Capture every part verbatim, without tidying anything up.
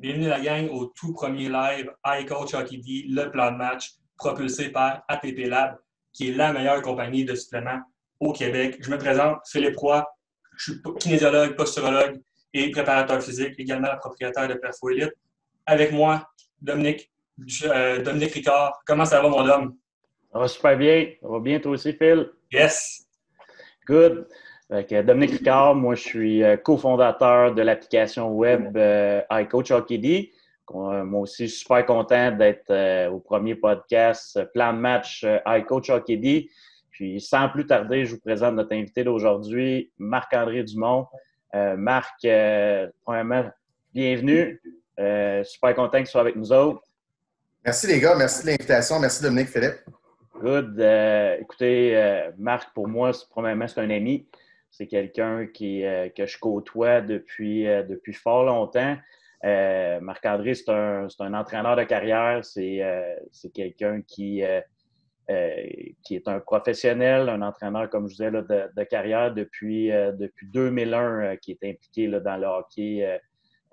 Bienvenue la gang au tout premier live iCoach Hockey D, le plan de match propulsé par A T P Lab, qui est la meilleure compagnie de suppléments au Québec. Je me présente, Philippe Roy, je suis kinésiologue, posturologue et préparateur physique, également propriétaire de Perfo Elite. Avec moi, Dominique, euh, Dominique Ricard. Comment ça va, mon homme? Ça va super bien. Ça va bien, toi aussi, Phil? Yes! Good. Fait Dominique Ricard, moi, je suis cofondateur de l'application web euh, iCoach Hockey D. Euh, moi aussi, je suis super content d'être euh, au premier podcast euh, Plan de match euh, iCoach Hockey D. Puis, sans plus tarder, je vous présente notre invité d'aujourd'hui, Marc-André Dumont. Euh, Marc, euh, premièrement, bienvenue. Euh, super content que tu sois avec nous autres. Merci les gars, merci de l'invitation. Merci Dominique, Philippe. Good. Euh, écoutez, euh, Marc, pour moi, c'est, premièrement, c'est un ami. C'est quelqu'un qui, euh, que je côtoie depuis, euh, depuis fort longtemps. Euh, Marc-André, c'est un, c'est un entraîneur de carrière. C'est, euh, c'est quelqu'un qui, euh, euh, qui est un professionnel, un entraîneur, comme je disais, là, de, de carrière depuis, euh, depuis deux mille un, euh, qui est impliqué là, dans le hockey euh,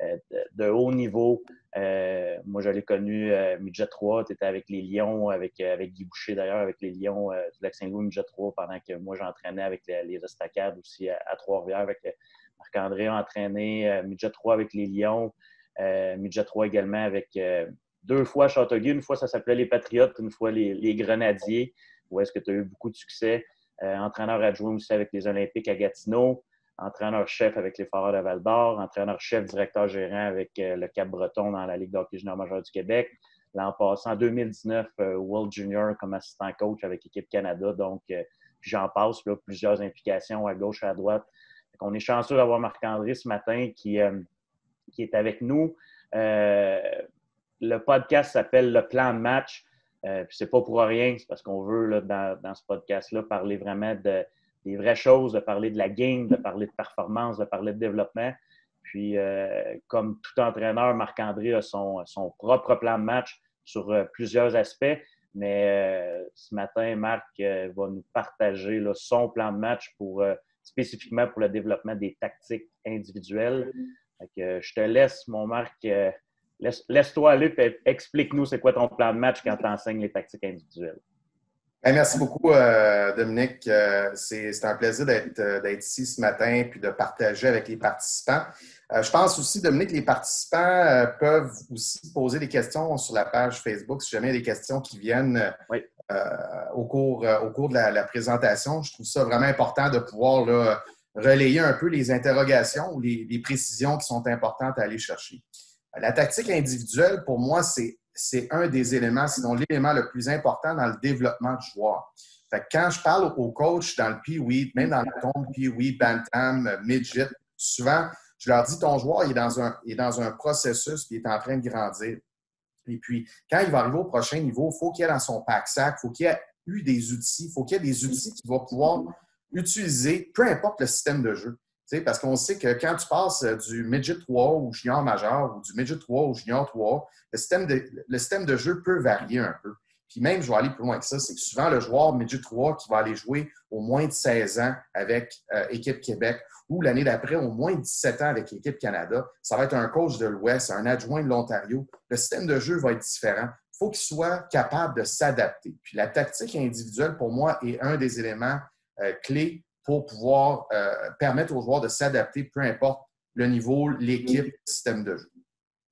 de, de haut niveau. Euh, moi, je l'ai connu euh, Midget trois, tu étais avec les Lions, avec, euh, avec Guy Boucher d'ailleurs, avec les Lions euh, du Lac-Saint-Louis, Midget trois, pendant que moi, j'entraînais avec les, les Estacades aussi à, à Trois-Rivières, avec euh, Marc-André a entraîné euh, Midget trois avec les Lions, euh, Midget trois également avec euh, deux fois Châteauguay, une fois ça s'appelait les Patriotes, une fois les, les Grenadiers, où est-ce que tu as eu beaucoup de succès. Euh, entraîneur adjoint aussi avec les Olympiques à Gatineau. Entraîneur-chef avec les Foreurs de Val-d'Or, entraîneur-chef, directeur-gérant avec euh, le Cap-Breton dans la Ligue de hockey junior majeur du Québec. L'an passé, en deux mille dix-neuf, euh, World Junior comme assistant coach avec l'équipe Canada. Donc, euh, j'en passe, là, plusieurs implications à gauche et à droite. On est chanceux d'avoir Marc-André ce matin qui, euh, qui est avec nous. Euh, le podcast s'appelle « Le plan de match euh, ». Puis c'est pas pour rien, c'est parce qu'on veut, là, dans, dans ce podcast-là, parler vraiment de des vraies choses, de parler de la game, de parler de performance, de parler de développement. Puis, euh, comme tout entraîneur, Marc-André a son, son propre plan de match sur euh, plusieurs aspects. Mais euh, ce matin, Marc euh, va nous partager là, son plan de match pour, euh, spécifiquement pour le développement des tactiques individuelles. Fait que, euh, je te laisse, mon Marc, euh, laisse, laisse-toi aller et explique-nous c'est quoi ton plan de match quand tu enseignes les tactiques individuelles. Hey, merci beaucoup, euh, Dominique. Euh, c'est, c'est un plaisir d'être, euh, d'être ici ce matin puis de partager avec les participants. Euh, je pense aussi, Dominique, les participants euh, peuvent aussi poser des questions sur la page Facebook si jamais il y a des questions qui viennent oui. euh, au cours, euh, au cours de la, la présentation. Je trouve ça vraiment important de pouvoir là, relayer un peu les interrogations ou les, les précisions qui sont importantes à aller chercher. La tactique individuelle, pour moi, c'est c'est un des éléments, sinon l'élément le plus important dans le développement du joueur. Fait que quand je parle aux coachs dans le Pee-Wee, même dans le tombe Pee-Wee, Bantam, Midget, souvent, je leur dis, ton joueur il est, dans un, il est dans un processus qui est en train de grandir. Et puis, quand il va arriver au prochain niveau, il faut qu'il ait dans son pack-sac, il faut qu'il ait eu des outils, il faut qu'il y ait des outils qu'il va pouvoir utiliser, peu importe le système de jeu. T'sais, parce qu'on sait que quand tu passes du Midget trois au junior majeur ou du Midget trois au junior trois, le système de, le système de jeu peut varier un peu. Puis même, je vais aller plus loin que ça, c'est que souvent le joueur Midget trois qui va aller jouer au moins de seize ans avec euh, Équipe Québec ou l'année d'après au moins de dix-sept ans avec Équipe Canada, ça va être un coach de l'Ouest, un adjoint de l'Ontario. Le système de jeu va être différent. Il faut qu'il soit capable de s'adapter. Puis la tactique individuelle, pour moi, est un des éléments euh, clés pour pouvoir euh, permettre aux joueurs de s'adapter, peu importe le niveau, l'équipe, le système de jeu.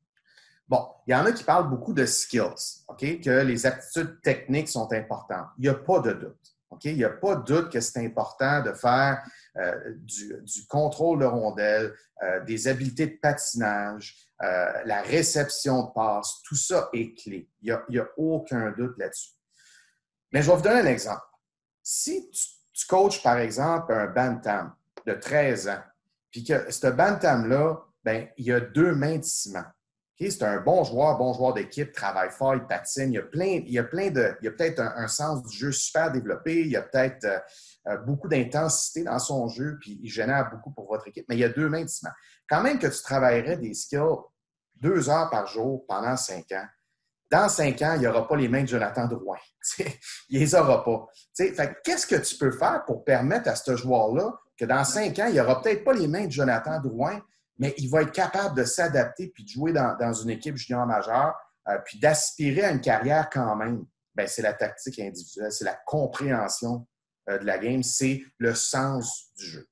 Bon, il y en a qui parlent beaucoup de skills, OK? Que les aptitudes techniques sont importantes. Il n'y a pas de doute, OK? Il n'y a pas de doute que c'est important de faire euh, du, du contrôle de rondelle, euh, des habiletés de patinage, euh, la réception de passe, tout ça est clé. Il n'y a, il y a aucun doute là-dessus. Mais je vais vous donner un exemple. Si tu Tu coaches, par exemple, un bantam de treize ans, puis que ce bantam-là, ben, il a deux mains de ciment. Okay? C'est un bon joueur, bon joueur d'équipe, travaille fort, il patine, il y a plein, il y a plein de, il y a peut-être un, un sens du jeu super développé, il y a peut-être euh, beaucoup d'intensité dans son jeu, puis il génère beaucoup pour votre équipe, mais il y a deux mains de ciment. Quand même que tu travaillerais des skills deux heures par jour pendant cinq ans, dans cinq ans, il n'y aura pas les mains de Jonathan Drouin. Il ne les aura pas. Fait, qu'est-ce que tu peux faire pour permettre à ce joueur-là que dans cinq ans, il n'y aura peut-être pas les mains de Jonathan Drouin, mais il va être capable de s'adapter puis de jouer dans, dans une équipe junior majeure euh, puis d'aspirer à une carrière quand même. Bien, c'est la tactique individuelle, c'est la compréhension euh, de la game, c'est le sens du jeu.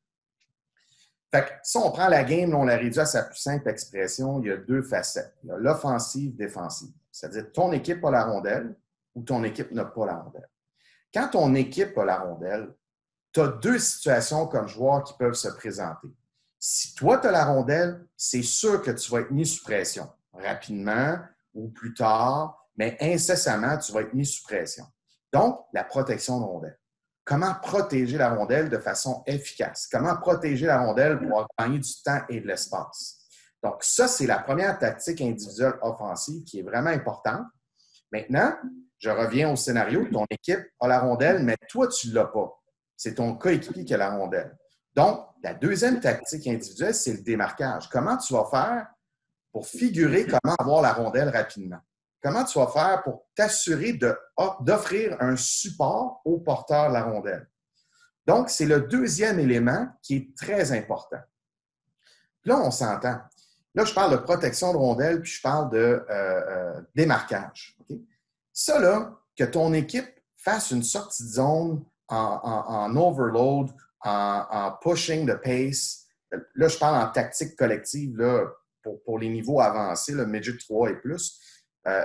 Fait que si on prend la game, on la réduit à sa plus simple expression, il y a deux facettes. Il y a l'offensive, défensive. C'est-à-dire ton équipe a la rondelle ou ton équipe n'a pas la rondelle. Quand ton équipe a la rondelle, tu as deux situations comme joueur qui peuvent se présenter. Si toi, tu as la rondelle, c'est sûr que tu vas être mis sous pression, rapidement ou plus tard, mais incessamment, tu vas être mis sous pression. Donc, la protection de rondelle. Comment protéger la rondelle de façon efficace? Comment protéger la rondelle pour gagner du temps et de l'espace? Donc, ça, c'est la première tactique individuelle offensive qui est vraiment importante. Maintenant, je reviens au scénario. Ton équipe a la rondelle, mais toi, tu ne l'as pas. C'est ton coéquipier qui a la rondelle. Donc, la deuxième tactique individuelle, c'est le démarquage. Comment tu vas faire pour figurer comment avoir la rondelle rapidement? Comment tu vas faire pour t'assurer de, d'offrir un support au porteur de la rondelle? Donc, c'est le deuxième élément qui est très important. Là, on s'entend. Là, je parle de protection de rondelle, puis je parle de euh, euh, démarquage. Okay? Ça, là, que ton équipe fasse une sortie de zone en, en, en overload, en, en pushing the pace. Là, je parle en tactique collective là, pour, pour les niveaux avancés, le midget trois et plus. Euh,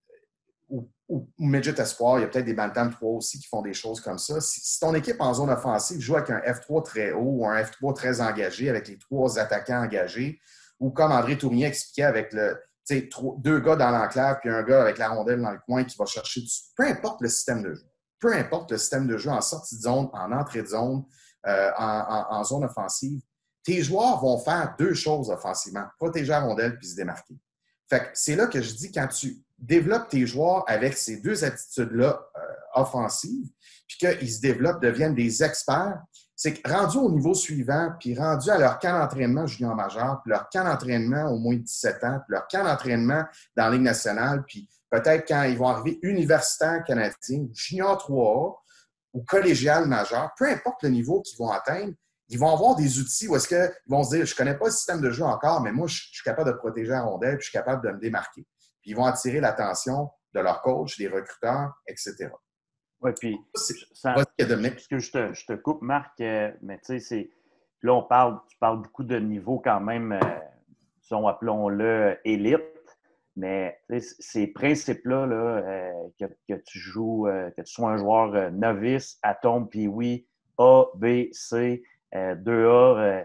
ou, ou, ou midget espoir, il y a peut-être des bantam trois aussi qui font des choses comme ça. Si, si ton équipe en zone offensive joue avec un F trois très haut ou un F trois très engagé, avec les trois attaquants engagés, ou comme André Tournier expliquait avec le, trois, deux gars dans l'enclave puis un gars avec la rondelle dans le coin qui va chercher du... Peu importe le système de jeu. Peu importe le système de jeu en sortie de zone, en entrée de zone, euh, en, en, en zone offensive, tes joueurs vont faire deux choses offensivement, protéger la rondelle puis se démarquer. Fait que c'est là que je dis, quand tu développes tes joueurs avec ces deux attitudes-là euh, offensives, puis qu'ils se développent, deviennent des experts, c'est que rendus au niveau suivant, puis rendus à leur camp d'entraînement junior majeur, puis leur camp d'entraînement au moins dix-sept ans, puis leur camp d'entraînement dans la Ligue nationale, puis peut-être quand ils vont arriver universitaires canadiens, junior trois A ou collégial majeur, peu importe le niveau qu'ils vont atteindre, ils vont avoir des outils où est-ce qu'ils vont se dire, je ne connais pas le système de jeu encore, mais moi, je suis capable de protéger la rondelle, puis je suis capable de me démarquer. Puis ils vont attirer l'attention de leurs coachs, des recruteurs, et cetera. Oui, puis ça, ce que je te, je te coupe, Marc, euh, mais tu sais, c'est. Là, on parle, tu parles beaucoup de niveau quand même, euh, disons, appelons-le élite, mais ces principes-là, là, euh, que, que tu joues, euh, que tu sois un joueur euh, novice, atome, puis oui, A, B, C, euh, deux A, euh,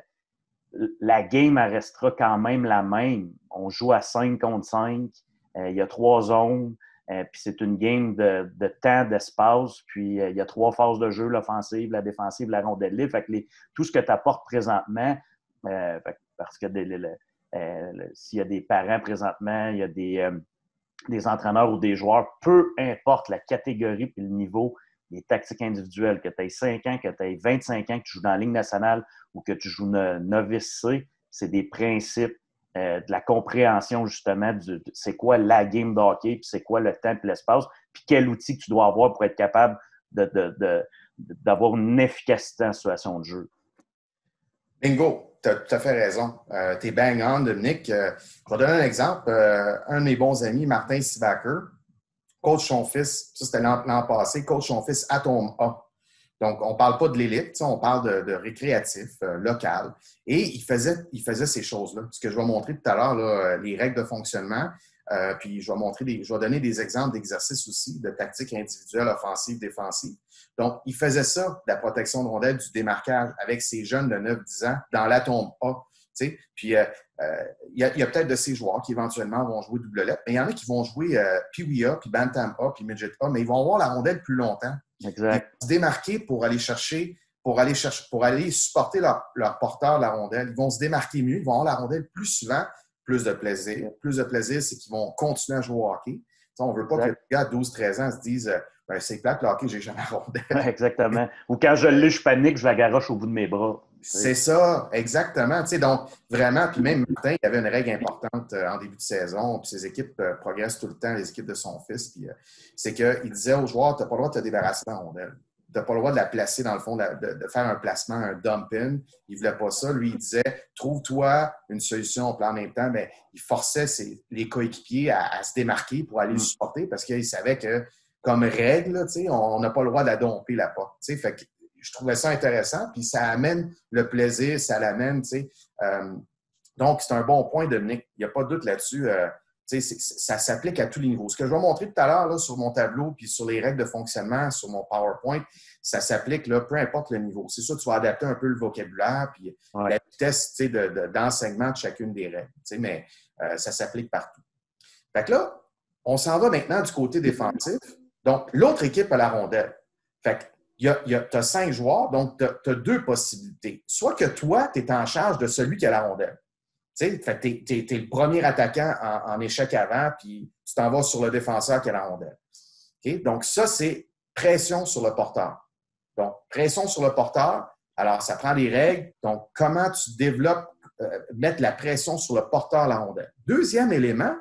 la game, elle restera quand même la même. On joue à cinq contre cinq, euh, il y a trois zones. Euh, puis c'est une game de, de temps, d'espace. Puis euh, il y a trois phases de jeu, l'offensive, la défensive, la rondelle libre. Fait que les, tout ce que tu apportes présentement, euh, fait, parce que des, les, les, euh, s'il y a des parents présentement, il y a des, euh, des entraîneurs ou des joueurs, peu importe la catégorie et le niveau, les tactiques individuelles, que tu aies cinq ans, que tu aies vingt-cinq ans, que tu joues dans la Ligue nationale ou que tu joues no, novice C, c'est des principes. Euh, de la compréhension, justement, du, de c'est quoi la game de hockey, puis c'est quoi le temps et l'espace, puis quel outil que tu dois avoir pour être capable de, de, de, d'avoir une efficacité en situation de jeu. Bingo! Tu as tout à fait raison. Euh, tu es bang on, Dominique. Euh, je vais donner un exemple. Euh, un de mes bons amis, Martin Sibacker, coach son fils, ça c'était l'an, l'an passé, coach son fils Atome A. Donc, on ne parle pas de l'élite, on parle de, de récréatif, euh, local. Et il faisait, il faisait ces choses-là. Ce que je vais montrer tout à l'heure, là, les règles de fonctionnement, euh, puis je vais montrer des, je vais donner des exemples d'exercices aussi, de tactiques individuelles, offensives, défensives. Donc, il faisait ça, de la protection de rondelle, du démarquage avec ces jeunes de neuf dix ans dans l'atome A. T'sais. Puis, euh, euh, il y a, y a peut-être de ces joueurs qui éventuellement vont jouer double lettre, mais il y en a qui vont jouer euh, Pee Wee A, puis Bantam A, puis Midget A, mais ils vont avoir la rondelle plus longtemps. Exact. Ils vont se démarquer pour aller chercher, pour aller chercher, pour aller supporter leur, leur porteur de la rondelle. Ils vont se démarquer mieux, ils vont avoir la rondelle plus souvent, plus de plaisir. Plus de plaisir, c'est qu'ils vont continuer à jouer au hockey. T'sais, on ne veut pas exact. Que les gars à douze treize ans se disent ben, c'est plate, le hockey, j'ai jamais la rondelle. Ouais, exactement. Ou quand je l'ai, je panique, je la garoche au bout de mes bras. C'est ça, exactement. Tu sais, donc, vraiment, puis même Martin, il y avait une règle importante euh, en début de saison, puis ses équipes euh, progressent tout le temps, les équipes de son fils, puis euh, c'est qu'il disait aux joueurs, tu n'as pas le droit de te débarrasser de la rondelle. tu n'as pas le droit de la placer dans le fond, de, de faire un placement, un dump-in. Il ne voulait pas ça. Lui, il disait, trouve-toi une solution. Puis en même temps, bien, il forçait ses, les coéquipiers à, à se démarquer pour aller le supporter parce qu'il savait que, comme règle, là, on n'a pas le droit de la domper, la porte. Fait que je trouvais ça intéressant. Puis ça amène le plaisir, ça l'amène. Euh, donc, c'est un bon point, Dominique. Il n'y a pas de doute là-dessus. Euh, C'est, ça s'applique à tous les niveaux. Ce que je vais montrer tout à l'heure là, sur mon tableau puis sur les règles de fonctionnement, sur mon PowerPoint, ça s'applique là, peu importe le niveau. C'est sûr que tu vas adapter un peu le vocabulaire puis ouais. la vitesse de, de, d'enseignement de chacune des règles. Mais euh, ça s'applique partout. Fait que là, on s'en va maintenant du côté défensif. Donc, l'autre équipe a la rondelle. Fait que tu as cinq joueurs, donc tu as deux possibilités. Soit que toi, tu es en charge de celui qui a la rondelle. Tu sais, tu es, es le premier attaquant en, en échec avant, puis tu t'en vas sur le défenseur qui a la rondelle. Okay? Donc, ça, c'est pression sur le porteur. Donc, pression sur le porteur, alors ça prend des règles. Donc, comment tu développes, euh, mettre la pression sur le porteur à la rondelle. Deuxième élément,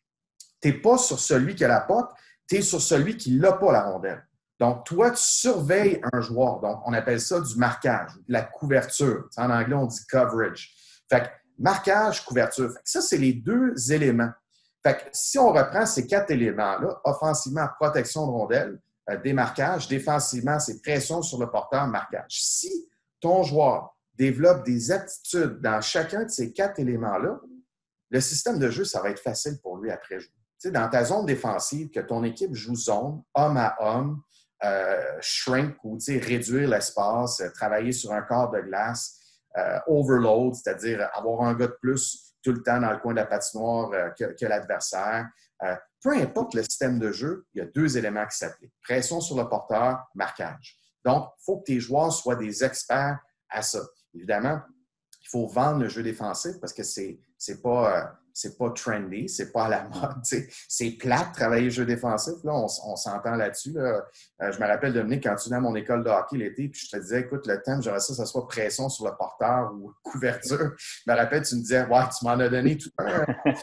tu n'es pas sur celui qui a la pote, tu es sur celui qui n'a pas la rondelle. Donc, toi, tu surveilles un joueur. Donc, on appelle ça du marquage, de la couverture. En anglais, on dit coverage. Fait que, marquage, couverture. Fait que ça, c'est les deux éléments. Fait que si on reprend ces quatre éléments-là, offensivement, protection de rondelle, euh, démarquage, défensivement, c'est pression sur le porteur, marquage. Si ton joueur développe des aptitudes dans chacun de ces quatre éléments-là, le système de jeu, ça va être facile pour lui après jouer. Tu sais, dans ta zone défensive, que ton équipe joue zone, homme à homme, euh, shrink ou réduire l'espace, euh, travailler sur un quart de glace, Euh, overload, c'est-à-dire avoir un gars de plus tout le temps dans le coin de la patinoire euh, que, que l'adversaire. Euh, peu importe le système de jeu, il y a deux éléments qui s'appliquent. Pression sur le porteur, marquage. Donc, il faut que tes joueurs soient des experts à ça. Évidemment, il faut vendre le jeu défensif parce que c'est c'est pas, euh, c'est pas trendy, c'est pas à la mode. T'sais. C'est plate de travailler le jeu défensif. Là, on, on s'entend là-dessus. Là. Euh, je me rappelle, Dominique, quand tu venais à mon école de hockey l'été, puis je te disais, écoute, le thème, j'aurais ça, ça soit pression sur le porteur ou couverture. Je me rappelle, tu me disais, ouais, tu m'en as donné tout un,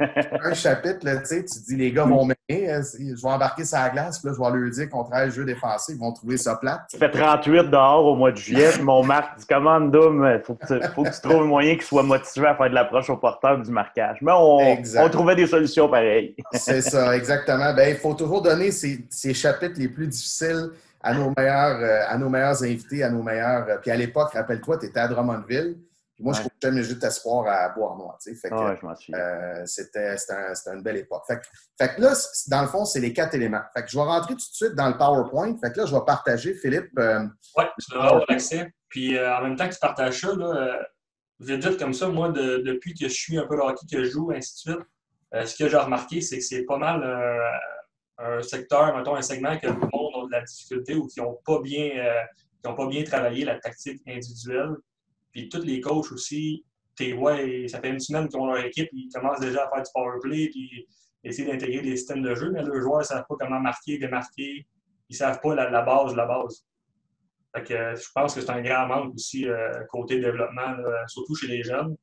un chapitre. Là, tu dis, les gars vont m'aimer, je vais embarquer sur la glace, puis là, je vais leur dire qu'on travaille le jeu défensif, ils vont trouver ça plate. Tu fais trente-huit dehors au mois de juillet, puis mon Marc dit, commande, Doom, faut que tu, faut que tu trouves un moyen qu'il soit motivé à faire de l'approche au porteur du marquage. Mais on, on trouvait des solutions pareilles. C'est ça, exactement. Ben, il faut toujours donner ces, ces chapitres les plus difficiles à nos meilleurs, euh, à nos meilleurs invités, à nos meilleurs. Euh, puis à l'époque, rappelle-toi, tu étais à Drummondville. Puis moi, ouais. je coachais mes jeux d'espoir à Bois-Noir. Tu sais, fait que, oh, ouais, je m'en souviens. Euh, c'était, c'était, un, c'était une belle époque. Fait que, fait que là, dans le fond, c'est les quatre éléments. Fait que je vais rentrer tout de suite dans le PowerPoint. Fait que là, je vais partager, Philippe. Euh, oui, tu vas avoir accès. Puis euh, en même temps que tu partages ça, là, euh, vite, vite comme ça, moi, de, depuis que je suis un peu le hockey, que je joue, ainsi de suite, euh, ce que j'ai remarqué, c'est que c'est pas mal euh, un secteur, mettons un segment que le monde a de la difficulté ou qui n'ont pas bien euh, qui ont pas bien travaillé la tactique individuelle. Puis tous les coachs aussi, t'es ouais, ça fait une semaine qu'ils ont leur équipe, ils commencent déjà à faire du power play puis essayer d'intégrer des systèmes de jeu, mais leurs joueurs ne savent pas comment marquer, démarquer, ils ne savent pas la, la base, la base. Fait que, euh, je pense que c'est un grand manque aussi euh, côté développement, là, surtout chez les jeunes.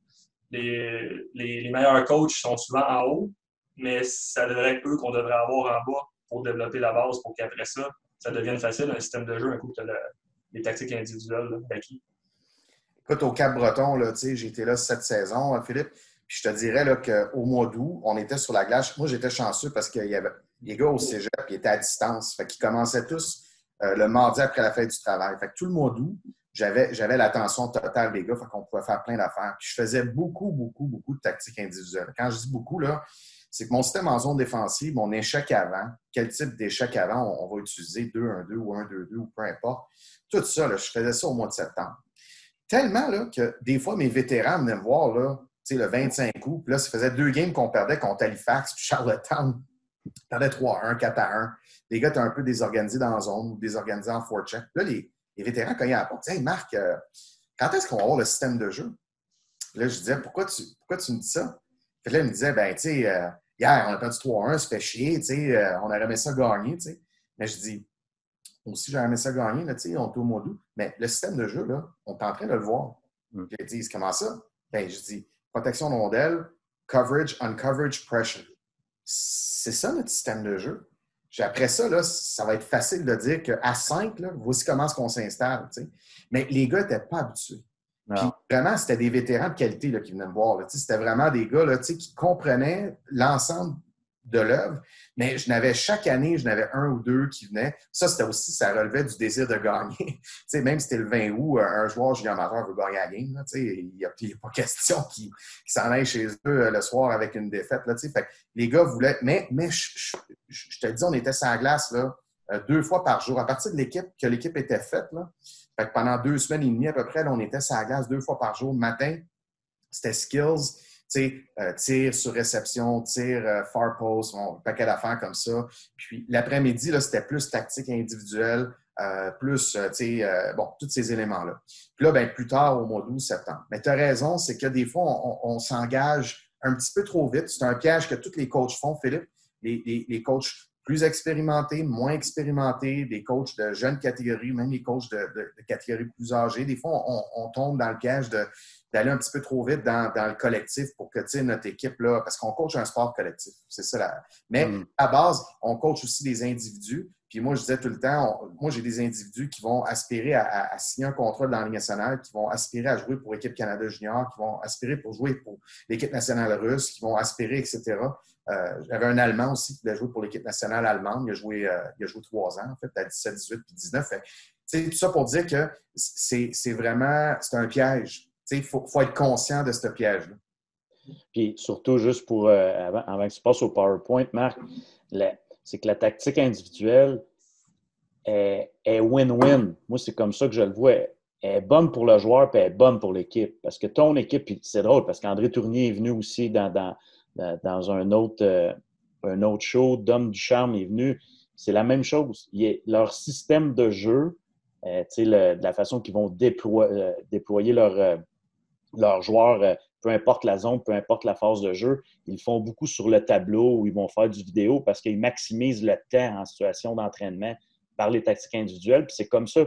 Les, les, les meilleurs coachs sont souvent en haut, mais ça devrait être eux qu'on devrait avoir en bas pour développer la base, pour qu'après ça, ça devienne facile, un système de jeu, un coup que tu as le, les tactiques individuelles acquis. Écoute, au Cap-Breton, là, j'ai été là cette saison, Philippe, puis je te dirais là, qu'au mois d'août, on était sur la glace. Moi, j'étais chanceux parce qu'il y avait les gars au cégep qui étaient à distance. Fait qu'ils commençaient tous euh, le mardi après la fête du travail. Fait que tout le mois d'août, j'avais, j'avais l'attention totale des gars, fait qu'on pouvait faire plein d'affaires. Puis je faisais beaucoup, beaucoup, beaucoup de tactiques individuelles. Quand je dis beaucoup, là, c'est que mon système en zone défensive, mon échec avant, quel type d'échec avant on, on va utiliser, deux un deux ou un deux deux ou peu importe. Tout ça, là, je faisais ça au mois de septembre. Tellement là, que des fois, mes vétérans venaient me voir là, le vingt-cinq août, puis là, ça faisait deux games qu'on perdait contre Halifax puis Charlottetown. On perdait trois à un, quatre à un. Les gars étaient un peu désorganisés dans la zone ou désorganisés en forecheck. Là, les, les vétérans cognaient à la porte. Hey Marc, euh, quand est-ce qu'on va avoir le système de jeu? Puis là, je disais, pourquoi tu, pourquoi tu me dis ça? Puis là, il me disait, ben, tu sais, euh, hier, on a perdu trois à un, ça fait chier, tu sais, euh, on aurait aimé ça gagner, tu sais. Mais je dis, aussi, j'aurais aimé ça gagner, là, tu sais, on est au mois d'août. Mais le système de jeu, là, on est en train de le voir. Mm. Puis ils disent, comment ça? Ben, je dis, protection de rondelle, coverage, uncoverage, pressure. C'est ça notre système de jeu. Après ça, là, ça va être facile de dire qu'à cinq, là, voici comment est-ce qu'on s'installe. Tu sais. Mais les gars n'étaient pas habitués. Puis vraiment, c'était des vétérans de qualité là, qui venaient me voir. Là. C'était vraiment des gars là, qui comprenaient l'ensemble de l'œuvre. Mais je n'avais chaque année, je n'avais un ou deux qui venaient. Ça, c'était aussi, ça relevait du désir de gagner. Même si c'était le vingt août, un joueur junior majeur veut gagner la game. Là, il n'y a, a pas question qu'il qu s'en aille chez eux le soir avec une défaite. Là, fait, les gars voulaient. Mais, mais je, je, je te dis, on était sur la glace là, deux fois par jour. À partir de l'équipe, que l'équipe était faite, là, fait que pendant deux semaines et demie à peu près, là, on était sur la glace deux fois par jour. Le matin, c'était skills. Tu sais, euh, tir sur réception, tir euh, far post, bon, un paquet d'affaires comme ça. Puis l'après-midi, là, c'était plus tactique individuelle, euh, plus, euh, tu sais, euh, bon, tous ces éléments-là. Puis là, ben, plus tard, au mois d'août, septembre. Mais tu as raison, c'est que des fois, on, on, on s'engage un petit peu trop vite. C'est un piège que tous les coachs font, Philippe. Les, les, les coachs plus expérimentés, moins expérimentés, des coachs de jeunes catégories, même les coachs de, de, de catégories plus âgées. Des fois, on, on tombe dans le piège de d'aller un petit peu trop vite dans, dans le collectif pour que, tu sais, notre équipe, là, parce qu'on coach un sport collectif, c'est ça. Là. Mais mm. à base, on coach aussi des individus. Puis moi, je disais tout le temps, on, moi, j'ai des individus qui vont aspirer à, à, à signer un contrat dans la Ligue nationale, qui vont aspirer à jouer pour l'équipe Canada Junior, qui vont aspirer pour jouer pour l'équipe nationale russe, qui vont aspirer, et cetera. Euh, j'avais un Allemand aussi qui voulait jouer pour l'équipe nationale allemande. Il a joué, euh, il a joué trois ans, en fait, à dix-sept, dix-huit puis dix-neuf. Fait, tout ça pour dire que c'est, c'est vraiment, c'est un piège. Il faut, faut être conscient de ce piège-là. Puis surtout, juste pour, euh, avant, avant que tu passes au PowerPoint, Marc, la, c'est que la tactique individuelle est, est win-win. Moi, c'est comme ça que je le vois. Elle est bonne pour le joueur, puis elle est bonne pour l'équipe. Parce que ton équipe, puis c'est drôle, parce qu'André Tournier est venu aussi dans, dans, dans un, autre, euh, un autre show, Dom Ducharme est venu. C'est la même chose. Il est, leur système de jeu, euh, le, de la façon qu'ils vont déployer, euh, déployer leur... Euh, leurs joueurs, peu importe la zone, peu importe la phase de jeu, ils font beaucoup sur le tableau où ils vont faire du vidéo parce qu'ils maximisent le temps en situation d'entraînement par les tactiques individuelles. Puis c'est comme ça.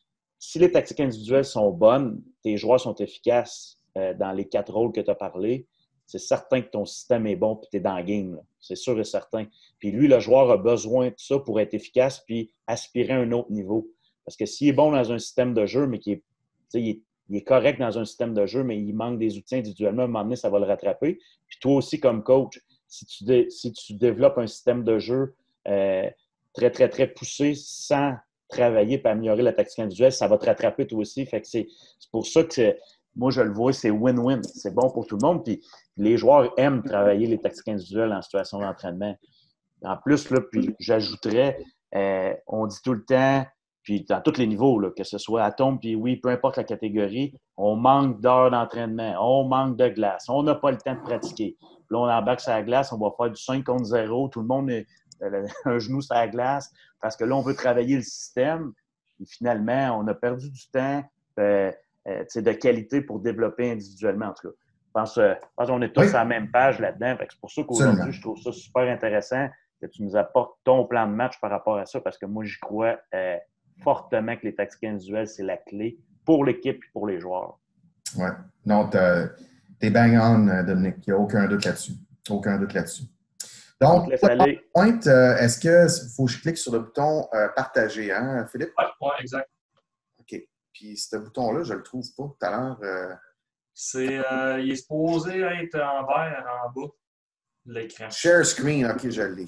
Si les tactiques individuelles sont bonnes, tes joueurs sont efficaces euh, dans les quatre rôles que tu as parlé, c'est certain que ton système est bon et tu es dans le game. Là. C'est sûr et certain. Puis lui, le joueur a besoin de ça pour être efficace puis aspirer à un autre niveau. Parce que s'il est bon dans un système de jeu, mais qu'il est, il est Il est correct dans un système de jeu, mais il manque des outils individuellement. À un moment donné, ça va le rattraper. Puis toi aussi, comme coach, si tu, dé, si tu développes un système de jeu euh, très, très, très poussé sans travailler pour améliorer la tactique individuelle, ça va te rattraper toi aussi. Fait que c'est, c'est pour ça que c'est, moi, je le vois, c'est win-win. C'est bon pour tout le monde. Puis les joueurs aiment travailler les tactiques individuelles en situation d'entraînement. En plus, là, puis j'ajouterais, euh, on dit tout le temps, puis dans tous les niveaux, là, que ce soit atome, puis oui, peu importe la catégorie, on manque d'heures d'entraînement, on manque de glace, on n'a pas le temps de pratiquer. Puis là, on embarque sur la glace, on va faire du cinq contre zéro, tout le monde est euh, un genou sur la glace, parce que là, on veut travailler le système. Et finalement, on a perdu du temps euh, euh, de qualité pour développer individuellement, en tout cas. Je pense, euh, je pense qu'on est tous oui. à la même page là-dedans. Fait que c'est pour ça qu'aujourd'hui, je trouve ça super intéressant que tu nous apportes ton plan de match par rapport à ça, parce que moi, j'y crois euh, fortement que les tactiques individuelles, c'est la clé pour l'équipe et pour les joueurs. Oui. Non, t'es bang on, Dominique. Il n'y a aucun doute là-dessus. Aucun doute là-dessus. Donc, point, euh, est-ce qu'il faut que je clique sur le bouton euh, « Partager », hein, Philippe? Oui, ouais, exact. OK. Puis ce bouton-là, je ne le trouve pas tout à l'heure. Euh... C'est, euh, il est supposé être en vert en bas de l'écran. Share screen, OK, je l'ai.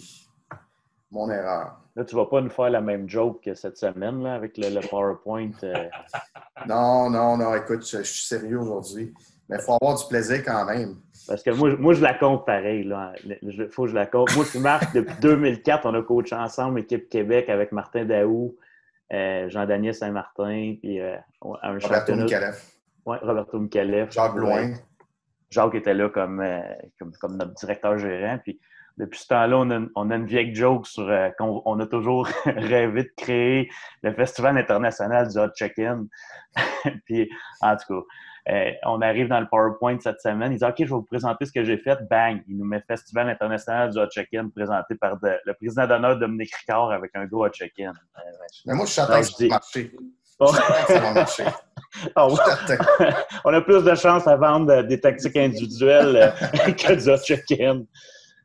Mon erreur. Là, tu ne vas pas nous faire la même joke que cette semaine là, avec le, le PowerPoint. Euh... non, non, non. Écoute, je, je suis sérieux aujourd'hui. Mais il faut avoir du plaisir quand même. Parce que moi, moi je la compte pareil. Il faut que je la compte. Moi, tu Marc, depuis deux mille quatre, on a coaché ensemble l'équipe Québec avec Martin Daou, euh, Jean-Daniel Saint-Martin, puis euh, un Roberto Micallef. Oui, Roberto Micallef. Jacques Blouin. Jacques était là comme, euh, comme, comme notre directeur gérant. Puis depuis ce temps-là, on a, on a une vieille joke sur euh, qu'on on a toujours rêvé de créer le Festival international du Hot Check-In. Puis, en tout cas, euh, on arrive dans le PowerPoint cette semaine. Il dit « OK, je vais vous présenter ce que j'ai fait. » Bang! Il nous met Festival international du Hot Check-In présenté par de, le président d'honneur Dominique Ricard avec un gros Hot Check-In. Euh, Mais moi, je suis certain que ça va marcher. Je suis certain que ça va marcher. Oh, on a plus de chances à vendre des tactiques individuelles que du Hot Check-In.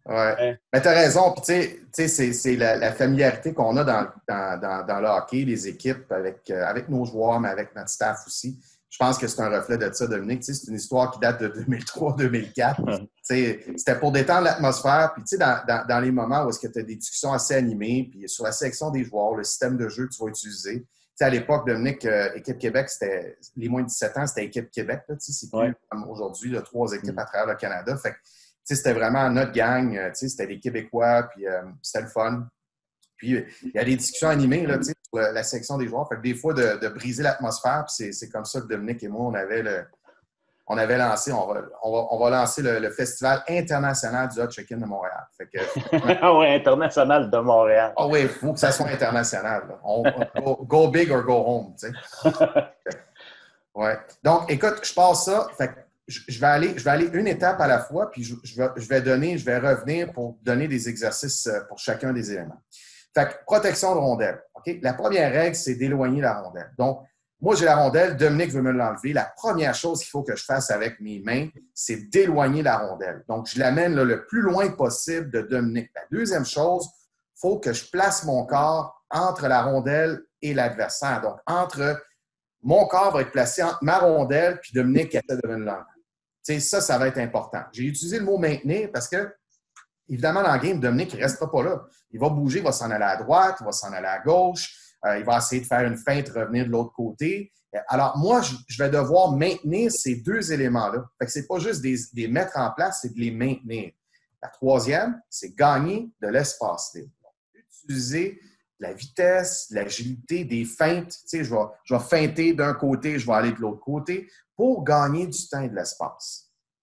Ouais. Ouais. Mais tu as raison. Puis, tu sais, c'est, c'est la, la familiarité qu'on a dans, dans, dans, dans le hockey, les équipes, avec, euh, avec nos joueurs, mais avec notre staff aussi. Je pense que c'est un reflet de ça, Dominique. Tu sais, c'est une histoire qui date de deux mille trois deux mille quatre. Tu sais, c'était pour détendre l'atmosphère. Puis, tu sais, dans, dans, dans les moments où est-ce que tu as des discussions assez animées, puis sur la sélection des joueurs, le système de jeu que tu vas utiliser. Tu sais, à l'époque, Dominique, euh, Équipe Québec, c'était les moins de dix-sept ans, c'était Équipe Québec. Là, tu sais, c'est plus Ouais. comme aujourd'hui, là, trois équipes à travers le Canada. Fait que, tu sais, c'était vraiment notre gang. Tu sais, c'était les Québécois, puis euh, c'était le fun. Puis, il y a des discussions animées là, tu sais, sur la, la sélection des joueurs. Fait que des fois, de, de briser l'atmosphère, puis c'est, c'est comme ça que Dominique et moi, on avait, le, on avait lancé, on va, on va, on va lancer le, le Festival international du hot check-in de Montréal. Fait que, Ah ouais, international de Montréal. ah oui, il faut que ça soit international. Là. On, on- go, go big or go home, tu sais. Ouais. Donc, écoute, je passe ça. Fait que je, je vais aller, je vais aller une étape à la fois, puis je, je vais, je vais donner, je vais revenir pour donner des exercices euh, pour chacun des éléments. Fait que protection de rondelle. OK? La première règle, c'est d'éloigner la rondelle. Donc, moi, j'ai la rondelle, Dominique veut me l'enlever. La première chose qu'il faut que je fasse avec mes mains, c'est d'éloigner la rondelle. Donc, je l'amène là, le plus loin possible de Dominique. La deuxième chose, il faut que je place mon corps entre la rondelle et l'adversaire. Donc, entre mon corps va être placé entre ma rondelle puis Dominique qui essaie de me l'enlever. Tu sais, ça, ça va être important. J'ai utilisé le mot maintenir parce que évidemment, dans le game, Dominique ne restera pas là. Il va bouger, il va s'en aller à droite, il va s'en aller à gauche, euh, il va essayer de faire une feinte, revenir de l'autre côté. Alors, moi, je, je vais devoir maintenir ces deux éléments-là. Fait que c'est pas juste des, des mettre en place, c'est de les maintenir. La troisième, c'est gagner de l'espace libre. Donc, utiliser la vitesse, l'agilité, des feintes. Tu sais, je vais, je vais feinter d'un côté, je vais aller de l'autre côté pour gagner du temps et de l'espace.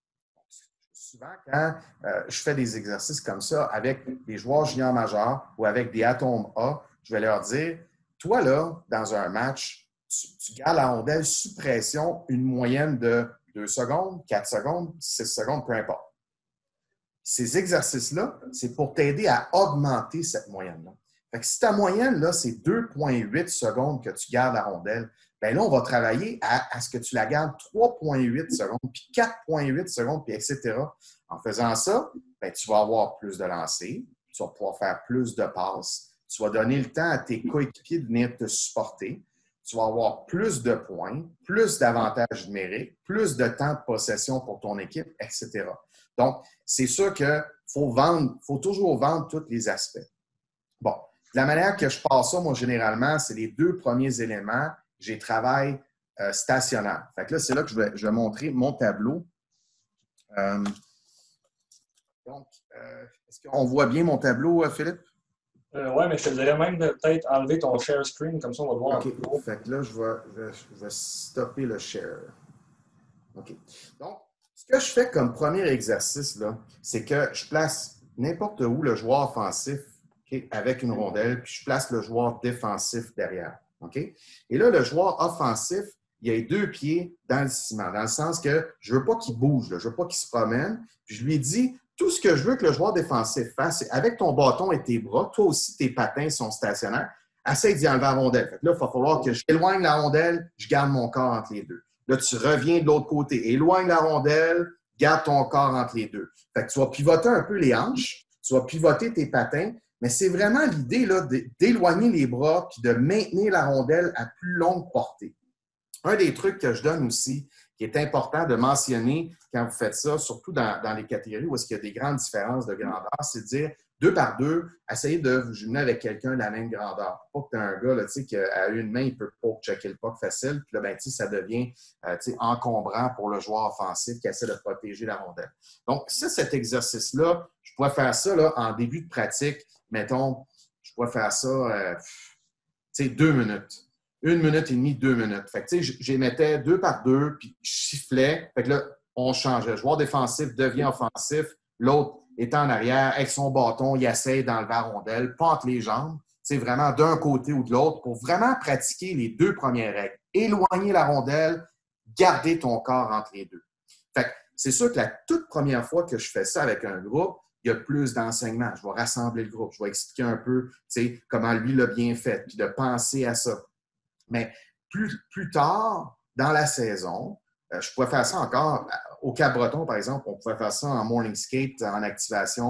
Souvent, quand euh, je fais des exercices comme ça avec des joueurs juniors majeurs ou avec des atomes A, je vais leur dire, toi là, dans un match, tu, tu gardes la rondelle sous pression une moyenne de deux secondes, quatre secondes, six secondes, peu importe. Ces exercices-là, c'est pour t'aider à augmenter cette moyenne-là. Fait que si ta moyenne, là, c'est deux virgule huit secondes que tu gardes la rondelle, bien là, on va travailler à, à ce que tu la gardes trois virgule huit secondes, puis quatre virgule huit secondes, puis et cetera. En faisant ça, bien, tu vas avoir plus de lancers, tu vas pouvoir faire plus de passes, tu vas donner le temps à tes coéquipiers de venir te supporter, tu vas avoir plus de points, plus d'avantages numériques, plus de temps de possession pour ton équipe, et cetera. Donc, c'est sûr qu'il faut vendre, faut toujours vendre tous les aspects. Bon, de la manière que je passe ça, moi, généralement, c'est les deux premiers éléments. J'ai travail euh, stationnaire. Fait que là, c'est là que je vais, je vais montrer mon tableau. Euh, donc, euh, est-ce qu'on voit bien mon tableau, euh, Philippe? Euh, oui, mais je te dirais même de peut-être enlever ton share screen, comme ça on va le voir OK. un peu gros. Fait que là, je vais, je, vais, je vais stopper le share. OK. Donc, ce que je fais comme premier exercice, là, c'est que je place n'importe où le joueur offensif okay, avec une rondelle, puis je place le joueur défensif derrière. OK? Et là, le joueur offensif, il a les deux pieds dans le ciment, dans le sens que je ne veux pas qu'il bouge, là, je ne veux pas qu'il se promène. Puis je lui dis, tout ce que je veux que le joueur défensif fasse, c'est avec ton bâton et tes bras, toi aussi, tes patins sont stationnaires, essaye d'y enlever la rondelle. Fait que là, il va falloir que j'éloigne la rondelle, je garde mon corps entre les deux. Là, tu reviens de l'autre côté, éloigne la rondelle, garde ton corps entre les deux. Fait que tu vas pivoter un peu les hanches, tu vas pivoter tes patins, mais c'est vraiment l'idée là, d'éloigner les bras puis de maintenir la rondelle à plus longue portée. Un des trucs que je donne aussi, qui est important de mentionner quand vous faites ça, surtout dans, dans les catégories où est-ce qu'il y a des grandes différences de grandeur, c'est de dire deux par deux, essayez de vous jumeler avec quelqu'un de la même grandeur. Pas que tu as un gars là, qui a une main, il ne peut pas checker le puck facile, puis là, ben, ça devient euh, encombrant pour le joueur offensif qui essaie de protéger la rondelle. Donc, ça, cet exercice-là, je pourrais faire ça là, en début de pratique, mettons, je pourrais faire ça euh, deux minutes. Une minute et demie, deux minutes. Fait que, tu sais, j'y mettais deux par deux, puis je sifflais. Fait que là, on changeait. Le joueur défensif devient offensif. L'autre est en arrière, avec son bâton, il essaie d'enlever la rondelle, pas entre les jambes. C'est vraiment d'un côté ou de l'autre pour vraiment pratiquer les deux premières règles. Éloigner la rondelle, garder ton corps entre les deux. Fait que c'est sûr que la toute première fois que je fais ça avec un groupe, il y a plus d'enseignement. Je vais rassembler le groupe. Je vais expliquer un peu, tu sais, comment lui l'a bien fait, puis de penser à ça. Mais plus, plus tard dans la saison, euh, je pourrais faire ça encore. Au Cap-Breton, par exemple, on pouvait faire ça en morning skate, en activation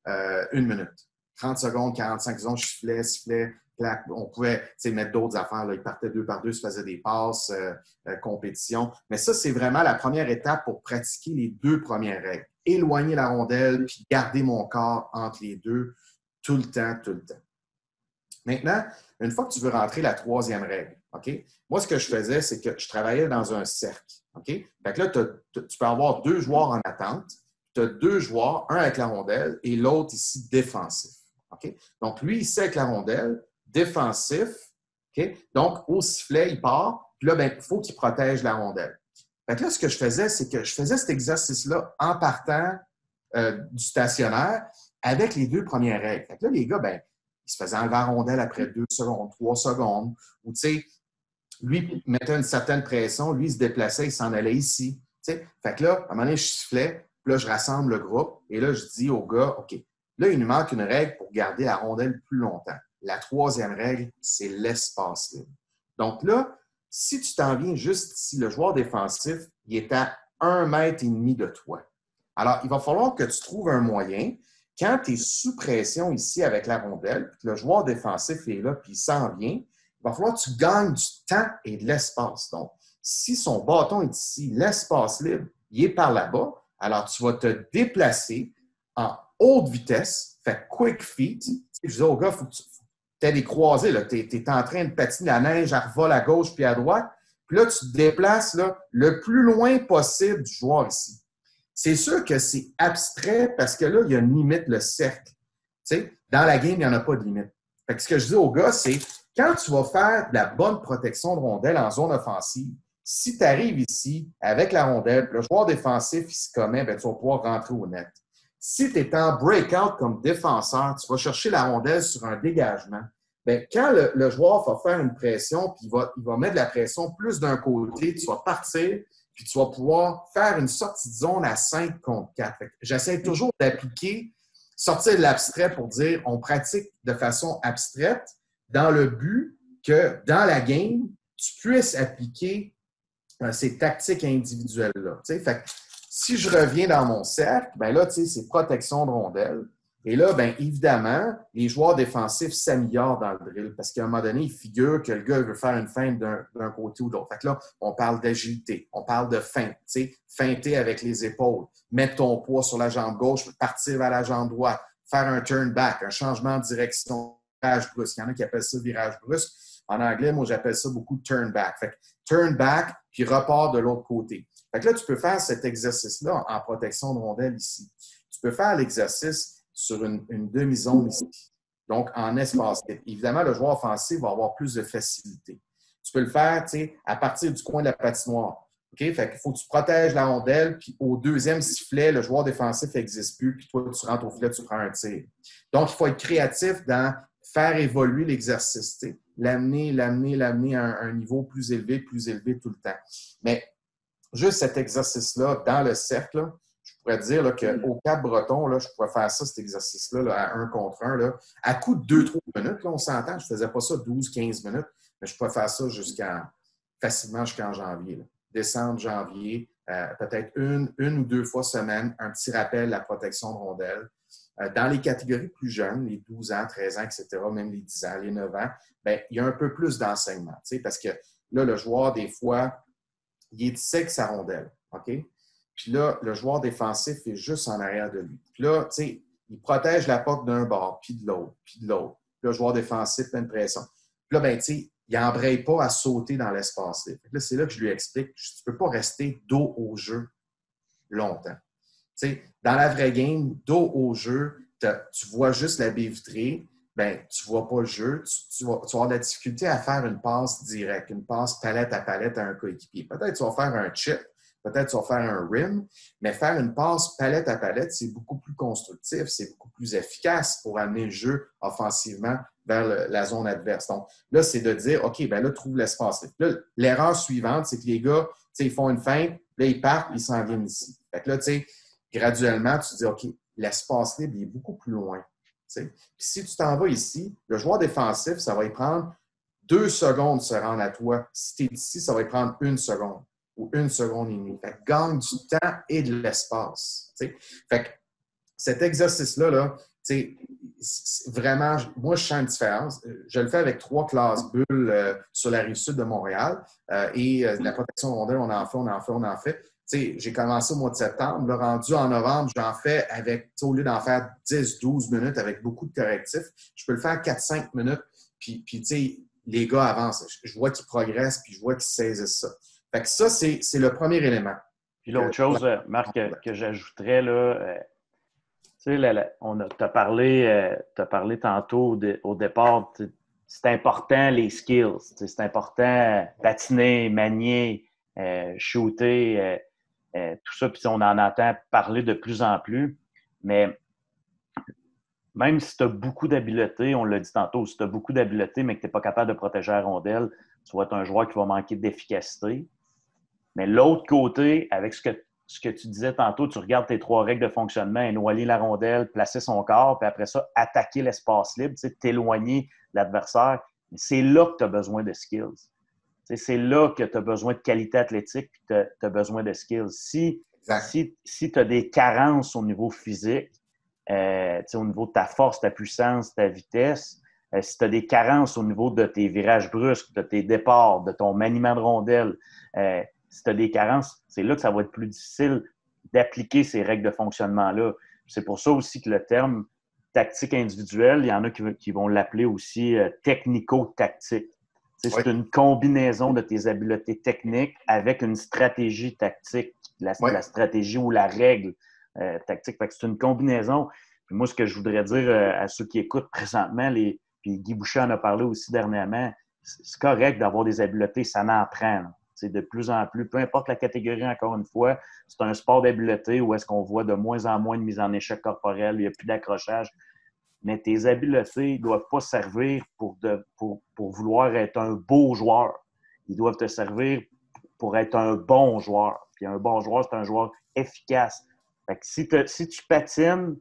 euh, une minute. trente secondes, quarante-cinq secondes, je sifflais, sifflais, clac. On pouvait mettre d'autres affaires. Là. Ils partaient deux par deux, se faisaient des passes, euh, euh, compétition. Mais ça, c'est vraiment la première étape pour pratiquer les deux premières règles. Éloigner la rondelle, puis garder mon corps entre les deux tout le temps, tout le temps. Maintenant, une fois que tu veux rentrer la troisième règle, OK? Moi, ce que je faisais, c'est que je travaillais dans un cercle, OK? Fait que là, tu peux avoir deux joueurs en attente. Tu as deux joueurs, un avec la rondelle et l'autre ici défensif, OK? Donc, lui, ici avec la rondelle, défensif, OK? Donc, au sifflet, il part. Puis là, ben, il faut qu'il protège la rondelle. Fait que là, ce que je faisais, c'est que je faisais cet exercice-là en partant euh, du stationnaire avec les deux premières règles. Fait que là, les gars, ben, ils se faisaient enlever la rondelle après deux secondes, trois secondes. Ou, tu sais, lui il mettait une certaine pression, lui, il se déplaçait, il s'en allait ici. Tu sais. Fait que là, à un moment donné, je sifflais, puis là, je rassemble le groupe, et là, je dis au gars, OK, là, il nous manque une règle pour garder la rondelle plus longtemps. La troisième règle, c'est l'espace libre. Donc là, si tu t'en viens juste ici, le joueur défensif, il est à un mètre et demi de toi. Alors, il va falloir que tu trouves un moyen. Quand tu es sous pression ici avec la rondelle, puis que le joueur défensif est là, puis il s'en vient, il va falloir que tu gagnes du temps et de l'espace. Donc, si son bâton est ici, l'espace libre, il est par là-bas, alors tu vas te déplacer en haute vitesse, fait quick feet. Je disais au gars, il faut que tu aies des croisés. Tu es en train de patiner la neige, elle revole à gauche puis à droite. Puis là, tu te déplaces là, le plus loin possible du joueur ici. C'est sûr que c'est abstrait parce que là, il y a une limite, le cercle. Tu sais, dans la game, il n'y en a pas de limite. Fait que ce que je dis aux gars, c'est quand tu vas faire de la bonne protection de rondelle en zone offensive, si tu arrives ici avec la rondelle, le joueur défensif, il se commet, bien, tu vas pouvoir rentrer au net. Si tu es en breakout comme défenseur, tu vas chercher la rondelle sur un dégagement. Bien, quand le, le joueur va faire une pression, puis il va, il va mettre de la pression plus d'un côté, tu vas partir, puis tu vas pouvoir faire une sortie de zone à cinq contre quatre. J'essaie toujours d'appliquer, sortir de l'abstrait pour dire on pratique de façon abstraite dans le but que dans la game, tu puisses appliquer euh, ces tactiques individuelles-là. Fait que, si je reviens dans mon cercle, ben là, c'est protection de rondelle. Et là, bien évidemment, les joueurs défensifs s'améliorent dans le drill parce qu'à un moment donné, il figure que le gars veut faire une feinte d'un, d'un côté ou de l'autre. Fait que là, on parle d'agilité, on parle de feinte, tu sais, feinter avec les épaules, mettre ton poids sur la jambe gauche, partir vers la jambe droite, faire un turn back, un changement de direction, virage brusque. Il y en a qui appellent ça virage brusque. En anglais, moi, j'appelle ça beaucoup turn back. Fait que turn back, puis repart de l'autre côté. Fait que là, tu peux faire cet exercice-là en protection de rondelle ici. Tu peux faire l'exercice sur une, une demi-zone ici. Donc, en espace libre. Évidemment, le joueur offensif va avoir plus de facilité. Tu peux le faire, tu sais, à partir du coin de la patinoire. OK? Fait qu'il faut que tu protèges la rondelle, puis au deuxième sifflet, le joueur défensif n'existe plus, puis toi, tu rentres au filet, tu prends un tir. Donc, il faut être créatif dans faire évoluer l'exercice, tu sais. L'amener, l'amener, l'amener à un, un niveau plus élevé, plus élevé tout le temps. Mais juste cet exercice-là, dans le cercle, là, je pourrais dire là, qu'au Cap-Breton, là, je pourrais faire ça, cet exercice-là, là, à un contre un, là, à coup de deux trois minutes. Là, on s'entend, je ne faisais pas ça douze quinze minutes, mais je pourrais faire ça jusqu'à facilement jusqu'en janvier. Là. Décembre, janvier, euh, peut-être une, une ou deux fois semaine, un petit rappel à la protection de rondelle. Euh, dans les catégories plus jeunes, les douze ans, treize ans, et cetera, même les dix ans, les neuf ans, bien, il y a un peu plus d'enseignement. Parce que là, le joueur, des fois, il est sec sa rondelle. OK? Puis là, le joueur défensif est juste en arrière de lui. Puis là, tu sais, il protège la porte d'un bord, puis de l'autre, puis de l'autre. Puis le joueur défensif fait une pression. Puis là, ben, tu sais, il n'embraye pas à sauter dans l'espace libre. Là, c'est là que je lui explique que tu ne peux pas rester dos au jeu longtemps. Tu sais, dans la vraie game, dos au jeu, tu vois juste la baie vitrée, ben, tu ne vois pas le jeu, tu, tu, vas, tu vas avoir de la difficulté à faire une passe directe, une passe palette à palette à un coéquipier. Peut-être que tu vas faire un chip, peut-être que tu vas faire un rim, mais faire une passe palette à palette, c'est beaucoup plus constructif, c'est beaucoup plus efficace pour amener le jeu offensivement vers le, la zone adverse. Donc là, c'est de dire, OK, ben là, trouve l'espace. Là, l'erreur suivante, c'est que les gars, tu sais, ils font une feinte, là, ils partent, puis ils s'en viennent ici. Fait que là, tu sais, graduellement, tu te dis, OK, l'espace libre, il est beaucoup plus loin. Puis si tu t'en vas ici, le joueur défensif, ça va y prendre deux secondes de se rendre à toi. Si tu es ici, ça va y prendre une seconde ou une seconde et demie. Fait que gagne du temps et de l'espace. T'sais. Fait que cet exercice-là, là, sais, vraiment, moi, je sens une différence. Je le fais avec trois classes bulles euh, sur la rive sud de Montréal euh, et euh, la protection de rondelles, on en fait, on en fait, on en fait. Tu sais, j'ai commencé au mois de septembre. Là, rendu en novembre, j'en fais avec, au lieu d'en faire dix douze minutes avec beaucoup de correctifs, je peux le faire quatre cinq minutes. Puis, puis tu sais, les gars avancent. Je, je vois qu'ils progressent, puis je vois qu'ils saisissent ça. Fait que ça, c'est, c'est le premier élément. Puis l'autre chose, euh, Marc, que, que j'ajouterais, là, euh, tu sais, là, là, on a, t'as parlé, euh, t'as parlé tantôt de, au départ, c'est important les skills. C'est important euh, patiner, manier, euh, shooter, euh, euh, tout ça. Puis on en entend parler de plus en plus. Mais même si tu as beaucoup d'habileté, on l'a dit tantôt, si tu as beaucoup d'habileté, mais que tu n'es pas capable de protéger la rondelle, tu vas être un joueur qui va manquer d'efficacité. Mais l'autre côté, avec ce que, ce que tu disais tantôt, tu regardes tes trois règles de fonctionnement, noyer la rondelle, placer son corps, puis après ça, attaquer l'espace libre, tu sais, t'éloigner de l'adversaire. C'est là que tu as besoin de skills. Tu sais, c'est là que tu as besoin de qualité athlétique, puis tu as besoin de skills. Si, si, si tu as des carences au niveau physique, euh, au niveau de ta force, ta puissance, ta vitesse, euh, si tu as des carences au niveau de tes virages brusques, de tes départs, de ton maniement de rondelle, euh, si tu as des carences, c'est là que ça va être plus difficile d'appliquer ces règles de fonctionnement-là. C'est pour ça aussi que le terme tactique individuelle, il y en a qui, qui vont l'appeler aussi euh, technico-tactique. Oui. C'est une combinaison de tes habiletés techniques avec une stratégie tactique, la, oui. la stratégie ou la règle euh, tactique. Fait que c'est une combinaison. Puis moi, ce que je voudrais dire euh, à ceux qui écoutent présentement, les, puis Guy Boucher en a parlé aussi dernièrement, c'est correct d'avoir des habiletés, ça n'en prend. Là. C'est de plus en plus, peu importe la catégorie, encore une fois, c'est un sport d'habileté où est-ce qu'on voit de moins en moins de mise en échec corporel, il n'y a plus d'accrochage. Mais tes habiletés ne doivent pas servir pour, de, pour, pour vouloir être un beau joueur. Ils doivent te servir pour être un bon joueur. Puis un bon joueur, c'est un joueur efficace. Fait que si, si tu patines,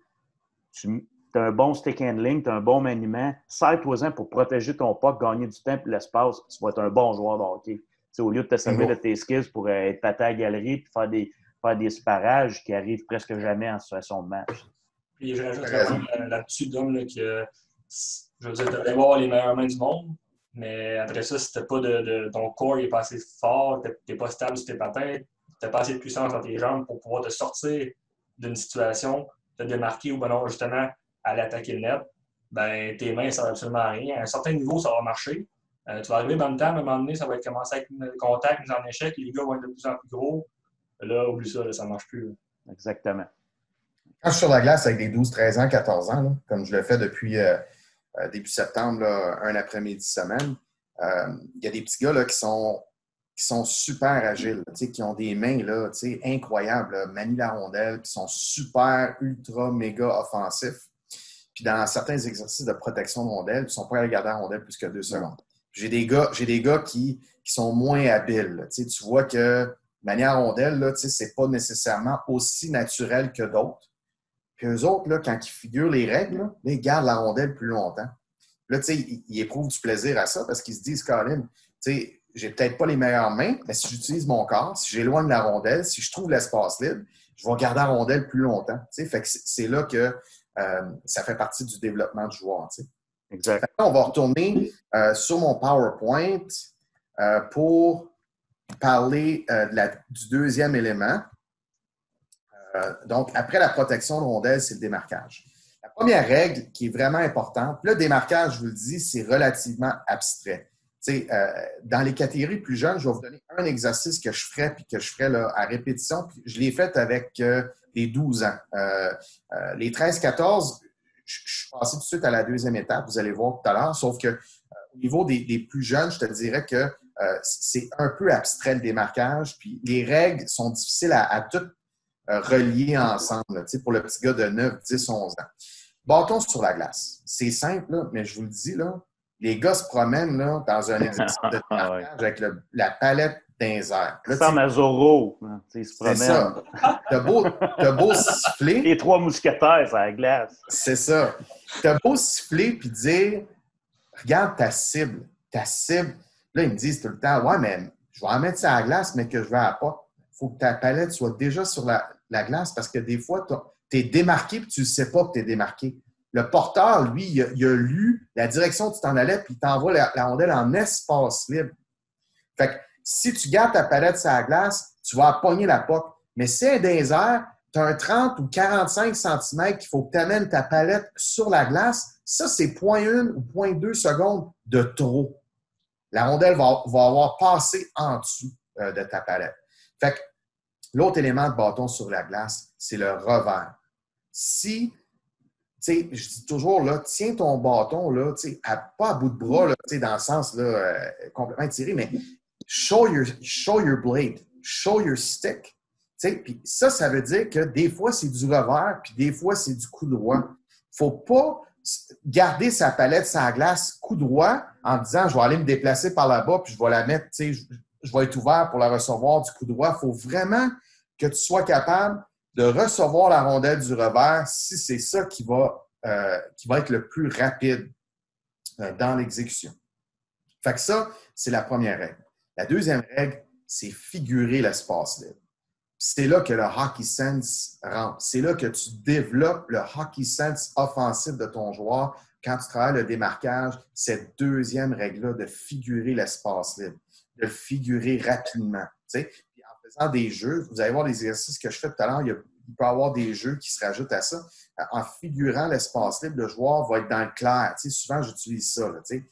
tu as un bon stick handling, tu as un bon maniement, serre-toi-en pour protéger ton puck, gagner du temps et l'espace, tu vas être un bon joueur de hockey. T'sais, au lieu de te servir de tes skills pour être paté à la galerie et faire des, faire des sparages qui arrivent presque jamais en situation de match. Puis je rajoute là-dessus, Dom, là, que je veux dire, tu vas avoir les meilleures mains du monde, mais après ça, si t'as pas de, de, ton corps n'est pas assez fort, tu n'es pas stable sur tes patins, tu n'as pas assez de puissance dans tes jambes pour pouvoir te sortir d'une situation, te démarquer ou ben non, justement, aller attaquer le net, ben tes mains, ça ne va absolument rien. À un certain niveau, ça va marcher. Euh, tu vas arriver dans le temps, à un moment donné, ça va commencer avec le contact, mise en échec, les gars vont être de plus en plus gros. Là, oublie ça, là, ça ne marche plus. Là. Exactement. Quand je suis sur la glace avec des douze, treize ans, quatorze ans, là, comme je le fais depuis euh, début septembre, là, un après-midi semaine, euh, il y a des petits gars là, qui, sont, qui sont super agiles, qui ont des mains là, incroyables, là, manient la rondelle, qui sont super, ultra, méga offensifs. Puis dans certains exercices de protection de rondelle, ils ne sont pas à garder la rondelle plus que deux secondes. J'ai des gars, j'ai des gars qui, qui sont moins habiles. Tu vois que manière rondelle, là, ce n'est pas nécessairement aussi naturel que d'autres. Puis eux autres, là, quand ils figurent les règles, là, ils gardent la rondelle plus longtemps. Là, tu sais, ils, ils éprouvent du plaisir à ça parce qu'ils se disent, Colin, tu sais, j'ai peut-être pas les meilleures mains, mais si j'utilise mon corps, si j'éloigne la rondelle, si je trouve l'espace libre, je vais garder la rondelle plus longtemps. Tu sais, fait que c'est là que euh, ça fait partie du développement du joueur. Tu sais. Exact. Fait que là, on va retourner euh, sur mon PowerPoint euh, pour parler euh, de la, du deuxième élément. Euh, donc, après la protection de rondelle, c'est le démarquage. La première règle qui est vraiment importante, le démarquage, je vous le dis, c'est relativement abstrait. Euh, dans les catégories plus jeunes, je vais vous donner un exercice que je ferai puis que je ferai là, à répétition. Puis je l'ai fait avec euh, les douze ans. Euh, euh, les treize quatorze, je, je suis passé tout de suite à la deuxième étape, vous allez voir tout à l'heure, sauf que euh, au niveau des, des plus jeunes, je te dirais que euh, c'est un peu abstrait le démarquage. Puis les règles sont difficiles à, à toutes euh, relier ensemble là, pour le petit gars de neuf, dix, onze ans. Bâton sur la glace. C'est simple, là, mais je vous le dis, là, les gars se promènent là, dans un exercice de démarquage avec le, la palette dans les airs. Là, ça à Zorro. Ils se promènent. C'est ça. T'as beau, t'as beau siffler. Les trois mousquetaires sur la glace. C'est ça. T'as beau siffler puis dire, regarde ta cible. Ta cible. Là, ils me disent tout le temps, ouais, mais je vais en mettre ça à la glace, mais que je vais à pas. Il faut que ta palette soit déjà sur la, la glace parce que des fois, tu es démarqué puis tu ne sais pas que tu es démarqué. le porteur, lui, il a, il a lu la direction où tu t'en allais, puis il t'envoie la, la rondelle en espace libre. Fait que si tu gardes ta palette sur la glace, tu vas pogner la puck. Mais si elle est dans les airs, tu as un trente ou quarante-cinq centimètres qu'il faut que tu amènes ta palette sur la glace, ça, c'est zéro virgule un ou zéro virgule deux secondes de trop. La rondelle va, va avoir passé en dessous euh, de ta palette. Fait que l'autre élément de bâton sur la glace, c'est le revers. Si, tu sais, je dis toujours, là, tiens ton bâton, là, tu sais, à, pas à bout de bras, là, tu sais, dans le sens là, euh, complètement étiré, mais show your, show your blade, show your stick. Puis ça, ça veut dire que des fois, c'est du revers, puis des fois, c'est du coup droit. Il ne faut pas garder sa palette sur la glace coup droit en disant « je vais aller me déplacer par là-bas, puis je vais la mettre, tu sais, je, je vais être ouvert pour la recevoir du coup droit. » Il faut vraiment que tu sois capable de recevoir la rondelle du revers si c'est ça qui va, euh, qui va être le plus rapide euh, dans l'exécution. Fait que ça, c'est la première règle. La deuxième règle, c'est figurer l'espace libre. C'est là que le hockey sense rentre. C'est là que tu développes le hockey sense offensif de ton joueur quand tu travailles le démarquage. Cette deuxième règle-là de figurer l'espace libre, de le figurer rapidement. Tu sais? Puis en faisant des jeux, vous allez voir les exercices que je fais tout à l'heure, il, y a, il peut y avoir des jeux qui se rajoutent à ça. En figurant l'espace libre, le joueur va être dans le clair. Tu sais, souvent, j'utilise ça. Là, tu sais.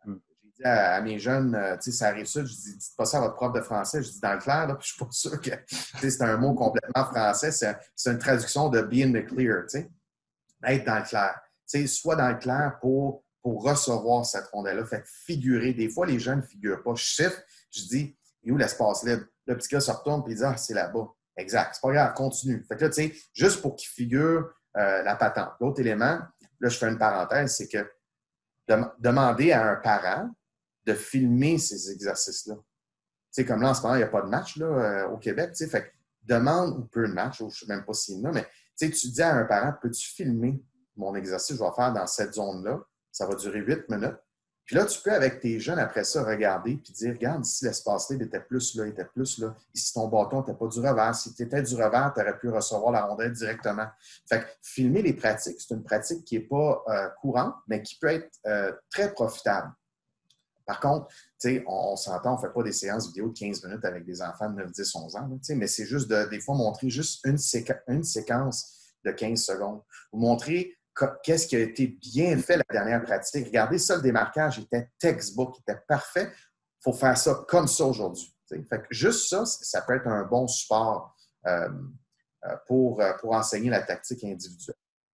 À, à mes jeunes, euh, tu sais, ça arrive ça, je dis, dites pas ça à votre prof de français, je dis dans le clair, là, puis je suis pas sûr que, tu sais, c'est un mot complètement français, c'est, c'est une traduction de be in the clear, tu sais, être dans le clair. Tu sais, soit dans le clair pour, pour recevoir cette rondelle-là, fait figurer. Des fois, les jeunes ne figurent pas. Je chiffre, je dis, il est où l'espace libre? Le petit gars se retourne et il dit, ah, c'est là-bas. Exact, c'est pas grave, continue. Fait que là, tu sais, juste pour qu'il figure euh, la patente. L'autre élément, là, je fais une parenthèse, c'est que de, demander à un parent de filmer ces exercices-là. Tu sais, comme là, en ce moment, il n'y a pas de match là, euh, au Québec. Tu sais, fait que demande ou peu de match, je ne sais même pas s'il y en a, mais tu sais, tu dis à un parent, peux-tu filmer mon exercice que je vais faire dans cette zone-là? Ça va durer huit minutes. Puis là, tu peux, avec tes jeunes, après ça, regarder puis dire, regarde, ici, l'espace libre était plus là, était plus là. Ici, ton bâton n'était pas du revers. Si tu étais du revers, tu aurais pu recevoir la rondelle directement. Fait que filmer les pratiques, c'est une pratique qui n'est pas euh, courante, mais qui peut être euh, très profitable. Par contre, on, on s'entend, on ne fait pas des séances vidéo de quinze minutes avec des enfants de neuf, dix, onze ans, là, mais c'est juste de, des fois, montrer juste une, séqu- une séquence de quinze secondes. Vous montrer qu'est-ce qui a été bien fait la dernière pratique. Regardez ça, le démarquage était textbook, il était parfait. Il faut faire ça comme ça aujourd'hui. Fait que juste ça, ça peut être un bon support euh, pour, pour enseigner la tactique individuelle.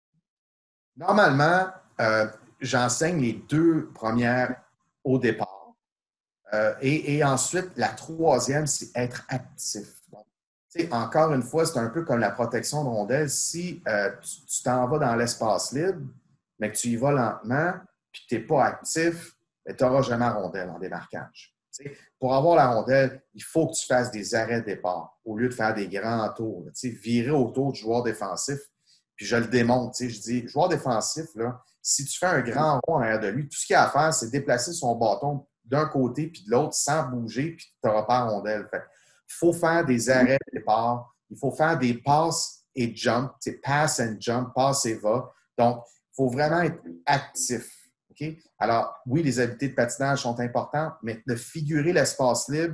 Normalement, euh, j'enseigne les deux premières au départ. Euh, et, et ensuite, la troisième, c'est être actif. Donc, encore une fois, c'est un peu comme la protection de rondelle. Si euh, tu, tu t'en vas dans l'espace libre, mais que tu y vas lentement, puis que tu n'es pas actif, tu n'auras jamais la rondelle en démarquage. T'sais, pour avoir la rondelle, il faut que tu fasses des arrêts de départ au lieu de faire des grands tours. Là, virer autour du joueur défensif. Puis je le démontre. Je dis, joueur défensif, là, si tu fais un grand rond en arrière de lui, tout ce qu'il a à faire, c'est déplacer son bâton d'un côté puis de l'autre sans bouger, puis tu n'auras pas la rondelle. Fait, il faut faire des arrêts de départ. Il faut faire des passes et jump. Pass and jump, pass et va. Donc, il faut vraiment être actif. Okay? Alors, oui, les habiletés de patinage sont importantes, mais de figurer l'espace libre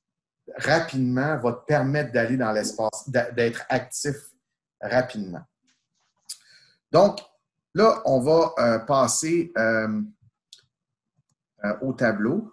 rapidement va te permettre d'aller dans l'espace, d'être actif rapidement. Donc, là, on va euh, passer euh, euh, au tableau.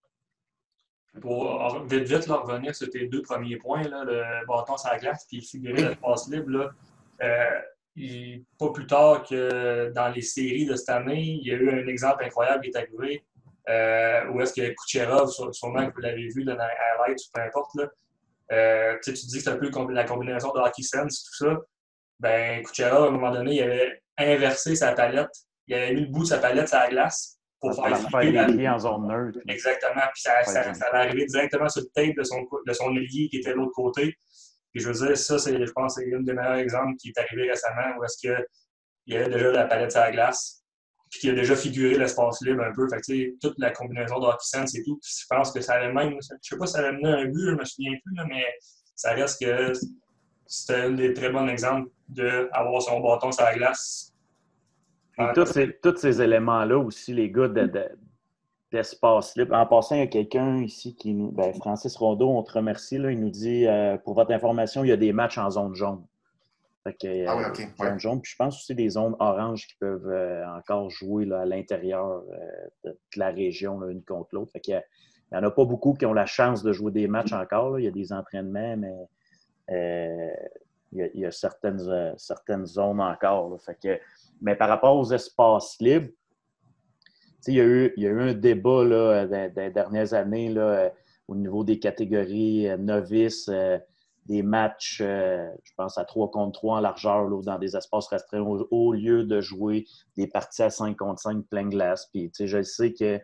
Pour vite, vite là, revenir sur tes deux premiers points, là, le bâton sur la glace puis figurer l'espace libre, là, euh, il, pas plus tard que dans les séries de cette année, il y a eu un exemple incroyable qui est arrivé euh, où est-ce que Kucherov, sûrement que vous l'avez vu dans les highlights ou peu importe, là, euh, tu dis que c'est un peu la combinaison de hockey sense, tout ça. Ben, Kucherov, à un moment donné, il avait inversé sa palette. Il avait mis le bout de sa palette sur la glace pour faire les la... pieds en zone neutre. Exactement. Puis ça, ça, ça allait arriver directement sur le tape de son, de son ailier qui était de l'autre côté. Et je veux dire, ça, c'est, je pense que c'est un des meilleurs exemples qui est arrivé récemment où est-ce qu'il y avait déjà la palette sur la glace puis qu'il a déjà figuré l'espace libre un peu. Fait que, tu sais, toute la combinaison de hockey sense et tout. Puis je pense que ça avait même, je sais pas si ça avait mené un but, je me souviens plus, là, mais ça reste que c'était un des très bons exemples d'avoir son bâton sur la glace Puis tous ces, tous ces éléments-là aussi, les gars, de, de, d'espace libre. En passant, il y a quelqu'un ici qui nous. Ben, Francis Rondeau, on te remercie. Là, il nous dit euh, pour votre information, il y a des matchs en zone jaune. Fait que, euh, ah oui, OK. zone Ouais. jaune. Puis je pense aussi des zones oranges qui peuvent euh, encore jouer là, à l'intérieur euh, de, de la région, là, une contre l'autre. Fait qu'il n'y en a pas beaucoup qui ont la chance de jouer des matchs encore. Là. Il y a des entraînements, mais euh, il, y a, il y a certaines, euh, certaines zones encore. Là. Fait que, mais par rapport aux espaces libres, il y, a eu, il y a eu un débat là, dans, dans les dernières années là, au niveau des catégories euh, novices, euh, des matchs, euh, je pense à trois contre trois en largeur là, dans des espaces restreints au, au lieu de jouer des parties à cinq contre cinq plein glace. Puis, je sais que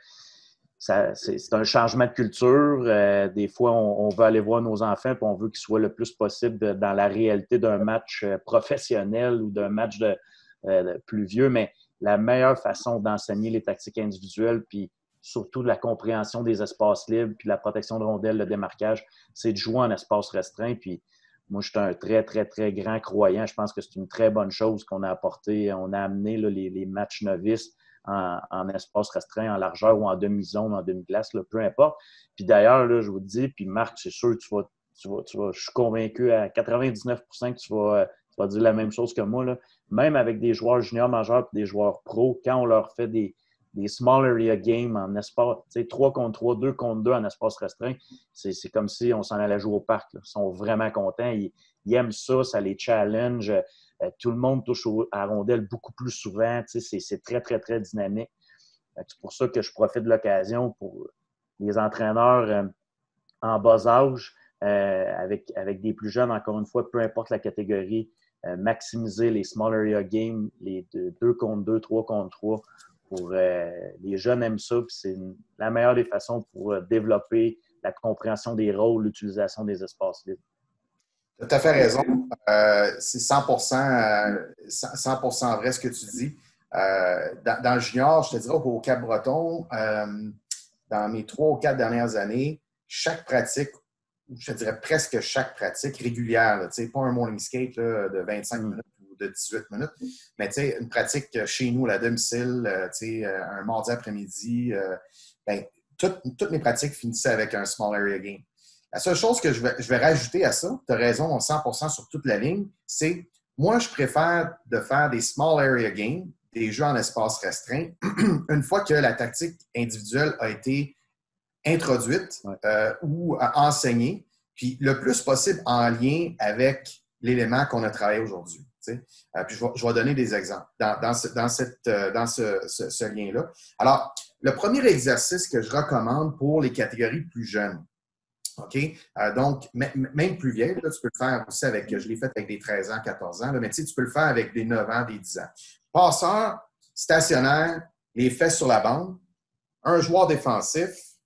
ça, c'est, c'est un changement de culture. Euh, des fois, on, on veut aller voir nos enfants et on veut qu'ils soient le plus possible de, dans la réalité d'un match professionnel ou d'un match de, euh, de plus vieux. Mais la meilleure façon d'enseigner les tactiques individuelles, puis surtout de la compréhension des espaces libres, puis la protection de rondelles, le démarquage, c'est de jouer en espace restreint. Puis moi, je suis un très, très, très grand croyant. Je pense que c'est une très bonne chose qu'on a apporté. On a amené là, les, les matchs novices en, en espace restreint, en largeur ou en demi-zone, en demi-glace, là, peu importe. Puis d'ailleurs, là, je vous dis, puis Marc, c'est sûr, tu vas, tu vas, tu vas, je suis convaincu à quatre-vingt-dix-neuf pour cent que tu vas, tu vas dire la même chose que moi. Là. Même avec des joueurs juniors majeurs et des joueurs pros, quand on leur fait des, des small area games en espace, tu sais, trois contre trois, deux contre deux en espace restreint, c'est, c'est comme si on s'en allait jouer au parc. Là. Ils sont vraiment contents. Ils, ils aiment ça, ça les challenge. Euh, tout le monde touche au, à la rondelle beaucoup plus souvent. Tu sais, c'est, c'est très, très, très dynamique. Euh, c'est pour ça que je profite de l'occasion pour les entraîneurs euh, en bas âge, euh, avec, avec des plus jeunes, encore une fois, peu importe la catégorie, euh, maximiser les small area games, les deux contre deux, trois contre trois. Pour, euh, les jeunes aiment ça, puis c'est une, la meilleure des façons pour euh, développer la compréhension des rôles, l'utilisation des espaces libres. Tu as tout à fait raison. Euh, c'est cent pour cent, euh, cent pour cent vrai ce que tu dis. Euh, dans, dans le junior, je te dirais au Cap-Breton, euh, dans mes trois ou quatre dernières années, chaque pratique, je te dirais presque chaque pratique régulière, là, pas un morning skate là, de vingt-cinq minutes ou de dix-huit minutes, mais une pratique chez nous à domicile, euh, un mardi après-midi, euh, ben, toutes, toutes mes pratiques finissaient avec un small area game. La seule chose que je vais, je vais rajouter à ça, tu as raison, cent pour cent sur toute la ligne, c'est moi, je préfère de faire des small area games, des jeux en espace restreint, une fois que la tactique individuelle a été introduite ouais. euh, ou euh, enseignée, puis le plus possible en lien avec l'élément qu'on a travaillé aujourd'hui. Tu sais? Euh, puis je vais, je vais donner des exemples dans, dans, ce, dans, cette, euh, dans ce, ce, ce lien-là. Alors, le premier exercice que je recommande pour les catégories plus jeunes, OK? Euh, donc, m- même plus vieilles, là, tu peux le faire aussi avec, je l'ai fait avec des treize ans, quatorze ans, là, mais tu sais, tu peux le faire avec des neuf ans, des dix ans. Passeur, stationnaire, les fesses sur la bande, un joueur défensif,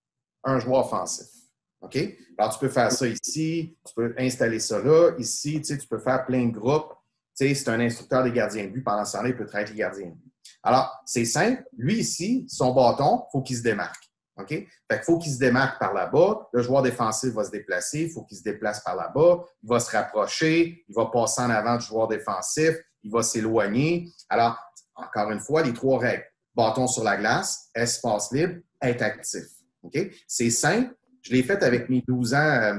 un joueur offensif. OK? Alors, tu peux faire ça ici, tu peux installer ça là, ici, tu sais, tu peux faire plein de groupes. Tu sais, c'est un instructeur des gardiens de but. Pendant ce temps-là, il peut travailler avec les gardiens de but. Alors, c'est simple. Lui, ici, son bâton, il faut qu'il se démarque. OK? Fait qu'il faut qu'il se démarque par là-bas. Le joueur défensif va se déplacer. Il faut qu'il se déplace par là-bas. Il va se rapprocher. Il va passer en avant du joueur défensif. Il va s'éloigner. Alors, encore une fois, les trois règles. Bâton sur la glace, espace libre, être actif. OK? C'est simple. Je l'ai fait avec mes douze ans euh,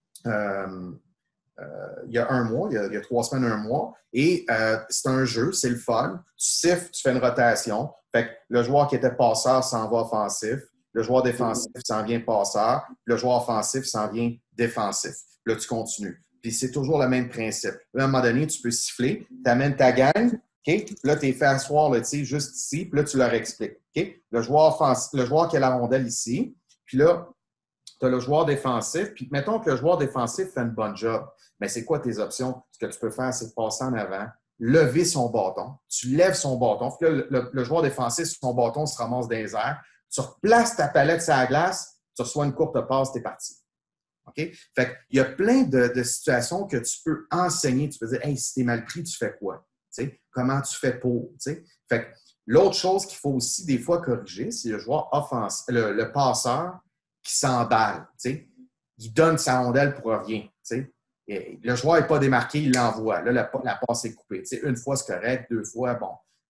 euh, euh, il y a un mois, il y a, il y a trois semaines, un mois. Et euh, c'est un jeu, c'est le fun. Tu siffles, tu fais une rotation. Fait que le joueur qui était passeur s'en va offensif. Le joueur défensif s'en vient passeur. Le joueur offensif s'en vient défensif. Puis là, tu continues. Puis c'est toujours le même principe. Là, à un moment donné, tu peux siffler, tu amènes ta gang. OK? Puis là, tu es fait asseoir là, juste ici. Puis là, tu leur expliques. OK? Le joueur, offensif, le joueur qui a la rondelle ici. Puis là, tu as le joueur défensif. Puis mettons que le joueur défensif fait une bonne job. Mais c'est quoi tes options? Ce que tu peux faire, c'est de passer en avant, lever son bâton. Tu lèves son bâton. Puis là, le, le, le joueur défensif, son bâton se ramasse dans les airs. Tu replaces ta palette sur la glace, tu reçois une courte passe, t'es parti. OK? Fait qu'il y a plein de, de situations que tu peux enseigner. Tu peux dire, hey, si t'es mal pris, tu fais quoi? T'sais, comment tu fais pour? T'sais? Fait que l'autre chose qu'il faut aussi des fois corriger, c'est le joueur offensif, le, le passeur qui s'emballe. Il donne sa rondelle pour rien. T'sais? Et le joueur n'est pas démarqué, il l'envoie. Là, la, la passe est coupée. T'sais, une fois, c'est correct. Deux fois, bon.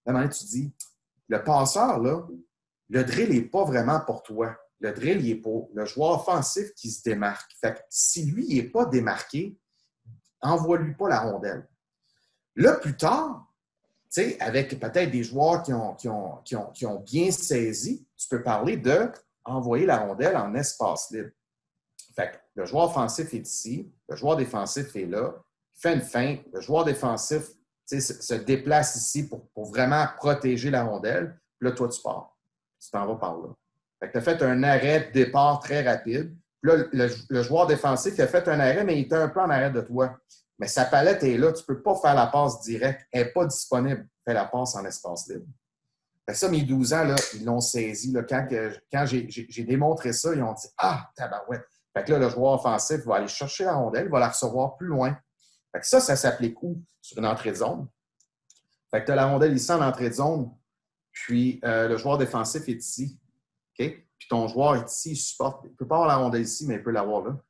à un moment donné, tu dis, le passeur, là, le drill n'est pas vraiment pour toi. Le drill, il est pour le joueur offensif qui se démarque. Fait que si lui, il n'est pas démarqué, envoie-lui pas la rondelle. Là, plus tard, tu sais, avec peut-être des joueurs qui ont, qui, ont, qui, ont, qui ont bien saisi, tu peux parler de envoyer la rondelle en espace libre. Fait que le joueur offensif est ici, le joueur défensif est là, il fait une feinte, le joueur défensif se, se déplace ici pour, pour vraiment protéger la rondelle, puis là, toi, tu pars. Tu t'en vas par là. Fait que tu as fait un arrêt de départ très rapide. Puis là, le, le joueur défensif il a fait un arrêt, mais il était un peu en arrêt de toi. Mais sa palette est là, tu ne peux pas faire la passe directe, elle n'est pas disponible. Fais la passe en espace libre. Fait que ça, mes douze ans, là, ils l'ont saisi. Là, quand que, quand j'ai, j'ai, j'ai démontré ça, ils ont dit « Ah, tabarouette! » Fait que là, le joueur offensif va aller chercher la rondelle, il va la recevoir plus loin. Fait que ça, ça s'applique où? Sur une entrée de zone. Fait que tu as la rondelle ici en entrée de zone, puis euh, le joueur défensif est ici. Okay? Puis ton joueur est ici, il supporte. Il ne peut pas avoir la rondelle ici, mais il peut l'avoir là.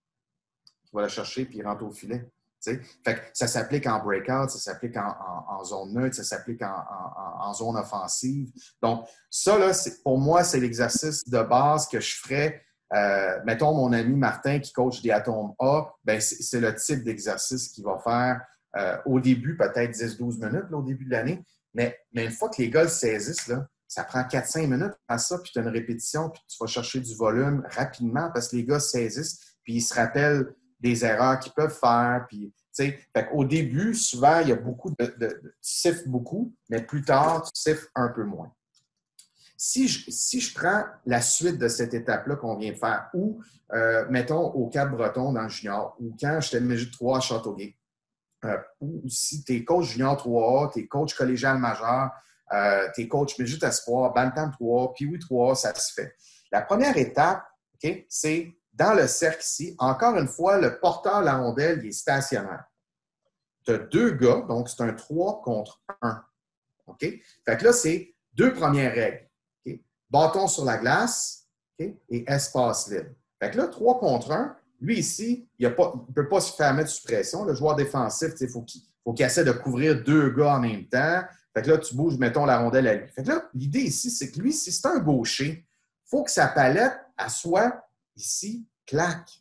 Il va la chercher, puis il rentre au filet. T'sais? Fait que ça s'applique en breakout, ça s'applique en, en, en zone neutre, ça s'applique en, en, en zone offensive. Donc, ça, là, c'est, pour moi, c'est l'exercice de base que je ferais. Euh, mettons, mon ami Martin qui coach des Atomes A, ben c'est, c'est le type d'exercice qu'il va faire euh, au début, peut-être dix à douze minutes là, au début de l'année. Mais, mais une fois que les gars le saisissent, là, ça prend quatre à cinq minutes à ça, puis tu as une répétition, puis tu vas chercher du volume rapidement parce que les gars saisissent, puis ils se rappellent des erreurs qu'ils peuvent faire. Puis, fait qu'au début, souvent, il y a beaucoup de, de, de. Tu siffles beaucoup, mais plus tard, tu siffles un peu moins. Si je, si je prends la suite de cette étape-là qu'on vient de faire, ou, euh, mettons, au Cap-Breton dans le junior, ou quand j'étais Mégie trois à Châteauguay, euh, ou si tu es coach junior trois A, tu es coach collégial majeur, euh, tu es coach Mégie Espoir, Bantam trois A, puis oui trois A, ça se fait. La première étape, okay, c'est dans le cercle ici, encore une fois, le porteur de la rondelle, il est stationnaire. Tu as deux gars, donc c'est un trois contre un. OK? Fait que là, c'est deux premières règles. Okay? Bâton sur la glace, okay? Et espace libre. Fait que là, trois contre un, lui ici, il ne peut pas se faire mettre sous pression. Le joueur défensif, il faut qu'il, faut qu'il essaie de couvrir deux gars en même temps. Fait que là, tu bouges, mettons, la rondelle à lui. Fait que là, l'idée ici, c'est que lui, si c'est un gaucher, il faut que sa palette, elle soit ici, claque.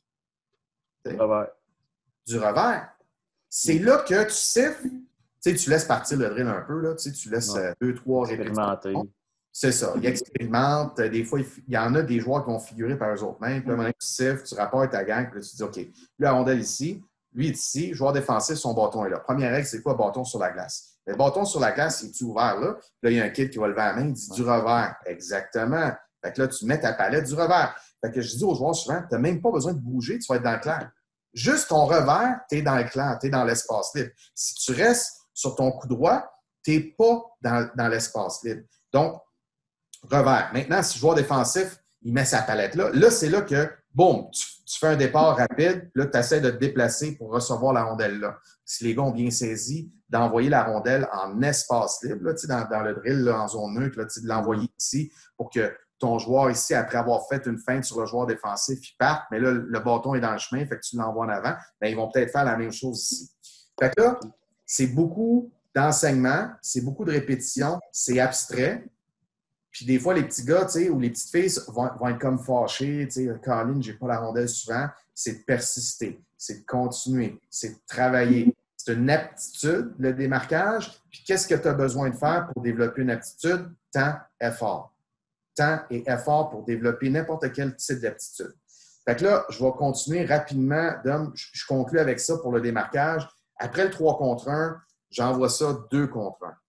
Du revers. Du revers. C'est là que tu siffles. Tu sais, tu laisses partir le drill un peu. Là. Tu sais, tu laisses ouais. deux, trois répétitions. C'est ça. Il expérimente. Des fois, il y en a des joueurs qui vont figurer par eux autres mêmes. Puis là, maintenant, tu siffles, tu rapportes ta gang. Puis là, tu dis, OK, lui, la rondelle ici. Lui est ici. Joueur défensif, son bâton est là. Première règle, c'est quoi? Bâton sur la glace. Le bâton sur la glace, il est ouvert là. Puis là, il y a un kid qui va lever la main. Il dit du revers. Exactement. Fait que là, tu mets ta palette du revers. Fait que je dis aux joueurs souvent, tu n'as même pas besoin de bouger, tu vas être dans le clair. Juste ton revers, tu es dans le clair, tu es dans l'espace libre. Si tu restes sur ton coup droit, tu n'es pas dans, dans l'espace libre. Donc, revers. Maintenant, si le joueur défensif, il met sa palette là, là, c'est là que, boum, tu, tu fais un départ rapide, là, tu essaies de te déplacer pour recevoir la rondelle là. Si les gars ont bien saisi, d'envoyer la rondelle en espace libre, là, dans, dans le drill, là, en zone neutre, là, de l'envoyer ici pour que ton joueur ici, après avoir fait une feinte sur le joueur défensif, il part, mais là, le bâton est dans le chemin, fait que tu l'envoies en avant, bien, ils vont peut-être faire la même chose ici. Fait que là, c'est beaucoup d'enseignement, c'est beaucoup de répétition, c'est abstrait. Puis des fois, les petits gars, tu sais, ou les petites filles vont, vont être comme fâchés, tu sais, Colin, j'ai pas la rondelle souvent. C'est de persister, c'est de continuer, c'est de travailler. C'est une aptitude, le démarquage. Puis qu'est-ce que tu as besoin de faire pour développer une aptitude? Temps, effort. Temps et effort pour développer n'importe quel type d'aptitude. Fait que là, je vais continuer rapidement. Dom, je conclue avec ça pour le démarquage. Après le trois contre un, j'envoie ça deux contre un.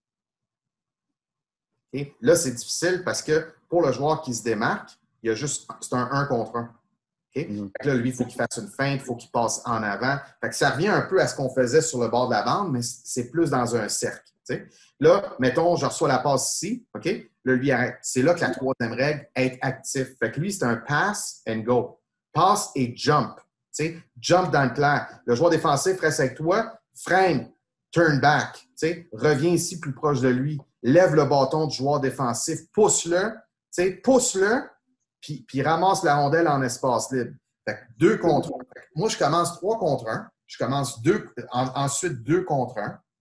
Okay? Là, c'est difficile parce que pour le joueur qui se démarque, il y a juste, c'est un un contre un. Okay? Mm-hmm. Fait que là, lui, il faut qu'il fasse une feinte, il faut qu'il passe en avant. Fait que ça revient un peu à ce qu'on faisait sur le bord de la bande, mais c'est plus dans un cercle. T'sais? Là, mettons, je reçois la passe ici, OK? Là, lui, arrête. C'est là que la troisième règle, être actif. Fait que lui, c'est un pass and go. Pass et jump. T'sais? Jump dans le clair. Le joueur défensif reste avec toi, freine, turn back. T'sais? Reviens ici plus proche de lui. Lève le bâton du joueur défensif, pousse-le, pousse-le, puis, puis ramasse la rondelle en espace libre. Fait que deux contre un. Moi, je commence trois contre un. Je commence deux, en, ensuite deux contre un.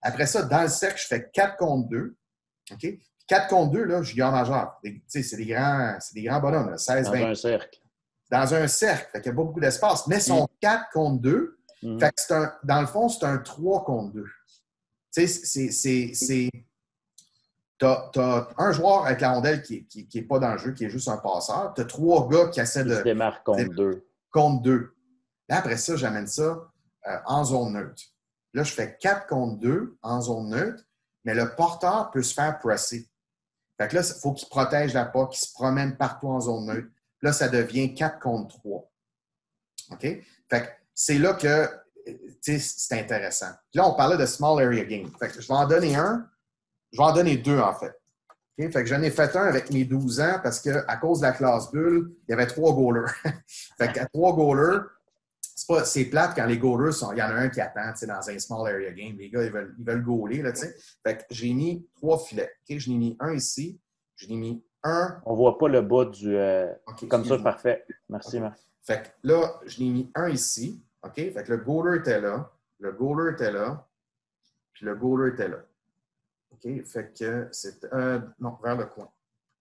Après ça, dans le cercle, je fais quatre contre deux. OK? quatre contre deux, là, junior majeur. C'est des grands, c'est des grands bonhommes, là, seize vingt. Dans un cercle. Dans un cercle. Fait qu'il n'y a pas beaucoup d'espace. Mais ils sont mm. quatre contre deux. Mm. Fait que c'est un, dans le fond, c'est un trois contre deux. Tu sais, c'est... Tu as un joueur avec la rondelle qui n'est qui, qui pas dans le jeu, qui est juste un passeur. Tu as trois gars qui essaient de... Ils se démarquent contre deux. Contre deux. Là, après ça, j'amène ça euh, en zone neutre. Là, je fais quatre contre deux en zone neutre, mais le porteur peut se faire presser. Fait que là, il faut qu'il protège la P A, qu'il se promène partout en zone neutre. Là, ça devient quatre contre trois. OK? Fait que c'est là que c'est intéressant. Puis là, on parlait de small area game. Fait que je vais en donner un. Je vais en donner deux, en fait. Okay? Fait que j'en ai fait un avec mes douze ans parce qu'à cause de la classe bulle, il y avait trois goalers. Fait qu'à trois goalers, c'est plate quand les goalers sont. Il y en a un qui attend dans un small area game. Les gars, ils veulent, ils veulent goaler. Là, fait que j'ai mis trois filets. Okay? Je l'ai mis un ici. Je l'ai mis un. On ne voit pas le bas du. Euh, okay, comme ça, parfait. Merci, okay. Marc. Fait que là, je l'ai mis un ici. OK? Fait que le goaler était là. Le goaler était là. Puis le goaler était là. OK? Fait que c'est. Euh, non, vers le coin.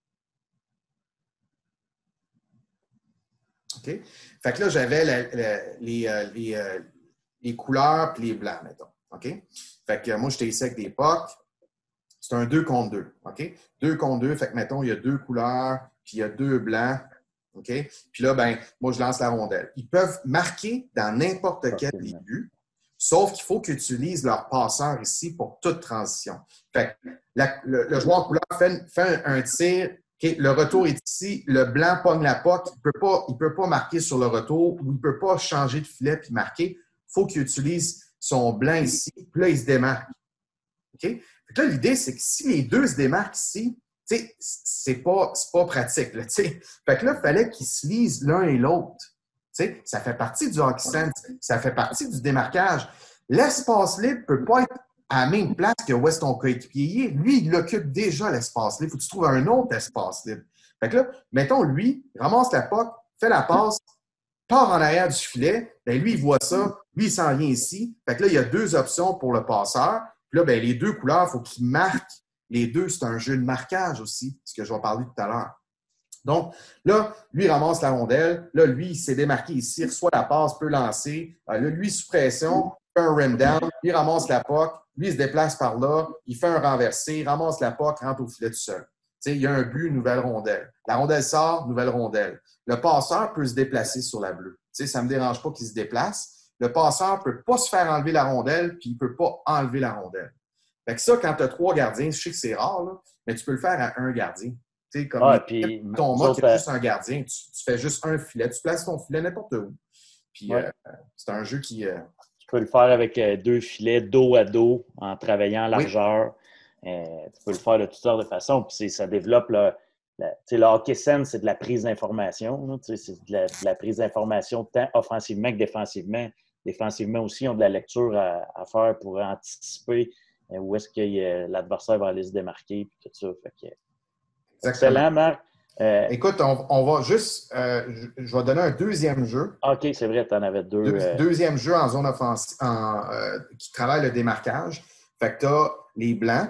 OK? Fait que là, j'avais la, la, les, euh, les, euh, les couleurs et les blancs, mettons. OK? Fait que moi, j'étais ici avec des pucks. C'est un deux contre deux. OK? deux contre deux. Fait que, mettons, il y a deux couleurs, puis il y a deux blancs. OK? Puis là, ben, moi, je lance la rondelle. Ils peuvent marquer dans n'importe quel début, sauf qu'il faut qu'ils utilisent leur passeur ici pour toute transition. Fait que la, le, le joueur couleur fait, fait un, un tir. Okay, le retour est ici. Le blanc pogne la puck. Il ne peut pas, il peut pas marquer sur le retour ou il ne peut pas changer de filet puis marquer. Il faut qu'il utilise son blanc ici. Puis là, il se démarque. Okay? Fait que là, l'idée, c'est que si les deux se démarquent ici, c'est pas, pas pratique. Là, fait que là, il fallait qu'ils se lisent l'un et l'autre. Ça fait partie du hockey sense. Ça fait partie du démarquage. L'espace libre ne peut pas être à la même place que où est ton coéquipier. Lui, il occupe déjà l'espace libre. Il faut que tu trouves un autre espace libre. Fait que là, mettons, lui, il ramasse la puck, fait la passe, part en arrière du filet. Bien, lui, il voit ça. Lui, il s'en vient ici. Fait que là, il y a deux options pour le passeur. Puis là, bien, les deux couleurs, il faut qu'il marque. Les deux, c'est un jeu de marquage aussi, ce que je vais parler tout à l'heure. Donc, là, lui, il ramasse la rondelle. Là, lui, il s'est démarqué ici, reçoit la passe, peut lancer. Là, lui, sous pression, fait un rim down. Lui, ramasse la puck. Lui, il se déplace par là. Il fait un renversé, il ramasse la puck, rentre au filet tout seul. T'sais, il y a un but, nouvelle rondelle. La rondelle sort, nouvelle rondelle. Le passeur peut se déplacer sur la bleue. T'sais, ça ne me dérange pas qu'il se déplace. Le passeur ne peut pas se faire enlever la rondelle, puis il ne peut pas enlever la rondelle. Fait que ça, quand tu as trois gardiens, je sais que c'est rare, là, mais tu peux le faire à un gardien. Tu sais, comme ah, puis, ton mode, tu as juste un gardien, tu, tu fais juste un filet, tu places ton filet n'importe où. Puis ouais. euh, c'est un jeu qui. Euh... Tu peux le faire avec euh, deux filets dos à dos en travaillant en largeur. Oui. Euh, tu peux le faire de toutes sortes de façons. Puis ça développe le, la, le hockey sense, c'est de la prise d'information. C'est de la, de la prise d'information tant offensivement que défensivement. Défensivement aussi, ils ont de la lecture à, à faire pour anticiper où est-ce que l'adversaire va aller se démarquer et tout ça. Fait que, excellent, Marc. Euh, Écoute, on, on va juste... Euh, je, je vais donner un deuxième jeu. OK, c'est vrai, tu en avais deux. deux euh... Deuxième jeu en zone offensive en, euh, qui travaille le démarquage. Fait que tu as les blancs,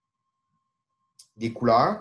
les couleurs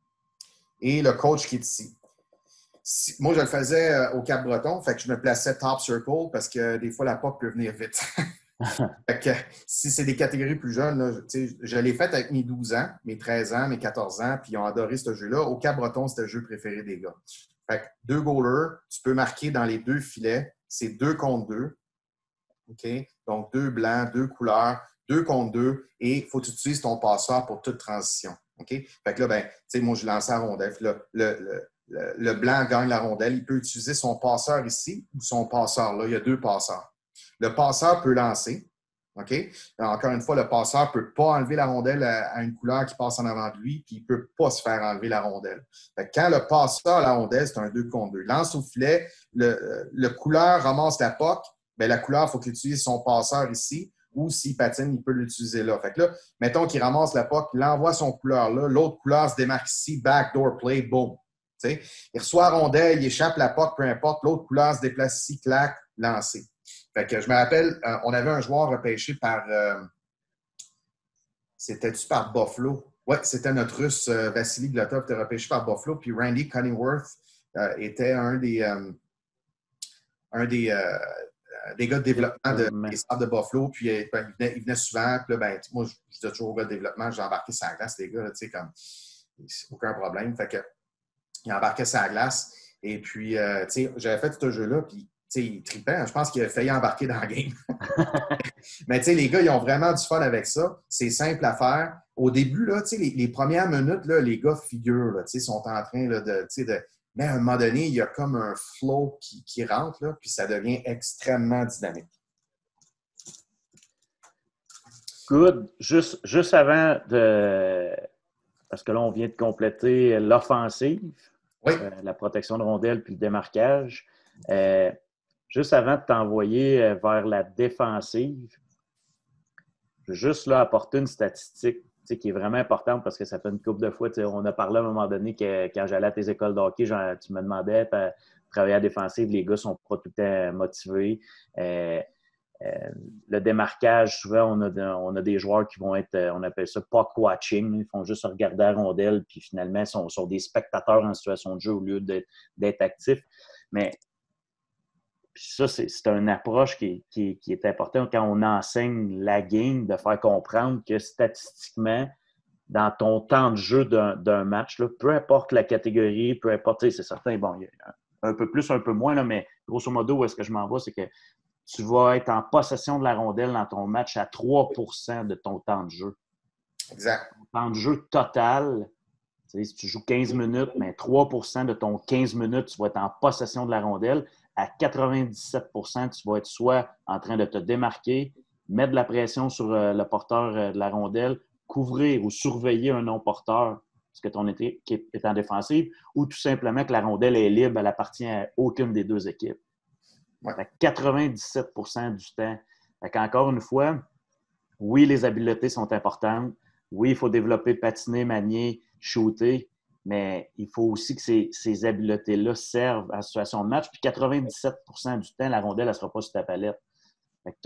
et le coach qui est ici. Si, moi, je le faisais euh, au Cap-Breton, fait que je me plaçais top circle parce que des fois, la puck peut venir vite. Fait que, si c'est des catégories plus jeunes, là, je l'ai fait avec mes douze ans, mes treize ans, mes quatorze ans, puis ils ont adoré ce jeu-là. Au Cap-Breton, c'était le jeu préféré des gars. Fait que deux goalers, tu peux marquer dans les deux filets. C'est deux contre deux. OK? Donc, deux blancs, deux couleurs, deux contre deux. Et il faut que tu utilises ton passeur pour toute transition. OK? Fait que là, ben, tu sais, moi, je lance la rondelle. Là, le, le, le, le blanc gagne la rondelle. Il peut utiliser son passeur ici ou son passeur là. Il y a deux passeurs. Le passeur peut lancer. OK? Encore une fois, le passeur ne peut pas enlever la rondelle à, à une couleur qui passe en avant de lui, puis il ne peut pas se faire enlever la rondelle. Fait que quand le passeur a la rondelle, c'est un deux contre deux. Lance au filet, le, le couleur ramasse la puck, bien, la couleur, il faut qu'il utilise son passeur ici, ou s'il patine, il peut l'utiliser là. Fait que là, mettons qu'il ramasse la puck, il envoie son couleur là, l'autre couleur se démarque ici, backdoor play, boom. T'sais? Il reçoit la rondelle, il échappe la puck, peu importe, l'autre couleur se déplace ici, clac, lancé. Fait que je me rappelle, euh, on avait un joueur repêché par, euh, C'était-tu par Buffalo? Oui, c'était notre Russe, euh, Vassili Glotov, était repêché par Buffalo. Puis Randy Cunningworth euh, était un des, euh, un des, euh, des gars de développement de, des Sabres de Buffalo. Puis euh, ben, il, venait, il venait souvent. Puis là, ben, moi, je disais toujours au gars de développement, j'ai embarqué sur la glace, les gars, tu sais, comme aucun problème. Fait que il embarquait sur la glace. Et puis, euh, tu sais, j'avais fait tout ce jeu-là, puis tu sais, il tripait. Je pense qu'il a failli embarquer dans la game. Mais tu sais, les gars, ils ont vraiment du fun avec ça. C'est simple à faire. Au début, là, tu sais, les, les premières minutes, là, les gars figurent, là, tu sais, sont en train là, de, tu sais, de... Mais à un moment donné, il y a comme un flow qui, qui rentre, là, puis ça devient extrêmement dynamique. Good. Juste, juste avant de... Parce que là, on vient de compléter l'offensive, oui. euh, la protection de rondelles puis le démarquage. Euh, juste avant de t'envoyer vers la défensive, je veux juste là, apporter une statistique qui est vraiment importante parce que ça fait une couple de fois. On a parlé à un moment donné que quand j'allais à tes écoles de hockey, genre, tu me demandais de travailler à la défensive, les gars sont pas tout le temps motivés. Euh, euh, le démarquage, souvent, on a, de, on a des joueurs qui vont être, on appelle ça puck watching. Ils font juste regarder la rondelle, puis finalement, ils sont, sont des spectateurs en situation de jeu au lieu d'être, d'être actifs. Mais puis ça, c'est, c'est une approche qui est, qui, est, qui est importante quand on enseigne la game, de faire comprendre que statistiquement, dans ton temps de jeu d'un, d'un match, là, peu importe la catégorie, peu importe, c'est certain, bon, il y a un peu plus, un peu moins, là, mais grosso modo, où est-ce que je m'en vais, c'est que tu vas être en possession de la rondelle dans ton match à trois pour cent de ton temps de jeu. Exact. Ton temps de jeu total, si tu joues quinze minutes, mais trois pour cent de ton quinze minutes, tu vas être en possession de la rondelle. À quatre-vingt-dix-sept pour cent, tu vas être soit en train de te démarquer, mettre de la pression sur euh, le porteur euh, de la rondelle, couvrir ou surveiller un non-porteur, parce que ton équipe est en défensive, ou tout simplement que la rondelle est libre, elle appartient à aucune des deux équipes. Ouais. À quatre-vingt-dix-sept pour cent du temps. Encore une fois, oui, les habiletés sont importantes. Oui, il faut développer, patiner, manier, shooter. Mais il faut aussi que ces, ces habiletés-là servent à la situation de match. Puis quatre-vingt-dix-sept pour cent du temps, la rondelle, elle ne sera pas sur ta palette. Tu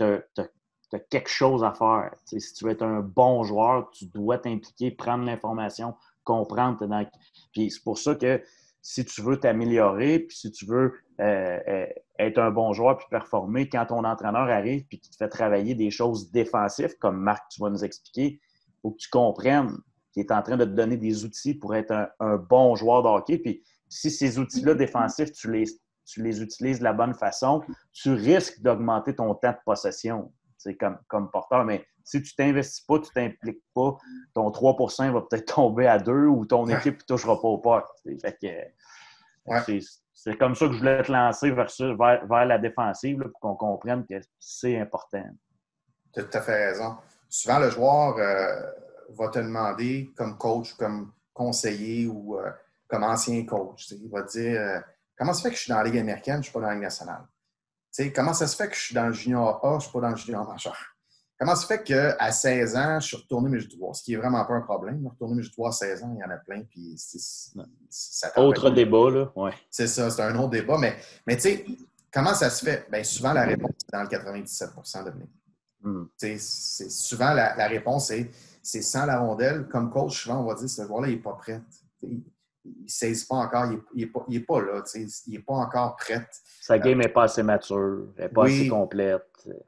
as quelque chose à faire. T'sais, si tu veux être un bon joueur, tu dois t'impliquer, prendre l'information, comprendre. Dans... Puis c'est pour ça que si tu veux t'améliorer, puis si tu veux euh, être un bon joueur puis performer, quand ton entraîneur arrive et qu'il te fait travailler des choses défensives, comme Marc, tu vas nous expliquer, il faut que tu comprennes qu'il est en train de te donner des outils pour être un, un bon joueur de hockey. Puis si ces outils-là défensifs, tu les, tu les utilises de la bonne façon, tu risques d'augmenter ton temps de possession comme, comme porteur. Mais si tu ne t'investis pas, tu ne t'impliques pas, ton trois pour cent va peut-être tomber à deux ou ton équipe ne touchera pas au puck. Fait que, ouais. c'est, c'est comme ça que je voulais te lancer vers, vers, vers la défensive là, pour qu'on comprenne que c'est important. Tu as tout à fait raison. Souvent, le joueur euh, va te demander, comme coach, comme conseiller ou euh, comme ancien coach, il va te dire euh, comment ça fait que je suis dans la Ligue américaine, je ne suis pas dans la Ligue nationale? T'sais, comment ça se fait que je suis dans le junior A, je ne suis pas dans le junior majeur? Comment ça se fait qu'à seize ans, je suis retourné mes droits? Ce qui n'est vraiment pas un problème. Retourner mes droits à seize ans, il y en a plein. Puis c'est, ça autre débat, là. Ouais. C'est ça, c'est un autre débat. Mais, mais tu sais, comment ça se fait? Bien, souvent, la réponse est dans le quatre-vingt-dix-sept pour cent de Dominique. Mm. C'est, souvent, la, la réponse est c'est sans la rondelle. Comme coach, souvent, on va dire ce joueur-là, il n'est pas prêt. Il ne saisit pas encore, il n'est pas, il est pas là. Il n'est pas encore prêt. Sa game n'est euh, pas assez mature, elle n'est pas oui, assez complète.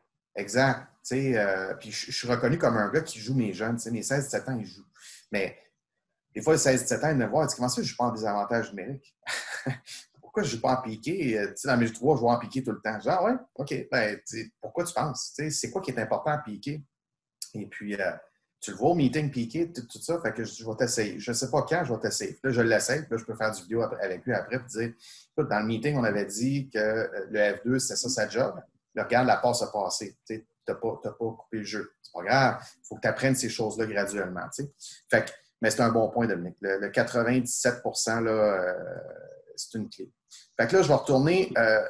Exact. Euh, puis je, je suis reconnu comme un gars qui joue mes jeunes. Mes seize dix-sept ans, ils jouent. Mais des fois, les seize dix-sept ans, ils me voient, comment ça, je ne joue pas en désavantage numérique? Pourquoi je ne joue pas en piqué? Dans mes trois, je joue en piqué tout le temps. Genre, ouais, OK. Ben, pourquoi tu penses? T'sais, c'est quoi qui est important en piqué? Et puis, euh, tu le vois au meeting piqué, tout, tout ça, fait que je, je vais t'essayer. Je ne sais pas quand je vais t'essayer. Là, je l'essaye, là, je peux faire du vidéo avec lui après et dire, écoute, dans le meeting, on avait dit que le F deux, c'était ça, sa job. Là, regarde, la passe a passé. Tu n'as pas, pas coupé le jeu. C'est pas grave. Il faut que tu apprennes ces choses-là graduellement. T'sais. Fait que, mais c'est un bon point, Dominique. Le, le quatre-vingt-dix-sept pour cent, là, euh, c'est une clé. Fait que là, je vais retourner. Euh...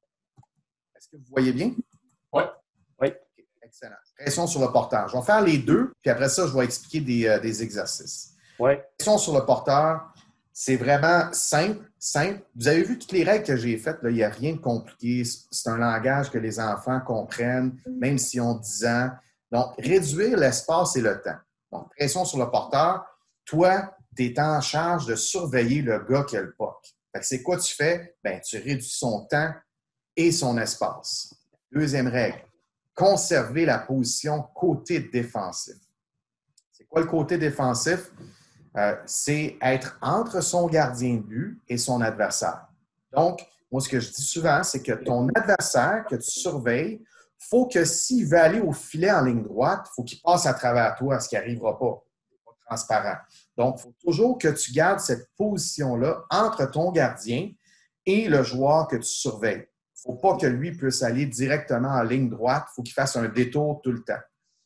Est-ce que vous voyez bien? Oui. Oui. Excellent. Pression sur le porteur. Je vais faire les deux, puis après ça, je vais expliquer des, euh, des exercices. Oui. Pression sur le porteur, c'est vraiment simple, simple. Vous avez vu toutes les règles que j'ai faites, là, il n'y a rien de compliqué. C'est un langage que les enfants comprennent, même s'ils ont dix ans. Donc, réduire l'espace et le temps. Donc, pression sur le porteur. Toi, tu es en charge de surveiller le gars qui a le puck. Fait que c'est quoi tu fais? Bien, tu réduis son temps et son espace. Deuxième règle, conserver la position côté défensif. C'est quoi le côté défensif? Euh, c'est être entre son gardien de but et son adversaire. Donc, moi, ce que je dis souvent, c'est que ton adversaire que tu surveilles, il faut que s'il veut aller au filet en ligne droite, il faut qu'il passe à travers toi, ce qui n'arrivera pas. C'est pas transparent. Donc, il faut toujours que tu gardes cette position-là entre ton gardien et le joueur que tu surveilles. Il ne faut pas que lui puisse aller directement en ligne droite. Il faut qu'il fasse un détour tout le temps.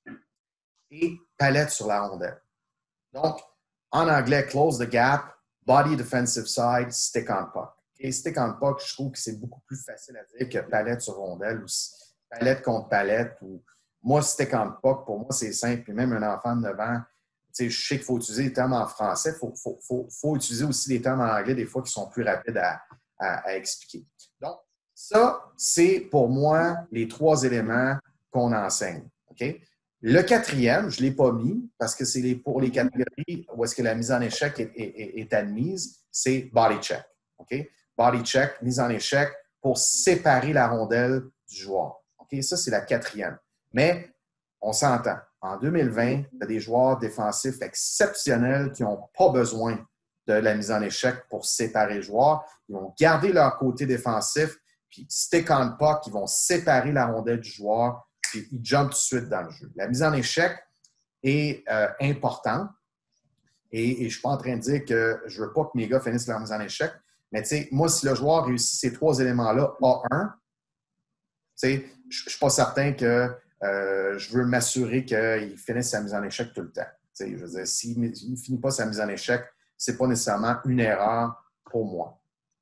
Et palette sur la rondelle. Donc, en anglais, close the gap, body defensive side, stick on puck. Et stick on puck, je trouve que c'est beaucoup plus facile à dire que palette sur rondelle ou palette contre palette. Ou... Moi, stick on puck, pour moi, c'est simple. Puis même un enfant de neuf ans, je sais qu'il faut utiliser les termes en français. Il faut, faut, faut, faut utiliser aussi les termes en anglais, des fois, qui sont plus rapides à, à, à expliquer. Donc, ça, c'est pour moi les trois éléments qu'on enseigne. OK? Le quatrième, je ne l'ai pas mis parce que c'est les, pour les catégories où est-ce que la mise en échec est, est, est admise, c'est body check. OK? Body check, mise en échec pour séparer la rondelle du joueur. OK? Ça, c'est la quatrième. Mais on s'entend. En deux mille vingt, il y a des joueurs défensifs exceptionnels qui n'ont pas besoin de la mise en échec pour séparer le joueur. Ils vont garder leur côté défensif, puis stick on puck, ils vont séparer la rondelle du joueur, puis ils jumpent tout de suite dans le jeu. La mise en échec est euh, importante. Et, et je ne suis pas en train de dire que je ne veux pas que mes gars finissent leur mise en échec, mais tu sais, moi, si le joueur réussit ces trois éléments-là, A un, tu sais, je ne suis pas certain que euh, je veux m'assurer qu'il finisse sa mise en échec tout le temps. Tu sais, je veux dire, s'il ne finit pas sa mise en échec, ce n'est pas nécessairement une erreur pour moi.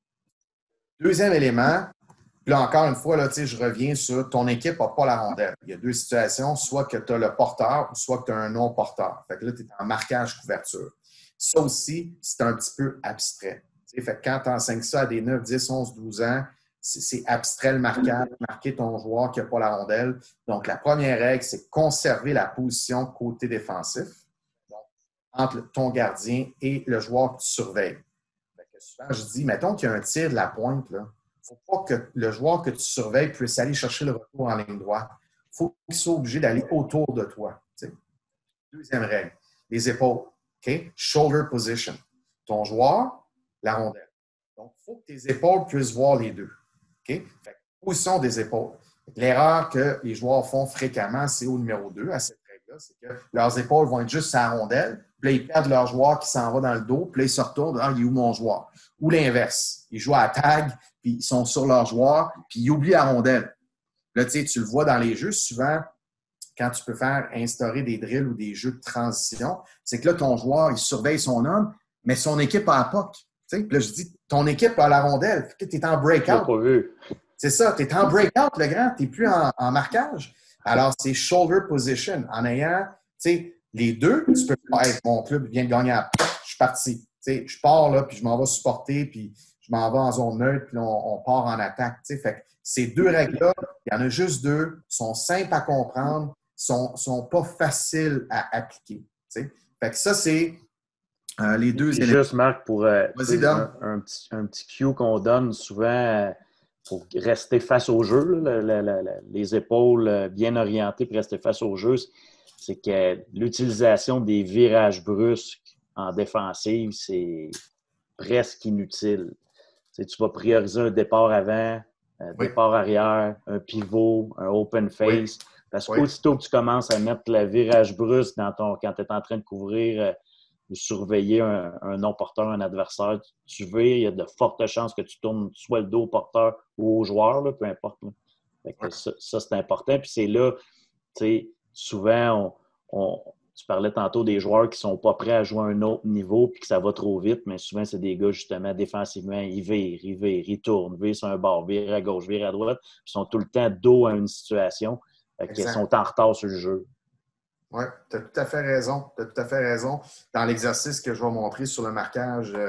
Deuxième élément, puis là, encore une fois, là, je reviens sur ton équipe n'a pas la rondelle. Il y a deux situations, soit que tu as le porteur ou soit que tu as un non-porteur. Fait que là, tu es en marquage-couverture. Ça aussi, c'est un petit peu abstrait. T'sais, fait que quand tu enseignes ça à des neuf, dix, onze, douze ans, c'est abstrait le marquage, marquer ton joueur qui n'a pas la rondelle. Donc, la première règle, c'est conserver la position côté défensif, donc, entre ton gardien et le joueur que tu surveilles. Fait que souvent, je dis, mettons qu'il y a un tir de la pointe, là. Il ne faut pas que le joueur que tu surveilles puisse aller chercher le retour en ligne droite. Il faut qu'il soit obligé d'aller autour de toi. T'sais. Deuxième règle, les épaules. Okay? Shoulder position. Ton joueur, la rondelle. Donc, il faut que tes épaules puissent voir les deux. Okay? Fait, position des épaules. L'erreur que les joueurs font fréquemment, c'est au numéro deux, à cette règle-là, c'est que leurs épaules vont être juste sur la rondelle, puis là, ils perdent leur joueur qui s'en va dans le dos, puis là, ils se retournent, ah, il est où mon joueur? Ou l'inverse. Ils jouent à tag, puis ils sont sur leur joueur, puis ils oublient la rondelle. Là, tu sais, tu le vois dans les jeux, souvent, quand tu peux faire instaurer des drills ou des jeux de transition, c'est que là, ton joueur, il surveille son homme, mais son équipe a la puck. Puis là, je dis, ton équipe a la rondelle. Tu es en breakout. C'est ça, tu es en breakout, le grand. Tu n'es plus en, en marquage. Alors, c'est shoulder position. En ayant, tu sais, les deux, tu peux pas être, mon club vient de gagner à la je suis parti. Tu sais, je pars là, puis je m'en vais supporter, puis je m'en vais en zone neutre, puis on, on part en attaque. Tu sais, fait que ces deux règles-là, il y en a juste deux, sont simples à comprendre, sont, sont pas faciles à appliquer. Tu sais. Fait que ça, c'est euh, les deux éléments. Juste, Marc, pour euh, un, un, petit, un petit cue qu'on donne souvent euh, pour rester face au jeu, là, la, la, la, les épaules bien orientées pour rester face au jeu, c'est que l'utilisation des virages brusques en défensive, c'est presque inutile. Tu sais, tu vas prioriser un départ avant, un oui. départ arrière, un pivot, un open face. Oui. Parce qu'aussitôt oui. que tu commences à mettre le virage brusque dans ton, quand tu es en train de couvrir euh, ou surveiller un, un non-porteur, un adversaire, tu veux, il y a de fortes chances que tu tournes soit le dos au porteur ou au joueur, là, peu importe. Fait que oui. Ça, ça c'est important. Puis c'est là, tu sais, souvent, on, on, tu parlais tantôt des joueurs qui ne sont pas prêts à jouer à un autre niveau puis que ça va trop vite, mais souvent, c'est des gars, justement, défensivement, ils virent, ils virent, ils tournent, virent sur un bord, virent à gauche, virent à droite, puis ils sont tout le temps dos à une situation. Ils sont en retard sur le jeu. Oui, tu as tout à fait raison. Tu as tout à fait raison. Dans l'exercice que je vais montrer sur le marquage, euh,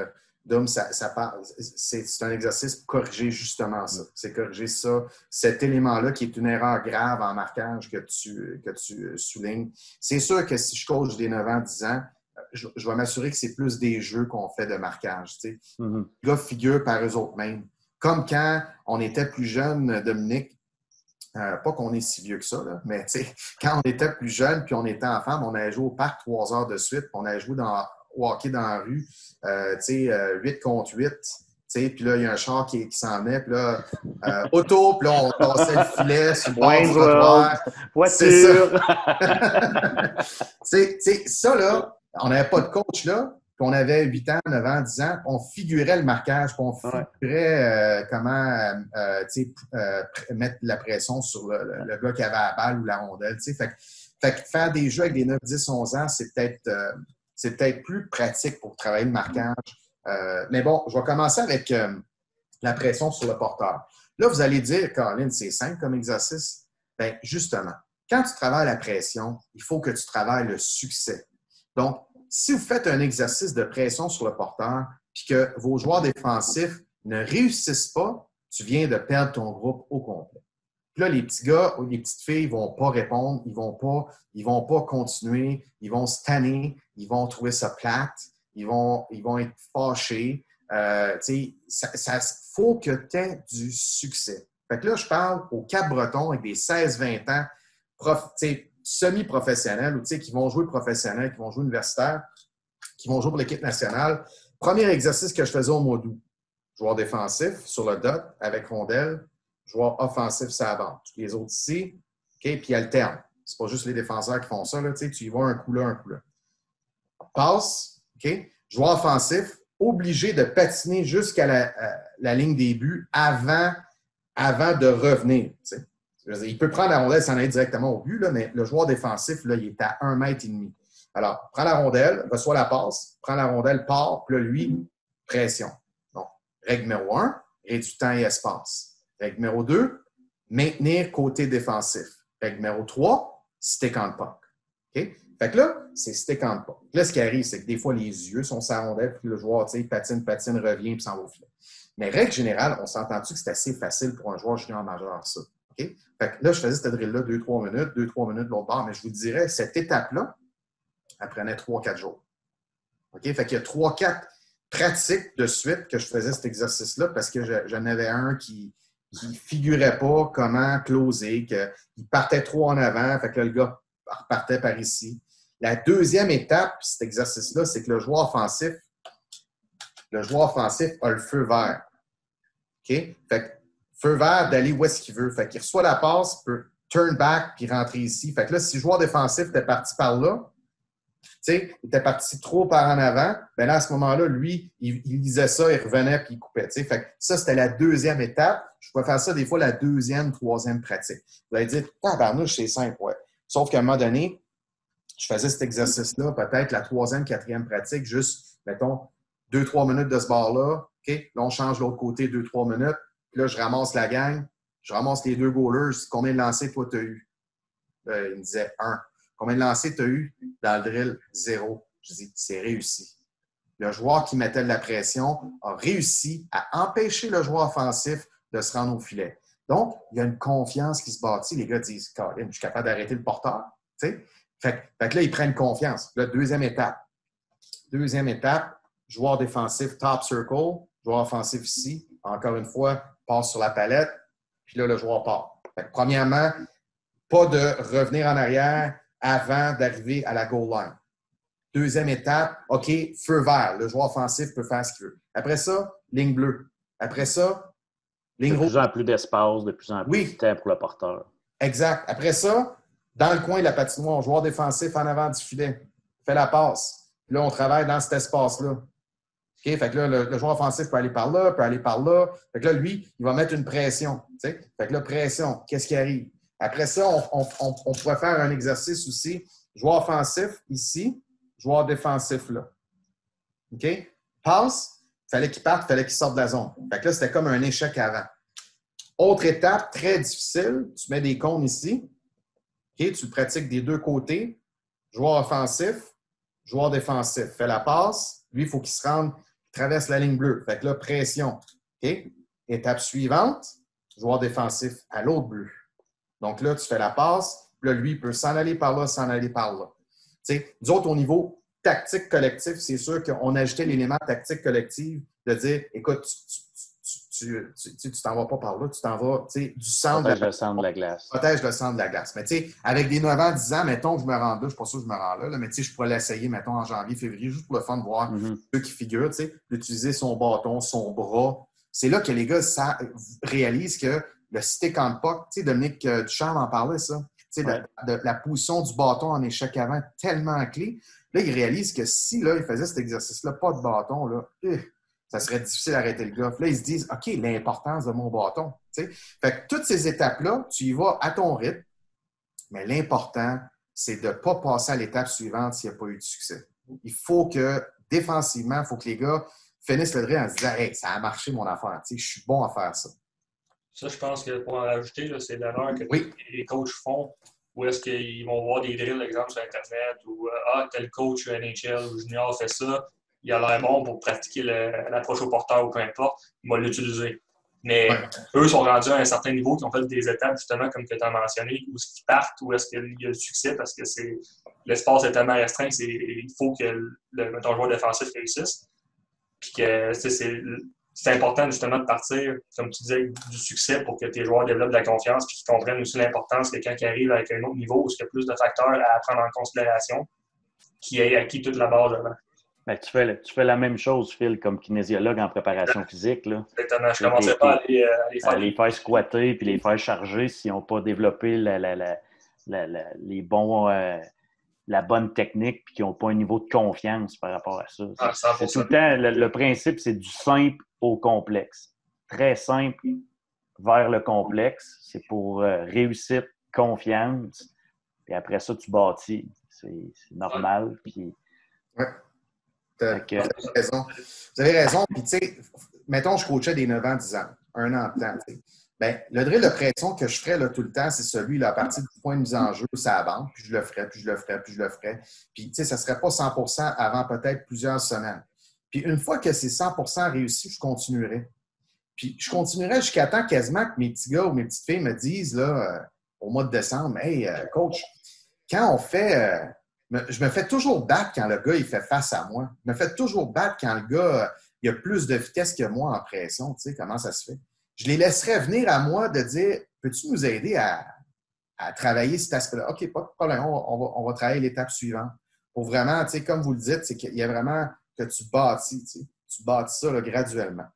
Dom, ça, ça parle, c'est, c'est un exercice pour corriger justement ça. C'est corriger ça, cet élément-là qui est une erreur grave en marquage que tu, que tu soulignes. C'est sûr que si je coach des neuf ans, dix ans, je, je vais m'assurer que c'est plus des jeux qu'on fait de marquage. Tu sais. Mm-hmm. Les gars figurent par eux autres mêmes. Comme quand on était plus jeune, Dominique, euh, pas qu'on est si vieux que ça, là, mais tu sais, quand on était plus jeune puis on était enfant, on allait jouer au parc trois heures de suite, puis on allait jouer dans, au hockey dans la rue, euh, tu sais, euh, huit contre huit. Puis là, il y a un char qui, qui s'en venait. Puis là, euh, auto, puis là, on passait le filet sur le bord du trottoir. Voiture! C'est ça. ça, là, on n'avait pas de coach là. Puis on avait huit ans, neuf ans, dix ans. On figurait le marquage. Puis on figurait euh, comment euh, euh, mettre la pression sur le, le, le gars qui avait la balle ou la rondelle. Fait, fait que faire des jeux avec des neuf, dix, onze ans, c'est peut-être, euh, c'est peut-être plus pratique pour travailler le marquage. Euh, mais bon, je vais commencer avec euh, la pression sur le porteur. Là, vous allez dire, Colin, c'est simple comme exercice. Bien, justement, quand tu travailles la pression, il faut que tu travailles le succès. Donc, si vous faites un exercice de pression sur le porteur puis que vos joueurs défensifs ne réussissent pas, tu viens de perdre ton groupe au complet. Puis là, les petits gars ou les petites filles ne vont pas répondre, ils ne vont pas, ils vont pas continuer, ils vont se tanner, ils vont trouver ça plate. Ils vont, ils vont être fâchés. Euh, ça, ça faut que tu aies du succès. Fait que là, je parle au Cap-Breton avec des seize vingt ans, prof, semi-professionnels ou qui vont jouer professionnel, qui vont jouer universitaire, qui vont jouer pour l'équipe nationale. Premier exercice que je faisais au mois d'août. Joueur défensif sur le dot avec rondelle, joueur offensif sur la bande. Les autres ici, okay, puis alterne. C'est pas juste les défenseurs qui font ça. Là, tu y vas un coup là, un coup là. Passe. Okay? Joueur offensif, obligé de patiner jusqu'à la, à la ligne des buts avant, avant de revenir. Dire, il peut prendre la rondelle sans aller directement au but, là, mais le joueur défensif, là, il est à un mètre et demi. Alors, prends la rondelle, reçoit la passe, prend la rondelle, part, puis là, lui, pression. Donc, règle numéro un, réduit temps et espace. Règle numéro deux, maintenir côté défensif. Règle numéro trois, stick on puck. Okay? Fait que là, c'est stick on puck. Là, ce qui arrive, c'est que des fois, les yeux sont sur la rondelle, puis le joueur, tu sais, patine, patine, revient, puis s'en va au filet. Mais règle générale, on s'entend-tu que c'est assez facile pour un joueur junior majeur, ça? Okay? Fait que là, je faisais cette drill-là deux trois minutes, deux trois minutes de l'autre bord, mais je vous dirais, cette étape-là, elle prenait trois quatre jours. OK? Fait qu'il y a trois quatre pratiques de suite que je faisais cet exercice-là parce que j'en avais un qui ne figurait pas comment closer, qu'il partait trop en avant, fait que là, le gars repartait par ici. La deuxième étape, cet exercice-là, c'est que le joueur offensif, le joueur offensif a le feu vert. OK? Fait que feu vert d'aller où est-ce qu'il veut. Fait qu'il reçoit la passe, il peut turn back puis rentrer ici. Fait que là, si le joueur défensif était parti par là, tu sais, il était parti trop par en avant, bien là, à ce moment-là, lui, il, il lisait ça, il revenait puis il coupait. Tu sais. Fait que ça, c'était la deuxième étape. Je pouvais faire ça des fois la deuxième, troisième pratique. Vous allez dire, tabarnouche, c'est simple, ouais. Sauf qu'à un moment donné, je faisais cet exercice-là, peut-être la troisième, quatrième pratique, juste, mettons, deux, trois minutes de ce bord-là. OK? Là, on change l'autre côté, deux, trois minutes. Puis là, je ramasse la gang. Je ramasse les deux goalers. Combien de lancers, toi, tu as eu? Euh, il me disait un. Combien de lancers tu as eu dans le drill? Zéro. Je dis, c'est réussi. Le joueur qui mettait de la pression a réussi à empêcher le joueur offensif de se rendre au filet. Donc, il y a une confiance qui se bâtit. Les gars disent, Colin, je suis capable d'arrêter le porteur. Fait, fait que là, ils prennent confiance. Là, deuxième étape. Deuxième étape, joueur défensif top circle, joueur offensif ici. Encore une fois, passe sur la palette, puis là, le joueur part. Fait que, premièrement, pas de revenir en arrière avant d'arriver à la goal line. Deuxième étape, OK, feu vert. Le joueur offensif peut faire ce qu'il veut. Après ça, ligne bleue. Après ça, ligne rouge. De plus en plus d'espace, de plus en plus oui. de temps pour le porteur. Exact. Après ça, dans le coin de la patinoire, joueur défensif en avant du filet. Fait la passe. Puis là, on travaille dans cet espace-là. OK? Fait que là, le, le joueur offensif peut aller par là, peut aller par là. Fait que là, lui, il va mettre une pression. T'sais? Fait que là, pression, qu'est-ce qui arrive? Après ça, on, on, on, on pourrait faire un exercice aussi. Joueur offensif ici, joueur défensif là. OK? Passe, il fallait qu'il parte, il fallait qu'il sorte de la zone. Fait que là, c'était comme un échec avant. Autre étape très difficile, tu mets des cônes ici. OK? Tu le pratiques des deux côtés. Joueur offensif, joueur défensif. Fais la passe. Lui, il faut qu'il se rende traverse la ligne bleue. Fait que là, pression. OK? Étape suivante, joueur défensif à l'autre bleu. Donc là, tu fais la passe. Là, lui, il peut s'en aller par là, s'en aller par là. Tu sais, nous autres, au niveau tactique collectif, c'est sûr qu'on ajoutait l'élément tactique collective de dire, écoute, tu tu, tu, tu, tu t'en vas pas par là, tu t'en vas du centre Protège de la, le centre de la glace. Protège le centre de la glace. Mais tu sais, avec des neuf ans, dix ans, mettons que je me rends là, je ne suis pas sûr que je me rends là, là mais tu sais, je pourrais l'essayer, mettons, en janvier, février, juste pour le fun de voir Mm-hmm. ceux qui figurent, tu sais, d'utiliser son bâton, son bras. C'est là que les gars ça, réalisent que le stick on puck, tu sais, Dominique Ducharme en parlait, ça. Tu sais, ouais. de, de, la position du bâton en échec avant, tellement clé. Là, ils réalisent que si, là, ils faisaient cet exercice-là, pas de bâton, là, euh, ça serait difficile d'arrêter le golf. Là, ils se disent, OK, l'importance de mon bâton. T'sais. Fait que toutes ces étapes-là, tu y vas à ton rythme, mais l'important, c'est de ne pas passer à l'étape suivante s'il n'y a pas eu de succès. Il faut que, défensivement, il faut que les gars finissent le drill en se disant, hey, ça a marché mon affaire, je suis bon à faire ça. Ça, je pense que pour en rajouter, là, c'est l'erreur que oui. les coachs font. Où est-ce qu'ils vont voir des drills, exemple, sur Internet, ou ah, tel coach N H L ou junior fait ça. Il a l'air bon pour pratiquer le, l'approche au porteur ou peu importe, il va l'utiliser. Mais ouais. eux sont rendus à un certain niveau, qui ont fait des étapes, justement, comme tu as mentionné, où est-ce qu'ils partent, où est-ce qu'il y a le succès, parce que c'est, l'espace est tellement restreint, c'est, il faut que le, ton joueur défensif réussisse. Puis que c'est, c'est important, justement, de partir, comme tu disais, du succès pour que tes joueurs développent de la confiance et qu'ils comprennent aussi l'importance que quand ils arrivent avec un autre niveau, où il y a plus de facteurs à prendre en considération, qui ait acquis toute la base avant. Ben, tu, fais, tu fais la même chose, Phil, comme kinésiologue en préparation ouais. physique. Là. Exactement. Je ne commençais pas à les, à les faire. À les faire squatter puis les faire charger s'ils n'ont pas développé la, la, la, la, la, les bons, euh, la bonne technique puis qu'ils n'ont pas un niveau de confiance par rapport à ça. Ah, c'est tout le temps, le, le principe, c'est du simple au complexe. Très simple vers le complexe. C'est pour euh, réussite, confiance. Puis après ça, tu bâtis. C'est, c'est normal. Puis... Ouais. Vous avez raison. Vous avez raison. Puis, tu sais, mettons, je coachais des neuf ans, dix ans, un an de temps. T'sais. Bien, le drill de pression que je ferais là, tout le temps, c'est celui là, à partir du point de mise en jeu, ça avance, puis je le ferais, puis je le ferais, puis je le ferais. Puis, tu sais, ça ne serait pas cent pour cent avant peut-être plusieurs semaines. Puis, une fois que c'est cent pour cent réussi, je continuerai. Puis, je continuerai jusqu'à temps quasiment que mes petits gars ou mes petites filles me disent, là, euh, au mois de décembre, « Hey, euh, coach, quand on fait... Euh, je me fais toujours battre quand le gars il fait face à moi. Je me fais toujours battre quand le gars il a plus de vitesse que moi en pression. Tu sais, comment ça se fait? Je les laisserais venir à moi de dire peux-tu nous aider à, à travailler cet aspect-là? OK, pas de problème, on va, on va, on va travailler l'étape suivante. Pour vraiment, tu sais, comme vous le dites, c'est qu'il y a vraiment que tu bâtis, tu sais, tu bâtis ça là, graduellement.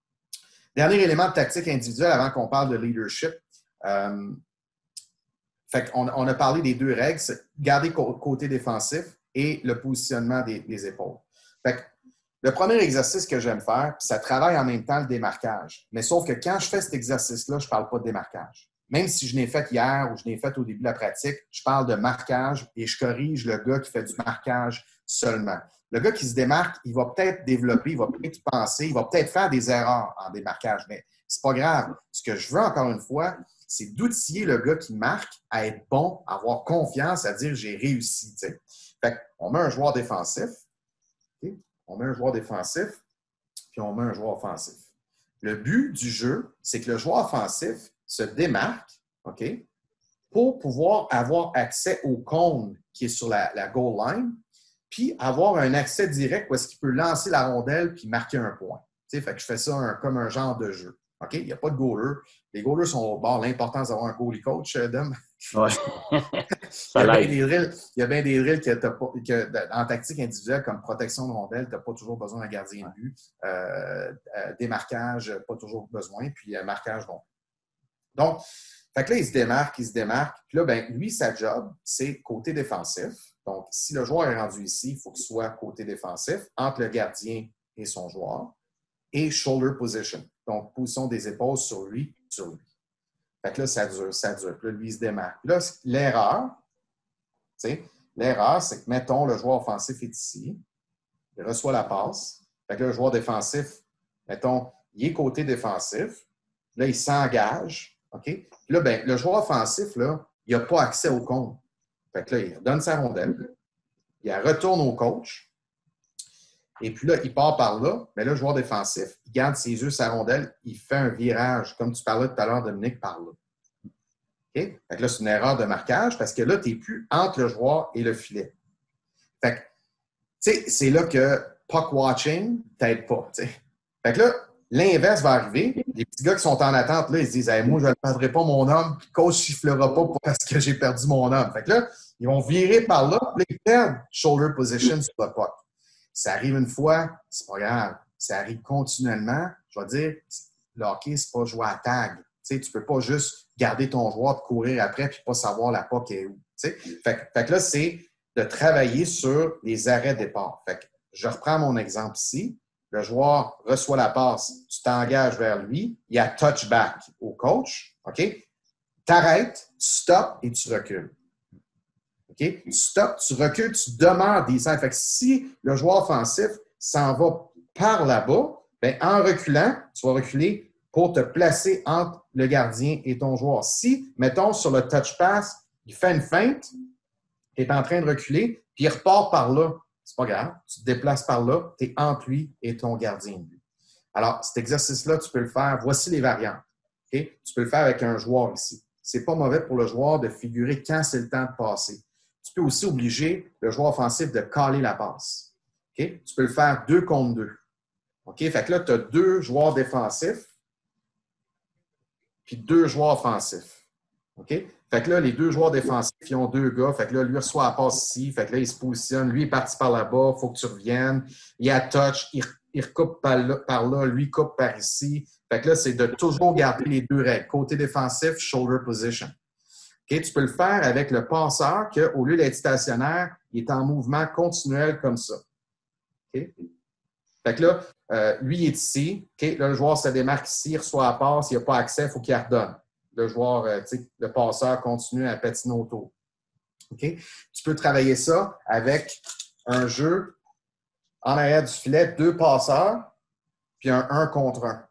Dernier élément de tactique individuelle avant qu'on parle de leadership. Euh, Fait qu'on on a parlé des deux règles, c'est garder côté défensif et le positionnement des, des épaules. Fait que le premier exercice que j'aime faire, ça travaille en même temps le démarquage. Mais sauf que quand je fais cet exercice-là, je ne parle pas de démarquage. Même si je l'ai fait hier ou je l'ai fait au début de la pratique, je parle de marquage et je corrige le gars qui fait du marquage seulement. Le gars qui se démarque, il va peut-être développer, il va peut-être penser, il va peut-être faire des erreurs en démarquage, mais c'est pas grave. Ce que je veux, encore une fois, c'est d'outiller le gars qui marque à être bon, à avoir confiance, à dire « j'ai réussi ». T'sais. Fait qu'on met un joueur défensif, okay? On met un joueur défensif, puis on met un joueur offensif. Le but du jeu, c'est que le joueur offensif se démarque, OK, pour pouvoir avoir accès au cône qui est sur la, la goal line, puis avoir un accès direct où est-ce qu'il peut lancer la rondelle puis marquer un point. T'sais, fait que je fais ça un, comme un genre de jeu. OK? Il n'y a pas de goaler. Les goalers sont au bord. L'importance d'avoir un goalie coach, Dom. Ouais. il, y a bien des drills, il y a bien des drills que, t'as pas, que en tactique individuelle, comme protection de rondelle, tu n'as pas toujours besoin d'un gardien de but. Euh, euh, démarquage, pas toujours besoin. Puis euh, marquage, bon. Donc, fait que là, il se démarque, il se démarque. Puis là, ben, lui, sa job, c'est côté défensif. Donc, si le joueur est rendu ici, il faut qu'il soit côté défensif, entre le gardien et son joueur. Et shoulder position. Donc, position des épaules sur lui, sur lui. Fait que là, ça dure, ça dure. Puis là, lui, il se démarque. Là, l'erreur, tu sais, l'erreur, c'est que, mettons, le joueur offensif est ici. Il reçoit la passe. Fait que là, le joueur défensif, mettons, il est côté défensif. Là, il s'engage. OK? Puis là, ben, le joueur offensif, là, il n'a pas accès au compte. Fait que là, il donne sa rondelle. Il retourne au coach. Et puis là, il part par là. Mais là, le joueur défensif, il garde ses yeux sur la rondelle, il fait un virage, comme tu parlais tout à l'heure, Dominique, par là. Okay? Fait que là, c'est une erreur de marquage parce que là, tu n'es plus entre le joueur et le filet. Fait que, tu sais, c'est là que puck watching t'aide pas. T'sais. Fait que là, l'inverse va arriver. Les petits gars qui sont en attente, là, ils se disent hey, moi, je ne perdrai pas mon homme, puis le coach ne sifflera pas parce que j'ai perdu mon homme. Fait que là, ils vont virer par là, puis ils perdent shoulder position sur le puck. Ça arrive une fois, c'est pas grave. Ça arrive continuellement. Je vais dire, le hockey, c'est pas jouer à tag. Tu ne peux pas juste garder ton joueur, te courir après, puis pas savoir la puck est où. Fait, fait que là, c'est de travailler sur les arrêts de départ. Fait que je reprends mon exemple ici. Le joueur reçoit la passe, tu t'engages vers lui, il y a touchback au coach. OK? T'arrêtes, tu stops et tu recules. OK? Tu stops, tu recules, tu demeures des centres. Fait que si le joueur offensif s'en va par là-bas, bien, en reculant, tu vas reculer pour te placer entre le gardien et ton joueur. Si, mettons, sur le touch pass, il fait une feinte, tu es en train de reculer, puis il repart par là, c'est pas grave, tu te déplaces par là, tu es entre lui et ton gardien de but. Alors, cet exercice-là, tu peux le faire. Voici les variantes. Okay? Tu peux le faire avec un joueur ici. C'est pas mauvais pour le joueur de figurer quand c'est le temps de passer. Tu peux aussi obliger le joueur offensif de caler la passe. Okay? Tu peux le faire deux contre deux. OK? Fait que là, tu as deux joueurs défensifs puis deux joueurs offensifs. OK? Fait que là, les deux joueurs défensifs, ils ont deux gars. Fait que là, lui reçoit la passe ici. Fait que là, il se positionne. Lui est parti par là-bas. Il faut que tu reviennes. Il y a touch. Il, il recoupe par là, par là. Lui coupe par ici. Fait que là, c'est de toujours garder les deux règles. Côté défensif, shoulder position. OK? Tu peux le faire avec le passeur qu'au lieu d'être stationnaire, il est en mouvement continuel comme ça. OK? Fait que là, euh, lui, il est ici. Okay? Là, le joueur se démarque ici, il reçoit la passe, il n'a pas accès, il faut qu'il redonne. Le joueur, euh, le passeur continue à patiner autour. Okay? Tu peux travailler ça avec un jeu en arrière du filet, deux passeurs, puis un un contre un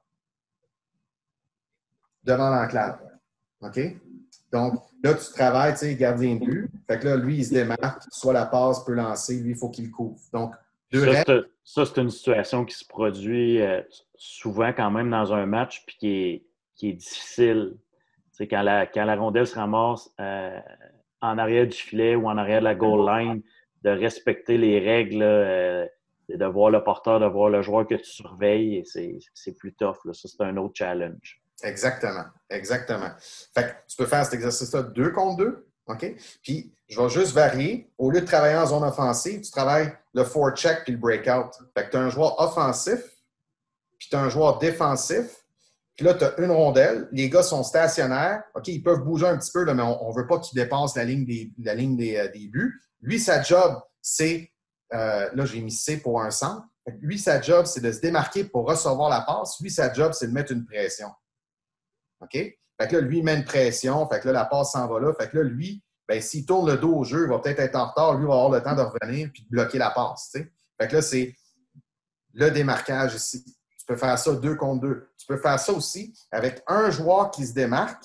devant l'enclave. OK? Donc, là, tu travailles, tu sais, gardien de but. Fait que là, lui, il se démarque, soit la passe peut lancer, lui, il faut qu'il le couvre. Donc, deux ça, c'est, ça, c'est une situation qui se produit euh, souvent quand même dans un match puis qui est, qui est difficile. C'est quand la, quand la rondelle se ramasse euh, en arrière du filet ou en arrière de la goal line, de respecter les règles, euh, de voir le porteur, de voir le joueur que tu surveilles, et c'est, c'est plus tough. Là. Ça, c'est un autre challenge. Exactement. Exactement. Fait que tu peux faire cet exercice-là deux contre deux. OK? Puis, je vais juste varier. Au lieu de travailler en zone offensive, tu travailles le forecheck puis le breakout. Fait que tu as un joueur offensif, puis tu as un joueur défensif. Puis là, tu as une rondelle. Les gars sont stationnaires. OK, ils peuvent bouger un petit peu, là, mais on ne veut pas qu'ils dépassent la ligne des, la ligne des, euh, des buts. Lui, sa job, c'est... Euh, là, j'ai mis C pour un centre. Fait que lui, sa job, c'est de se démarquer pour recevoir la passe. Lui, sa job, c'est de mettre une pression. OK? Fait que là, lui, il met une pression. Fait que là, la passe s'en va là. Fait que là, lui, ben, s'il tourne le dos au jeu, il va peut-être être en retard. Lui, il va avoir le temps de revenir puis de bloquer la passe. T'sais? Fait que là, c'est le démarquage ici. Tu peux faire ça deux contre deux. Tu peux faire ça aussi avec un joueur qui se démarque.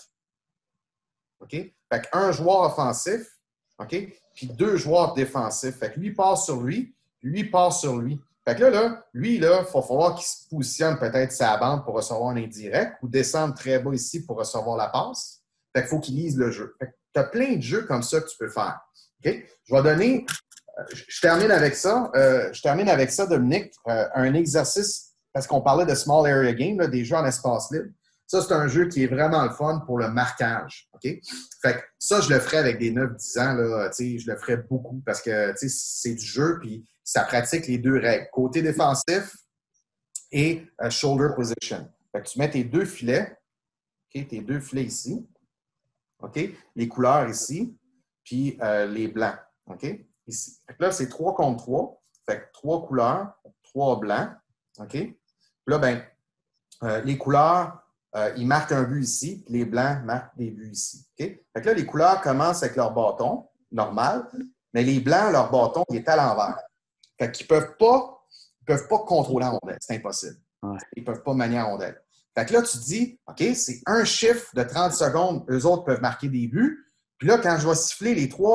OK? Fait qu'un joueur offensif, OK? Puis deux joueurs défensifs. Fait que lui passe sur lui, lui passe sur lui. Fait que là, là lui, là, il va falloir qu'il se positionne peut-être sa bande pour recevoir un indirect ou descendre très bas ici pour recevoir la passe. Fait qu'il faut qu'il lise le jeu. Fait que tu as plein de jeux comme ça que tu peux faire. OK? Je vais donner... Je termine avec ça. Euh, je termine avec ça, Dominique, euh, un exercice, parce qu'on parlait de small area game, là, des jeux en espace libre. Ça, c'est un jeu qui est vraiment le fun pour le marquage. OK? Fait que ça, je le ferais avec des neuf dix ans. Là, je le ferais beaucoup parce que c'est du jeu puis ça pratique les deux règles. Côté défensif et uh, shoulder position. Fait que tu mets tes deux filets. OK? Tes deux filets ici. OK? Les couleurs ici. Puis euh, les blancs. OK? Ici. Fait que là, c'est trois contre trois. Fait que trois couleurs, trois blancs. OK? Puis là, ben, euh, les couleurs, euh, ils marquent un but ici, puis les blancs marquent des buts ici. OK? Fait que là, les couleurs commencent avec leur bâton, normal, mais les blancs, leur bâton, il est à l'envers. Fait qu'ils ne peuvent pas, ils peuvent pas contrôler la rondelle. C'est impossible. Ouais. Ils ne peuvent pas manier la rondelle. Fait que là, tu te dis, OK, c'est un chiffre de trente secondes, eux autres peuvent marquer des buts. Puis là, quand je vais siffler les trois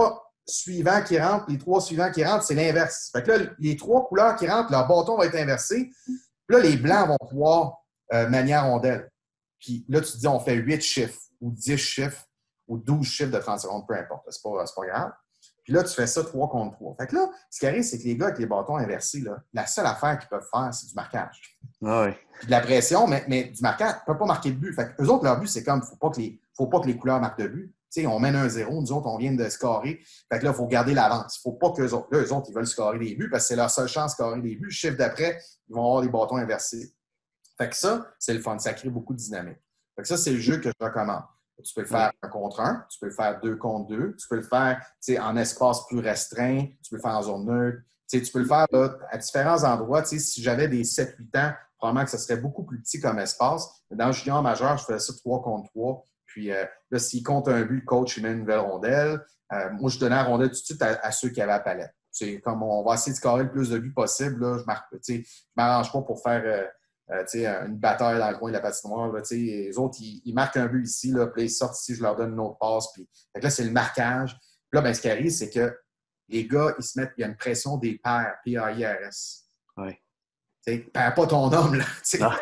suivants qui rentrent, les trois suivants qui rentrent, c'est l'inverse. Fait que là, les trois couleurs qui rentrent, leur bâton va être inversé. Puis là, les blancs vont pouvoir euh, manier la rondelle. Puis là, tu te dis, on fait huit chiffres, ou dix chiffres, ou douze chiffres de trente secondes, peu importe. C'est pas, c'est pas grave. Puis là, tu fais ça trois contre trois. Fait que là, ce qui arrive, c'est que les gars avec les bâtons inversés, là, la seule affaire qu'ils peuvent faire, c'est du marquage. Ah oui. Puis de la pression, mais, mais du marquage, ils ne peuvent pas marquer de but. Fait qu'eux autres, leur but, c'est comme, il ne faut pas que les, faut pas que les couleurs marquent de but. Tu sais, on mène un zéro, nous autres, on vient de scorer. Fait que là, il faut garder l'avance. Il ne faut pas qu'eux autres, là, eux autres, ils veulent scorer des buts parce que c'est leur seule chance de scorer des buts. Le chiffre d'après, ils vont avoir des bâtons inversés. Fait que ça, c'est le fun. Ça crée beaucoup de dynamique. Fait que ça, c'est le jeu que je recommande. Tu peux le faire un contre un, tu peux le faire deux contre deux, tu peux le faire en espace plus restreint, tu peux le faire en zone neutre. Tu peux le faire là, à différents endroits. Si j'avais des sept huit ans, probablement que ce serait beaucoup plus petit comme espace. Mais dans le junior majeur, je faisais ça trois contre trois. Puis euh, là, s'il compte un but, le coach, il met une nouvelle rondelle. Euh, moi, je donnais la rondelle tout de suite à, à ceux qui avaient la palette. C'est comme on va essayer de scorer le plus de buts possible. Là, je ne m'arrange pas pour faire euh, euh, une bataille dans le coin de la patinoire. Là, les autres, ils, ils marquent un but ici, là, puis ils sortent ici, je leur donne une autre passe. Puis, fait que là, c'est le marquage. Puis là, ben, ce qui arrive, c'est que les gars, ils se mettent, il y a une pression des pairs, P A I R S. Oui. Tu perds pas ton homme, là.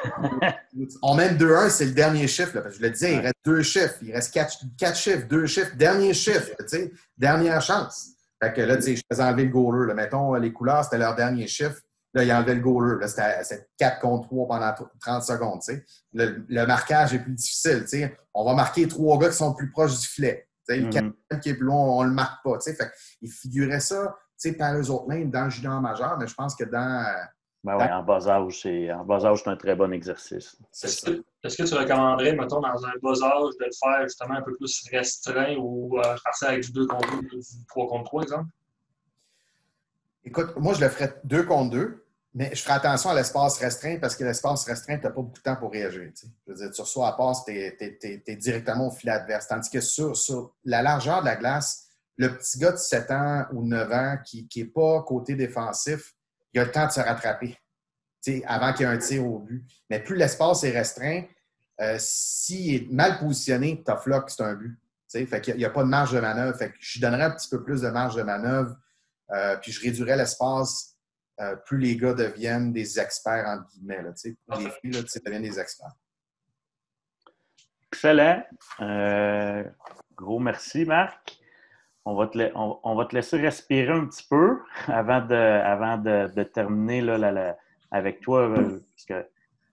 On mène deux un, c'est le dernier chiffre. Là, parce que je le disais, ouais. Il reste deux chiffres. Il reste quatre, quatre chiffres, deux chiffres. Dernier chiffre, sais, dernière chance. Fait que là, tu sais, je faisais enlever le goaler. Là. Mettons, les couleurs, c'était leur dernier chiffre. Là, il enlevait le goaler. Là, c'était, c'était quatre contre trois pendant trente secondes. Le, le marquage est plus difficile. T'sais. On va marquer trois gars qui sont plus proches du filet. T'sais. Le quatrième mm-hmm. qui est plus long, on ne le marque pas. T'sais. Fait il figurait ça par les autres mains dans le junior majeur, mais je pense que dans... Ben oui, en bas âge, c'est, en bas âge, c'est un très bon exercice. Est-ce que, est-ce que tu recommanderais, mettons, dans un bas âge, de le faire justement un peu plus restreint ou euh, passer avec du deux contre deux ou du trois contre trois, exemple? Écoute, moi, je le ferais deux contre deux, mais je ferais attention à l'espace restreint parce que l'espace restreint, tu n'as pas beaucoup de temps pour réagir. T'sais. Je veux dire, tu reçois à passe, tu es directement au filet adverse. Tandis que sur, sur la largeur de la glace, le petit gars de sept ans ou neuf ans qui n'est pas côté défensif, il a le temps de se rattraper avant qu'il y ait un tir au but. Mais plus l'espace est restreint, euh, s'il est mal positionné, tough luck, c'est un but. T'sais. Fait qu'il n'y a, a pas de marge de manœuvre. Fait que je donnerais un petit peu plus de marge de manœuvre, euh, puis je réduirais l'espace euh, plus les gars deviennent des experts, entre guillemets. Là, plus les filles là, deviennent des experts. Excellent. Euh, gros merci, Marc. On va, te la- on, on va te laisser respirer un petit peu avant de, avant de, de terminer là, la, la, avec toi, euh, parce que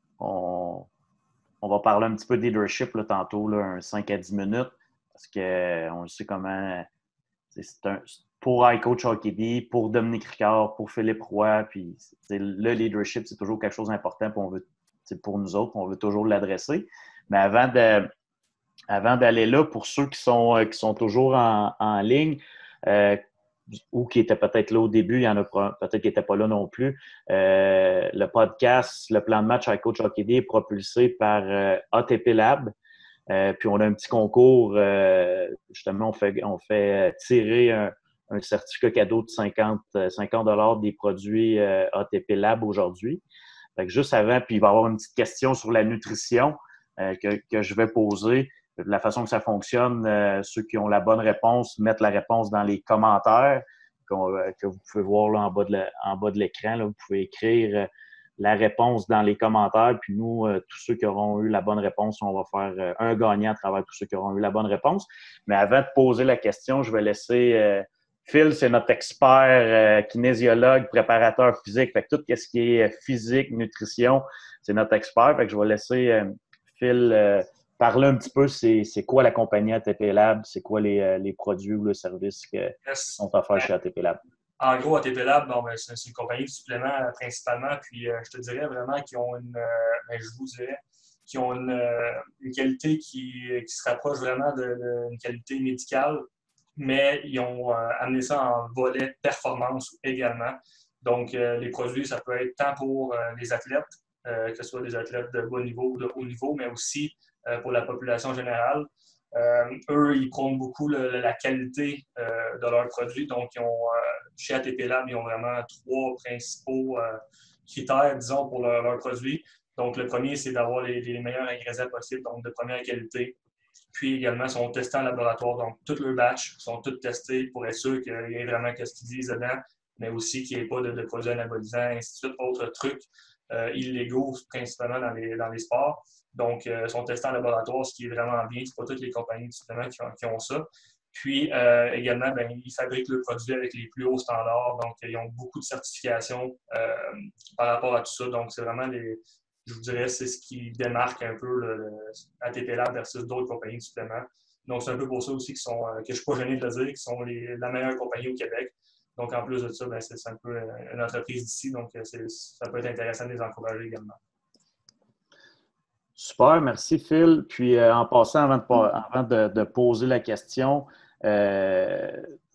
on, on va parler un petit peu de leadership là, tantôt, là, un cinq à dix minutes, parce qu'on sait comment c'est un, pour iCoach Hockey, pour Dominique Ricard, pour Philippe Roy, puis le leadership, c'est toujours quelque chose d'important, puis on veut, pour nous autres, on veut toujours l'adresser. Mais avant de Avant d'aller là, pour ceux qui sont, euh, qui sont toujours en, en ligne euh, ou qui étaient peut-être là au début, il y en a peut-être qui n'étaient pas là non plus, euh, le podcast, le plan de match avec Coach Hockey est propulsé par euh, A T P Lab. Euh, puis on a un petit concours, euh, justement, on fait, on fait tirer un, un certificat cadeau de cinquante dollars des produits euh, A T P Lab aujourd'hui. Fait que juste avant, puis il va y avoir une petite question sur la nutrition euh, que, que je vais poser. De la façon que ça fonctionne, euh, ceux qui ont la bonne réponse mettent la réponse dans les commentaires euh, que vous pouvez voir là, en bas de, la, en bas de l'écran. Là, vous pouvez écrire euh, la réponse dans les commentaires. Puis nous, euh, tous ceux qui auront eu la bonne réponse, on va faire euh, un gagnant à travers tous ceux qui auront eu la bonne réponse. Mais avant de poser la question, je vais laisser euh, Phil, c'est notre expert euh, kinésiologue, préparateur physique. Fait que tout ce qui est physique, nutrition, c'est notre expert. Fait que je vais laisser euh, Phil... Euh, parler un petit peu, c'est, c'est quoi la compagnie A T P Lab, c'est quoi les, euh, les produits ou les services que, yes. qui sont offerts chez A T P Lab? En gros, A T P Lab, bon, ben, c'est, c'est une compagnie de suppléments euh, principalement, puis euh, je te dirais vraiment qu'ils ont une, euh, ben, je vous dirais, qu'ils ont une, euh, une qualité qui, qui se rapproche vraiment d'une qualité médicale, mais ils ont euh, amené ça en volet performance également. Donc, euh, les produits, ça peut être tant pour euh, les athlètes, euh, que ce soit des athlètes de bas niveau ou de haut niveau, mais aussi euh, pour la population générale. Euh, eux, ils prônent beaucoup le, la qualité euh, de leurs produits. Donc, ils ont, euh, chez A T P Lab, ils ont vraiment trois principaux euh, critères, disons, pour leurs leur produits. Donc, le premier, c'est d'avoir les, les meilleurs ingrédients possibles, donc de première qualité. Puis également, ils sont testés en laboratoire. Donc, tous leurs batchs sont tous testés pour être sûr qu'il y ait vraiment ce qu'ils disent dedans, mais aussi qu'il n'y ait pas de, de produits anabolisants, ainsi de suite, autres trucs euh, illégaux, principalement dans les, dans les sports. Donc, euh, ils sont testés en laboratoire, ce qui est vraiment bien. Ce n'est pas toutes les compagnies de suppléments qui ont, qui ont ça. Puis, euh, également, ben, ils fabriquent le produit avec les plus hauts standards. Donc, ils ont beaucoup de certifications euh, par rapport à tout ça. Donc, c'est vraiment les, je vous dirais, c'est ce qui démarque un peu le, le A T P Lab versus d'autres compagnies de suppléments. Donc, c'est un peu pour ça aussi qu'ils sont, euh, que je ne suis pas gêné de le dire, qu'ils sont les, la meilleure compagnie au Québec. Donc, en plus de ça, ben, c'est, c'est un peu une entreprise d'ici. Donc, c'est, ça peut être intéressant de les encourager également. Super, merci Phil. Puis euh, en passant, avant de, avant de, de poser la question, euh,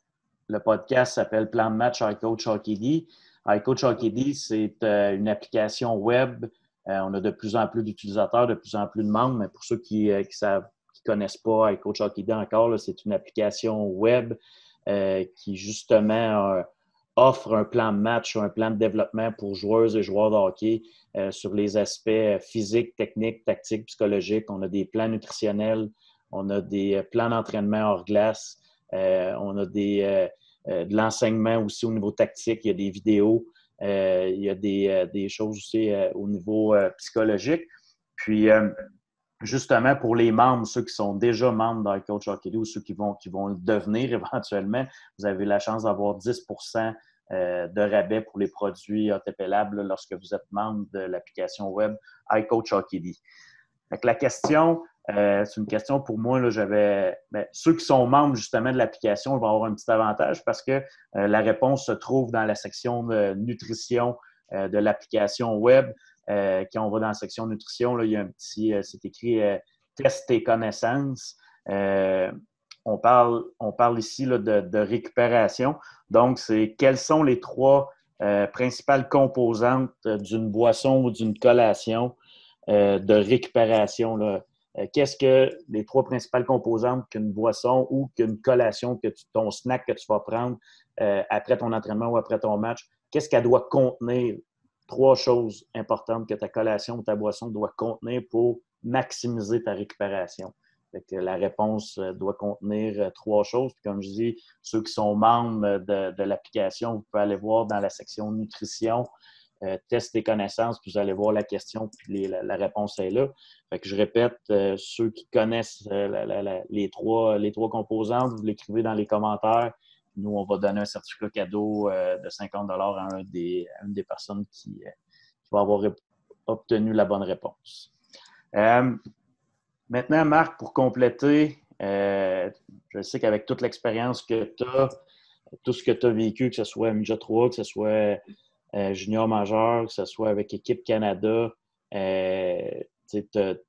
le podcast s'appelle Plan de match iCoach Hockey D. iCoach Hockey D, c'est euh, une application web. Euh, on a de plus en plus d'utilisateurs, de plus en plus de membres, mais pour ceux qui ne euh, connaissent pas iCoach Hockey D encore, là, c'est une application web euh, qui justement euh, offre un plan de match ou un plan de développement pour joueuses et joueurs de hockey euh, sur les aspects physiques, techniques, tactiques, psychologiques. On a des plans nutritionnels, on a des plans d'entraînement hors glace, euh, on a des, euh, euh, de l'enseignement aussi au niveau tactique, il y a des vidéos, euh, il y a des, euh, des choses aussi euh, au niveau euh, psychologique. Puis, euh, justement, pour les membres, ceux qui sont déjà membres d'iCoach Hockey D ou ceux qui vont, qui vont le devenir éventuellement, vous avez la chance d'avoir dix pour cent de rabais pour les produits A T P Lab lorsque vous êtes membre de l'application web iCoach Hockey D. Donc, la question, euh, c'est une question pour moi, là, j'avais, ben, ceux qui sont membres justement de l'application vont avoir un petit avantage parce que euh, la réponse se trouve dans la section de nutrition euh, de l'application web. Euh, quand on va dans la section nutrition, là, il y a un petit, euh, c'est écrit euh, « Teste tes connaissances euh, ». On parle, on parle ici là, de, de récupération. Donc, c'est quelles sont les trois euh, principales composantes d'une boisson ou d'une collation euh, de récupération, là. Euh, qu'est-ce que les trois principales composantes qu'une boisson ou qu'une collation, que tu, ton snack que tu vas prendre euh, après ton entraînement ou après ton match, qu'est-ce qu'elle doit contenir? Trois choses importantes que ta collation ou ta boisson doit contenir pour maximiser ta récupération. Fait que la réponse doit contenir trois choses. Puis comme je dis, ceux qui sont membres de, de l'application, vous pouvez aller voir dans la section nutrition, euh, test tes connaissances, puis vous allez voir la question, puis les, la, la réponse est là. Fait que je répète, euh, ceux qui connaissent euh, la, la, la, les, trois, les trois composantes, vous l'écrivez dans les commentaires. Nous, on va donner un certificat cadeau euh, de cinquante dollars à, un des, à une des personnes qui, euh, qui va avoir obtenu la bonne réponse. Euh, maintenant, Marc, pour compléter, euh, je sais qu'avec toute l'expérience que tu as, tout ce que tu as vécu, que ce soit Midget trois, que ce soit euh, junior majeur, que ce soit avec Équipe Canada, euh, tu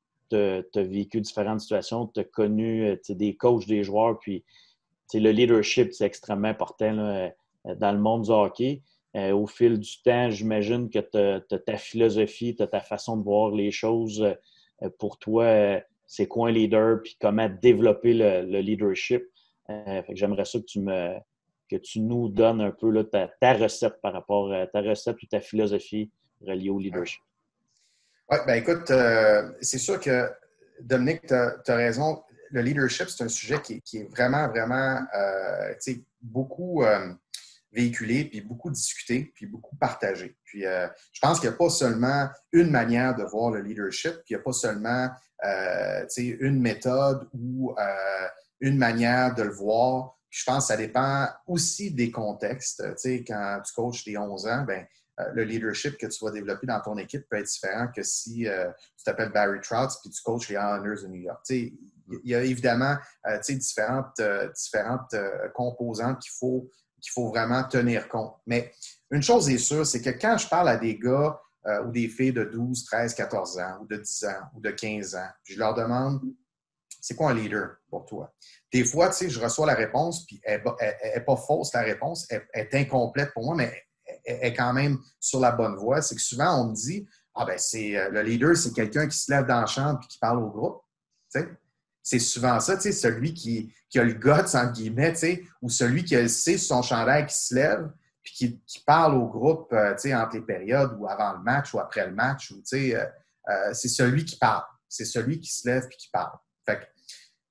as vécu différentes situations, tu as connu des coachs, des joueurs, puis t'sais, le leadership, c'est extrêmement important là, dans le monde du hockey. Euh, au fil du temps, j'imagine que tu as ta philosophie, tu as ta façon de voir les choses. Euh, pour toi, euh, c'est quoi un leader, puis comment développer le, le leadership. Euh, fait que j'aimerais ça que tu, me, que tu nous donnes un peu là, ta, ta recette par rapport à ta recette ou ta philosophie reliée au leadership. Oui, bien écoute, euh, c'est sûr que, Dominique, tu as raison. Le leadership, c'est un sujet qui, qui est vraiment, vraiment euh, beaucoup euh, véhiculé, puis beaucoup discuté, puis beaucoup partagé. Puis euh, je pense qu'il n'y a pas seulement une manière de voir le leadership, puis il n'y a pas seulement euh, une méthode ou euh, une manière de le voir. Puis je pense que ça dépend aussi des contextes. T'sais, quand tu coaches des onze ans, bien, euh, le leadership que tu vas développer dans ton équipe peut être différent que si euh, tu t'appelles Barry Trotz puis tu coaches les Islanders de New York. T'sais, il y a évidemment euh, différentes, euh, différentes euh, composantes qu'il faut, qu'il faut vraiment tenir compte. Mais une chose est sûre, c'est que quand je parle à des gars euh, ou des filles de douze, treize, quatorze ans, ou de dix ans, ou de quinze ans, je leur demande, c'est quoi un leader pour toi? Des fois, tu sais, je reçois la réponse, puis elle n'est pas fausse, la réponse, elle, elle est incomplète pour moi, mais elle est quand même sur la bonne voie. C'est que souvent, on me dit, ah ben c'est euh, le leader, c'est quelqu'un qui se lève dans la chambre et qui parle au groupe. Tu sais? C'est souvent ça, tu sais, celui qui, qui a le guts, entre guillemets, tu sais, ou celui qui a le C sur son chandail qui se lève puis qui, qui parle au groupe, euh, tu sais, entre les périodes ou avant le match ou après le match. Ou, tu sais, euh, euh, c'est celui qui parle. C'est celui qui se lève puis qui parle. Fait que,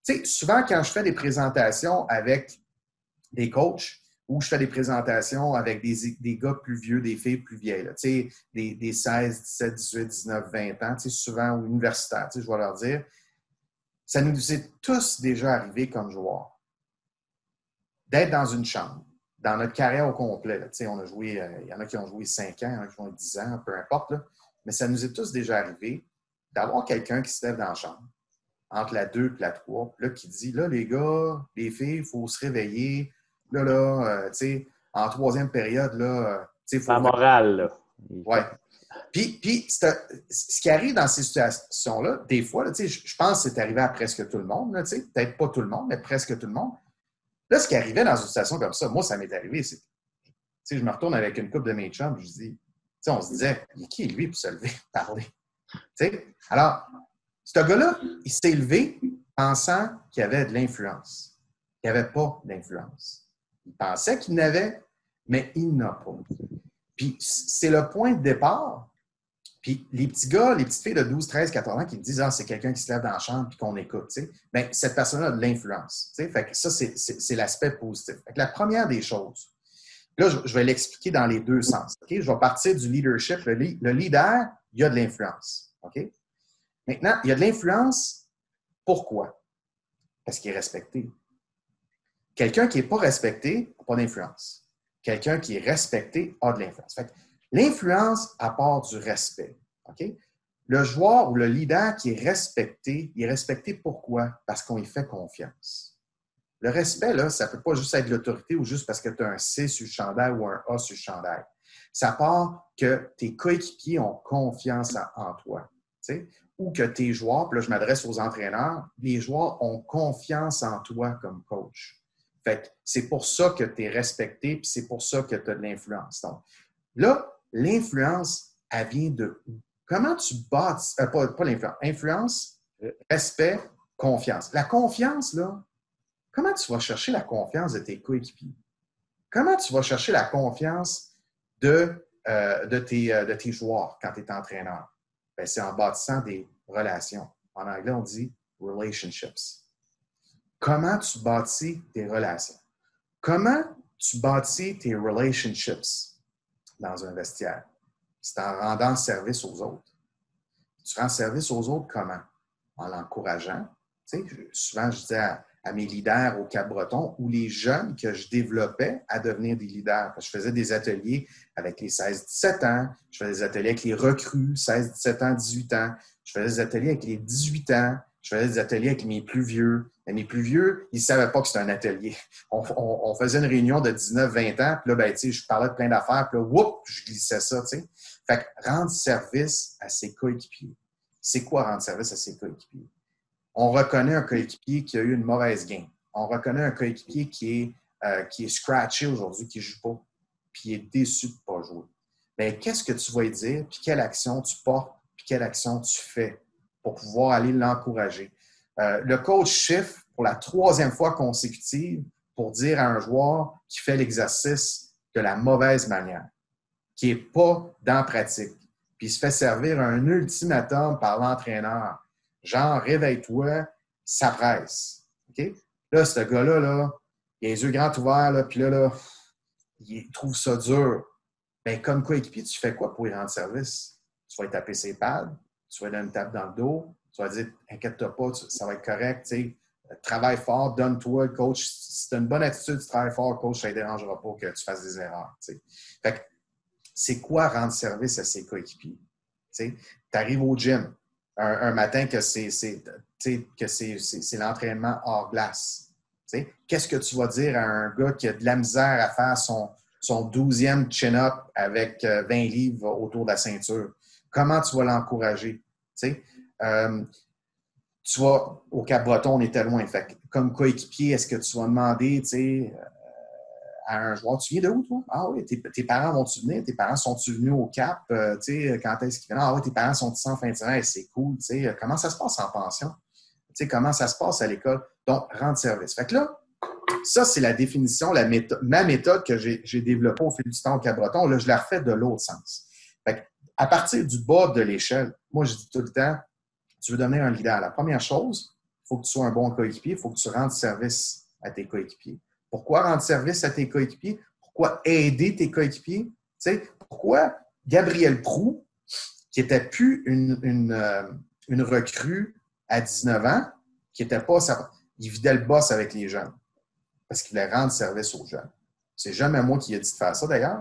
Tu sais, souvent, quand je fais des présentations avec des coachs ou je fais des présentations avec des, des gars plus vieux, des filles plus vieilles, là, tu sais, des, des seize, dix-sept, dix-huit, dix-neuf, vingt ans, tu sais, souvent, ou universitaires, tu sais, je vais leur dire, ça nous est tous déjà arrivé comme joueurs d'être dans une chambre, dans notre carrière au complet. Là, tu sais, on a joué, euh, il y en a qui ont joué cinq ans, il y en a qui ont dix ans, peu importe, là, mais ça nous est tous déjà arrivé d'avoir quelqu'un qui se lève dans la chambre, entre la deux et la trois, là, qui dit, là, les gars, les filles, il faut se réveiller. Là, là, euh, tu sais, en troisième période, là, euh, tu sais, il faut... La morale, là. Oui. Puis, puis ce qui arrive dans ces situations-là, des fois, là, tu sais, je pense que c'est arrivé à presque tout le monde, là, tu sais, peut-être pas tout le monde, mais presque tout le monde. Là, ce qui arrivait dans une situation comme ça, moi, ça m'est arrivé, c'est, tu sais, je me retourne avec une couple de mes chums, je dis, tu sais, on se disait, il est qui, lui, pour se lever, parler? Tu sais, alors, ce gars-là, il s'est levé pensant qu'il y avait de l'influence. Il n'y avait pas d'influence. Il pensait qu'il n'avait, mais il n'a pas. Puis, c'est le point de départ. Puis, les petits gars, les petites filles de douze, treize, quatorze ans qui me disent « Ah, c'est quelqu'un qui se lève dans la chambre et qu'on écoute. » Bien, cette personne-là a de l'influence. T'sais? Fait que ça, c'est, c'est, c'est l'aspect positif. Fait que la première des choses, là, je, je vais l'expliquer dans les deux sens. Okay? Je vais partir du leadership. Le, le leader, il y a de l'influence. Okay? Maintenant, il y a de l'influence. Pourquoi? Parce qu'il est respecté. Quelqu'un qui n'est pas respecté n'a pas d'influence. Quelqu'un qui est respecté a de l'influence. Fait que l'influence apporte du respect. Okay? Le joueur ou le leader qui est respecté, il est respecté pourquoi? Parce qu'on y fait confiance. Le respect, là, ça ne peut pas juste être de l'autorité ou juste parce que tu as un C sur le chandail ou un A sur le chandail. Ça part que tes coéquipiers ont confiance en toi. T'sais? Ou que tes joueurs, puis là, je m'adresse aux entraîneurs, les joueurs ont confiance en toi comme coach. Fait que c'est pour ça que tu es respecté, puis c'est pour ça que tu as de l'influence. Donc, là, l'influence, elle vient de où? Comment tu bâtis, euh, pas, pas l'influence, influence, respect, confiance. La confiance, là, comment tu vas chercher la confiance de tes coéquipiers? Comment tu vas chercher la confiance de, euh, de, tes, euh, de tes joueurs quand tu es entraîneur? Bien, c'est en bâtissant des relations. En anglais, on dit « relationships ». Comment tu bâtis tes relations? Comment tu bâtis tes relationships dans un vestiaire? C'est en rendant service aux autres. Tu rends service aux autres comment? En l'encourageant. Tu sais, souvent, je disais à, à mes leaders au Cap-Breton ou les jeunes que je développais à devenir des leaders. Parce que je faisais des ateliers avec les seize dix-sept ans, je faisais des ateliers avec les recrues, seize dix-sept ans, dix-huit ans, je faisais des ateliers avec les dix-huit ans, je faisais des ateliers avec mes plus vieux. Mais mes plus vieux, ils ne savaient pas que c'était un atelier. On, on, on faisait une réunion de dix-neuf vingt ans, puis là, ben, tu sais, je parlais de plein d'affaires, puis là, whoop, je glissais ça, tu sais. Fait que rendre service à ses coéquipiers. C'est quoi rendre service à ses coéquipiers? On reconnaît un coéquipier qui a eu une mauvaise game. On reconnaît un coéquipier qui est, euh, qui est scratché aujourd'hui, qui ne joue pas, puis il est déçu de ne pas jouer. Bien, qu'est-ce que tu vas lui dire, puis quelle action tu portes, puis quelle action tu fais pour pouvoir aller l'encourager? Euh, le coach chiffre pour la troisième fois consécutive pour dire à un joueur qui fait l'exercice de la mauvaise manière, qui n'est pas dans la pratique, puis il se fait servir un ultimatum par l'entraîneur. Genre, réveille-toi, ça presse. Okay? Là, ce gars-là, là, il a les yeux grands ouverts, là, puis là, là, il trouve ça dur. Bien, comme coéquipier, tu fais quoi pour y rendre service? Tu vas lui taper ses pads, tu vas lui donner une tape dans le dos, tu vas dire, inquiète-toi pas, ça va être correct, tu sais, travaille fort, donne-toi, coach. Si tu as une bonne attitude, tu travailles fort, coach, ça ne dérangera pas que tu fasses des erreurs. Tu sais. Fait que, c'est quoi rendre service à ses coéquipiers? Tu arrives au gym un, un matin que c'est, c'est, que c'est, c'est, c'est l'entraînement hors glace. Tu qu'est-ce que tu vas dire à un gars qui a de la misère à faire son, son douzième chin-up avec vingt livres autour de la ceinture? Comment tu vas l'encourager? Tu Euh, tu vas au Cap-Breton, on était loin. Fait que, comme coéquipier, est-ce que tu vas demander, tu sais, euh, à un joueur, tu viens de où, toi? Ah oui, tes, tes parents vont-tu venir? Tes parents sont-tu venus au Cap? Euh, tu sais, quand est-ce qu'ils viennent? Ah oui, tes parents sont ici en fin de semaine? C'est cool, tu sais. Comment ça se passe en pension? Tu sais, comment ça se passe à l'école? Donc, rendre service. Fait que là, ça, c'est la définition, la méthode, ma méthode que j'ai, j'ai développée au fil du temps au Cap-Breton. Là, je la refais de l'autre sens. Fait que, à partir du bas de l'échelle, moi, je dis tout le temps, tu veux devenir un leader. La première chose, il faut que tu sois un bon coéquipier, il faut que tu rendes service à tes coéquipiers. Pourquoi rendre service à tes coéquipiers? Pourquoi aider tes coéquipiers? Tu sais, pourquoi Gabriel Proulx, qui n'était plus une, une, euh, une recrue à dix-neuf ans, qui était pas... Il vidait le boss avec les jeunes parce qu'il voulait rendre service aux jeunes. C'est jamais moi qui ai dit de faire ça, d'ailleurs.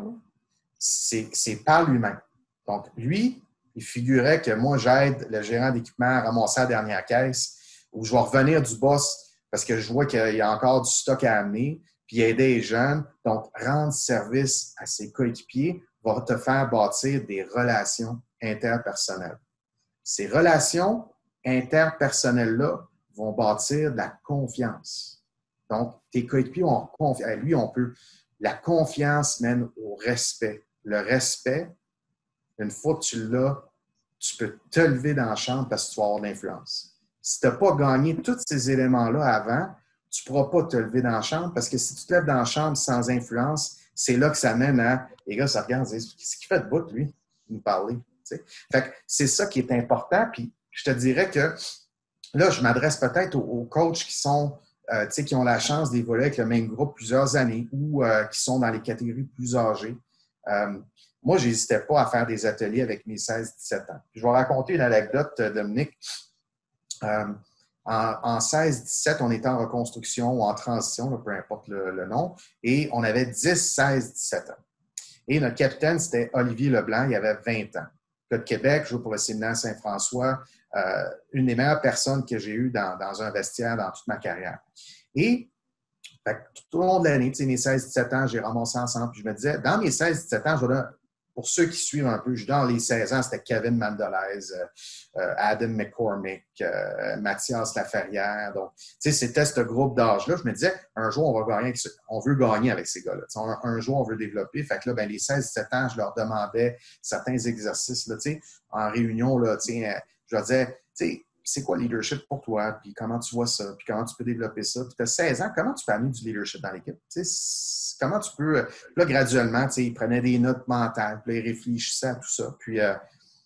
C'est, c'est par lui-même. Donc, lui, il figurait que moi, j'aide le gérant d'équipement à ramasser la dernière caisse ou je vais revenir du boss parce que je vois qu'il y a encore du stock à amener, puis aider les jeunes. Donc, rendre service à ses coéquipiers va te faire bâtir des relations interpersonnelles. Ces relations interpersonnelles-là vont bâtir de la confiance. Donc, tes coéquipiers ont confiance. Lui, on peut... La confiance mène au respect. Le respect, une fois que tu l'as, tu peux te lever dans la chambre parce que tu vas avoir de l'influence. Si tu n'as pas gagné tous ces éléments-là avant, tu ne pourras pas te lever dans la chambre parce que si tu te lèves dans la chambre sans influence, c'est là que ça mène à... Les gars, ça regarde, ils disent, qu'est-ce qu'il fait de bout, lui, nous parler? T'sais? Fait que c'est ça qui est important. Puis je te dirais que là, je m'adresse peut-être aux, aux coachs qui sont... Euh, qui ont la chance d'évoluer avec le même groupe plusieurs années ou euh, qui sont dans les catégories plus âgées. Euh, moi, je n'hésitais pas à faire des ateliers avec mes seize dix-sept ans. Puis je vais raconter une anecdote, Dominique. Euh, en, en seize dix-sept, on était en reconstruction ou en transition, là, peu importe le, le nom, et on avait dix seize dix-sept ans. Et notre capitaine, c'était Olivier Leblanc, il avait vingt ans. Le Québec, joue pour le séminaire Saint-François, euh, une des meilleures personnes que j'ai eues dans, dans un vestiaire dans toute ma carrière. Et fait, tout au long de l'année, mes seize dix-sept ans, j'ai ramassé ensemble. Puis je me disais, dans mes seize dix-sept ans, je vais là, pour ceux qui suivent un peu, je dans les seize ans, c'était Kevin Mandelaise, euh, Adam McCormick, euh, Mathias Laferrière. Donc, c'était ce groupe d'âge-là. Je me disais, un jour, on va gagner avec ce, on veut gagner avec ces gars-là. Un, un jour, on veut développer. Fait que là, ben, les seize dix-sept ans, je leur demandais certains exercices là, en réunion. Là, je leur disais, c'est quoi le leadership pour toi? Puis comment tu vois ça? Puis comment tu peux développer ça? Puis tu as seize ans, comment tu peux amener du leadership dans l'équipe? Comment tu peux... Là, graduellement, ils prenaient des notes mentales, puis là, ils réfléchissaient à tout ça. Puis, euh,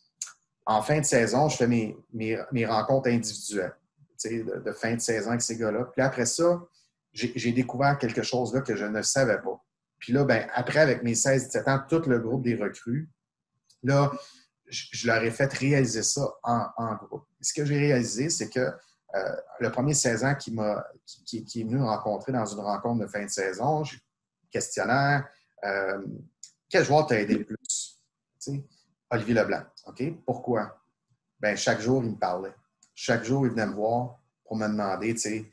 en fin de saison, je fais mes, mes, mes rencontres individuelles de, de fin de saison avec ces gars-là. Puis après ça, j'ai, j'ai découvert quelque chose là que je ne savais pas. Puis là, ben, après, avec mes seize dix-sept ans, tout le groupe des recrues, là, je, je leur ai fait réaliser ça en, en groupe. Ce que j'ai réalisé, c'est que euh, le premier seize ans qui, m'a, qui, qui est venu me rencontrer dans une rencontre de fin de saison, j'ai questionnaire, euh, quel joueur t'a aidé le plus? T'sais, Olivier Leblanc. OK? Pourquoi? Bien, chaque jour, il me parlait. Chaque jour, il venait me voir pour me demander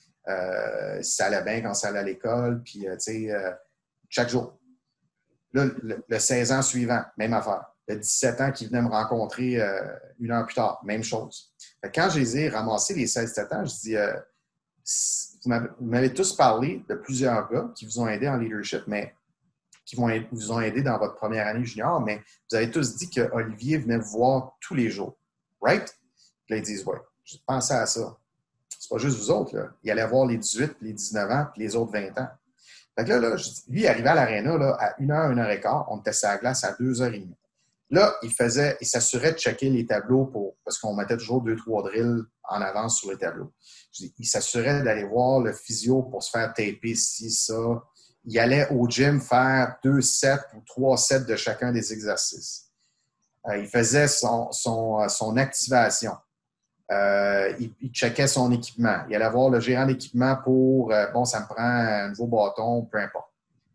euh, si ça allait bien quand ça allait à l'école. Puis, euh, euh, chaque jour. Là, le, le seize ans suivant, même affaire. Le dix-sept ans qui venait me rencontrer euh, une heure plus tard, même chose. Fait que quand je les ai ramassés, les seize dix-sept ans, je dis euh, vous, m'avez, vous m'avez tous parlé de plusieurs gars qui vous ont aidé en leadership, mais qui vont, vous ont aidé dans votre première année junior, mais vous avez tous dit que Olivier venait vous voir tous les jours. Right? Puis là, ils disent, ouais, j'ai pensé à ça. C'est pas juste vous autres, là. Il allait voir les dix-huit, les dix-neuf ans, puis les autres vingt ans. Fait que là, là lui, il arrivait à l'aréna là, à une heure, une heure et quart. On était sur la glace à deux heures et demie. Là, il faisait, il s'assurait de checker les tableaux pour, parce qu'on mettait toujours deux, trois drills en avance sur les tableaux. Je dis, il s'assurait d'aller voir le physio pour se faire taper ci, ça. Il allait au gym faire deux sets ou trois sets de chacun des exercices. Euh, il faisait son, son, son activation. Euh, il, il checkait son équipement. Il allait voir le gérant d'équipement pour, euh, bon, ça me prend un nouveau bâton, peu importe.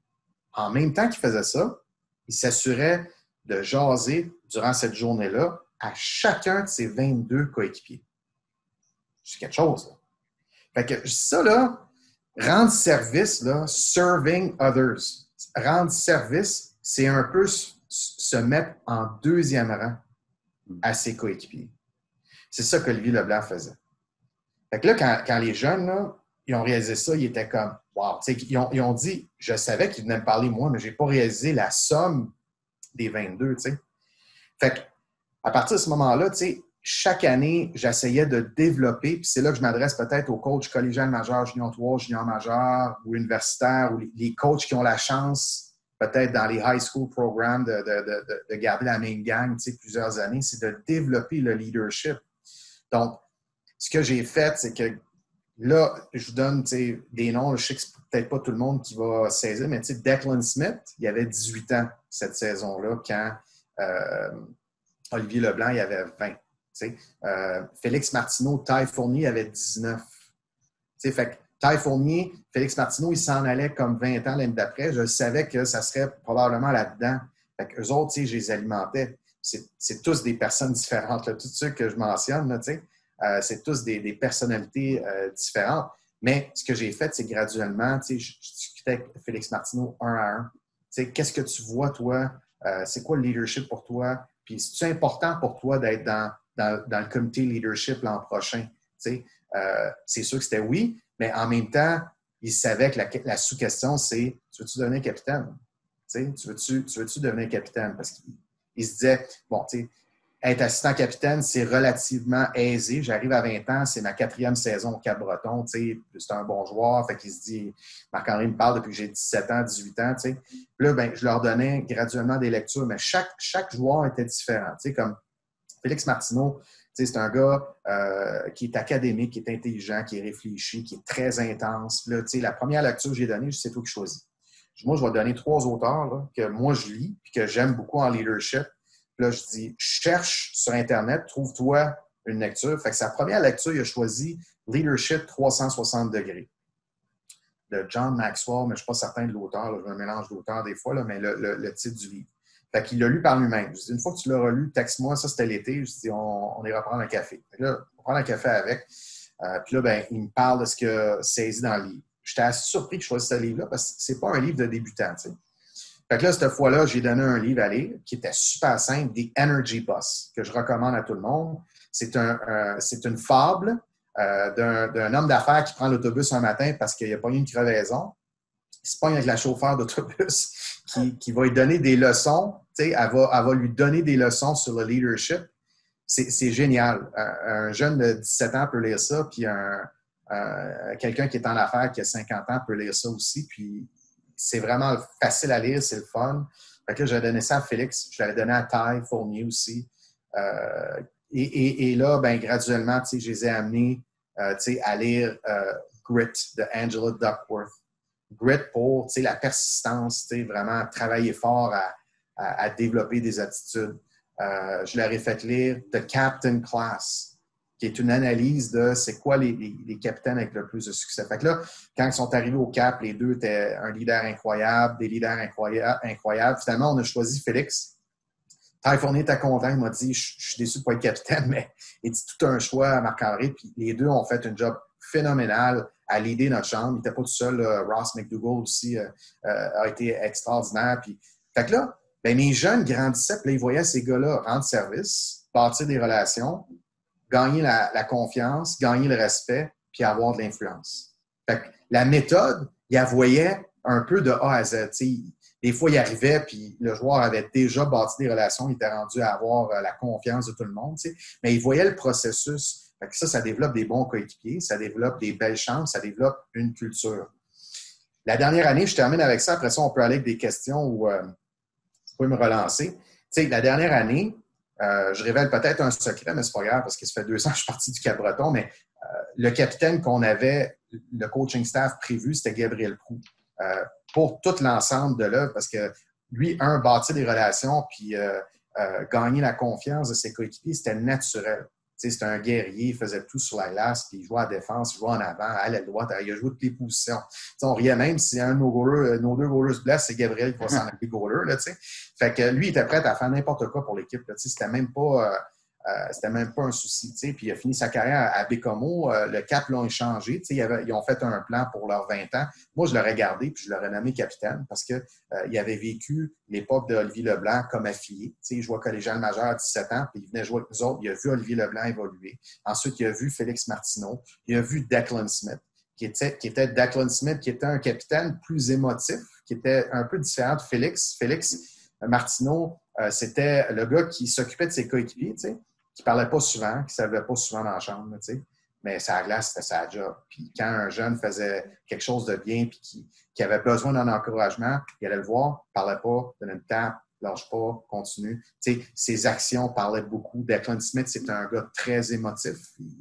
En même temps qu'il faisait ça, il s'assurait de jaser durant cette journée-là à chacun de ses vingt-deux coéquipiers. C'est quelque chose, là. Fait que ça, là, rendre service, là, serving others. Rendre service, c'est un peu se mettre en deuxième rang à ses coéquipiers. C'est ça qu'Olivier Leblanc faisait. Fait que là, quand, quand les jeunes, là, ils ont réalisé ça, ils étaient comme, wow. Ils ont, ils ont dit, je savais qu'ils venaient me parler moi, mais je n'ai pas réalisé la somme des vingt-deux. T'sais. Fait que, à partir de ce moment-là, chaque année, j'essayais de développer, puis c'est là que je m'adresse peut-être aux coachs collégial majeur, junior trois, junior majeur ou universitaire, ou les, les coachs qui ont la chance, peut-être dans les high school programmes, de, de, de, de garder la même gang plusieurs années, c'est de développer le leadership. Donc, ce que j'ai fait, c'est que là, je vous donne des noms. Je sais que c'est peut-être pas tout le monde qui va saisir, mais Declan Smith, il avait dix-huit ans cette saison-là quand euh, Olivier Leblanc, il avait vingt. Euh, Félix Martineau, Ty Fournier avait dix-neuf. T'sais, fait que Ty Fournier, Félix Martineau, il s'en allait comme vingt ans l'année d'après. Je savais que ça serait probablement là-dedans. Fait qu'eux autres, je les alimentais. C'est, c'est tous des personnes différentes. Là. Tous ceux que je mentionne, là, euh, c'est tous des, des personnalités euh, différentes. Mais ce que j'ai fait, c'est graduellement, je, je discutais avec Félix Martineau un à un. T'sais, qu'est-ce que tu vois, toi? Euh, c'est quoi le leadership pour toi? Puis, c'est important pour toi d'être dans, dans, dans le comité leadership l'an prochain? Euh, c'est sûr que c'était oui, mais en même temps, il savait que la, la sous-question, c'est « Tu veux-tu devenir capitaine? » Tu veux-tu, tu veux-tu devenir capitaine? Parce qu'il il se disait, bon, tu sais, être assistant capitaine, c'est relativement aisé. J'arrive à vingt ans, c'est ma quatrième saison au Cap-Breton, tu sais, c'est un bon joueur. Fait qu'il se dit, Marc-André me parle depuis que j'ai dix-sept ans, dix-huit ans, tu sais. Puis là, ben, je leur donnais graduellement des lectures, mais chaque, chaque joueur était différent. Tu sais, comme Félix Martineau, c'est un gars euh, qui est académique, qui est intelligent, qui est réfléchi, qui est très intense. Là, la première lecture que j'ai donnée, c'est toi qui choisis. Moi, je vais donner trois auteurs là, que moi, je lis et que j'aime beaucoup en leadership. Là, je dis, cherche sur Internet, trouve-toi une lecture. Fait que sa première lecture, il a choisi Leadership trois cent soixante degrés de John Maxwell, mais je ne suis pas certain de l'auteur. Là, je me mélange d'auteurs des fois, là, mais le, le, le titre du livre. Fait qu'il l'a lu par lui-même. Je dis, une fois que tu l'auras lu, texte-moi, ça c'était l'été. Je dis, on, on ira prendre un café. Fait que là, on prend un café avec. Euh, puis là, ben, il me parle de ce qu'il a saisi dans le livre. J'étais assez surpris que je choisisse ce livre-là parce que c'est pas un livre de débutant. T'sais. Fait que là, cette fois-là, j'ai donné un livre à lire qui était super simple, The Energy Bus, que je recommande à tout le monde. C'est, un, un, c'est une fable euh, d'un, d'un homme d'affaires qui prend l'autobus un matin parce qu'il a pas eu une crevaison. Il se pogne avec la chauffeur d'autobus qui, qui va lui donner des leçons. Elle va, elle va lui donner des leçons sur le leadership. C'est, c'est génial. Un, un jeune de dix-sept ans peut lire ça, puis un, un, quelqu'un qui est en affaires qui a cinquante ans peut lire ça aussi. Puis c'est vraiment facile à lire, c'est le fun. Fait que là, j'ai donné ça à Félix. Je l'avais donné à Ty Fournier aussi. Euh, et, et, et là, ben, graduellement, je les ai amenés euh, à lire euh, Grit de Angela Duckworth. Grit pour la persistance, vraiment travailler fort à, à, à développer des attitudes. Euh, je leur ai fait lire The Captain Class, qui est une analyse de c'est quoi les, les, les capitaines avec le plus de succès. Fait que là, quand ils sont arrivés au Cap, les deux étaient un leader incroyable, des leaders incroyables. incroyables. Finalement, on a choisi Félix. Ty Fournier était content, il m'a dit « Je suis déçu de ne pas être capitaine, mais il dit tout un choix à Marc-André. » Puis les deux ont fait un job phénoménal à l'aider notre chambre. Il n'était pas tout seul. Là. Ross McDougall aussi euh, euh, a été extraordinaire. Puis, fait que là, ben, mes jeunes grandissaient, puis là, ils voyaient ces gars-là rendre service, bâtir des relations, gagner la, la confiance, gagner le respect, puis avoir de l'influence. Fait que la méthode, ils la voyaient un peu de A à Z. T'sais, des fois, il arrivait, puis le joueur avait déjà bâti des relations, il était rendu à avoir la confiance de tout le monde, t'sais. Mais il voyait le processus. Fait que ça, ça développe des bons coéquipiers, ça développe des belles chances, ça développe une culture. La dernière année, je termine avec ça. Après ça, on peut aller avec des questions où euh, vous pouvez me relancer. T'sais, la dernière année, euh, je révèle peut-être un secret, mais c'est pas grave parce que ça fait deux ans que je suis parti du Cap-Breton, mais euh, le capitaine qu'on avait, le coaching staff prévu, c'était Gabriel Proulx. Euh, pour tout l'ensemble de l'œuvre, parce que lui, un, bâtir des relations puis euh, euh, gagner la confiance de ses coéquipiers, c'était naturel. C'était un guerrier, il faisait tout sur la glace, puis il jouait à la défense, il jouait en avant, à la droite, il a joué toutes les positions. T'sais, on riait même si un de nos, goalers, nos deux goalers se blesse, c'est Gabriel qui va s'en aller goaler. Là, fait que lui, il était prêt à faire n'importe quoi pour l'équipe. Là, c'était même pas... Euh, Euh, c'était même pas un souci. T'sais. Puis il a fini sa carrière à Bécomo. Euh, le Cap l'ont échangé. Ils, avaient, ils ont fait un plan pour leurs vingt ans. Moi, je l'aurais gardé puis je l'aurais nommé capitaine parce qu'il euh, avait vécu l'époque d'Olivier Leblanc comme affilié. T'sais, il jouait collégial majeur à dix-sept ans, puis il venait jouer avec nous autres. Il a vu Olivier Leblanc évoluer. Ensuite, il a vu Félix Martineau. Il a vu Declan Smith, qui était, qui était Declan Smith, qui était un capitaine plus émotif, qui était un peu différent de Félix. Félix Martineau, euh, c'était le gars qui s'occupait de ses coéquipiers, tu sais, qui parlait pas souvent, qui ne savait pas souvent dans la chambre, tu sais, mais sa glace, c'était sa job. Puis quand un jeune faisait quelque chose de bien puis qui, qui avait besoin d'un encouragement, il allait le voir, il parlait pas, donnait une tape, lâche pas, continue. Tu sais, ses actions parlaient beaucoup. Declan Smith, c'était un gars très émotif. Il,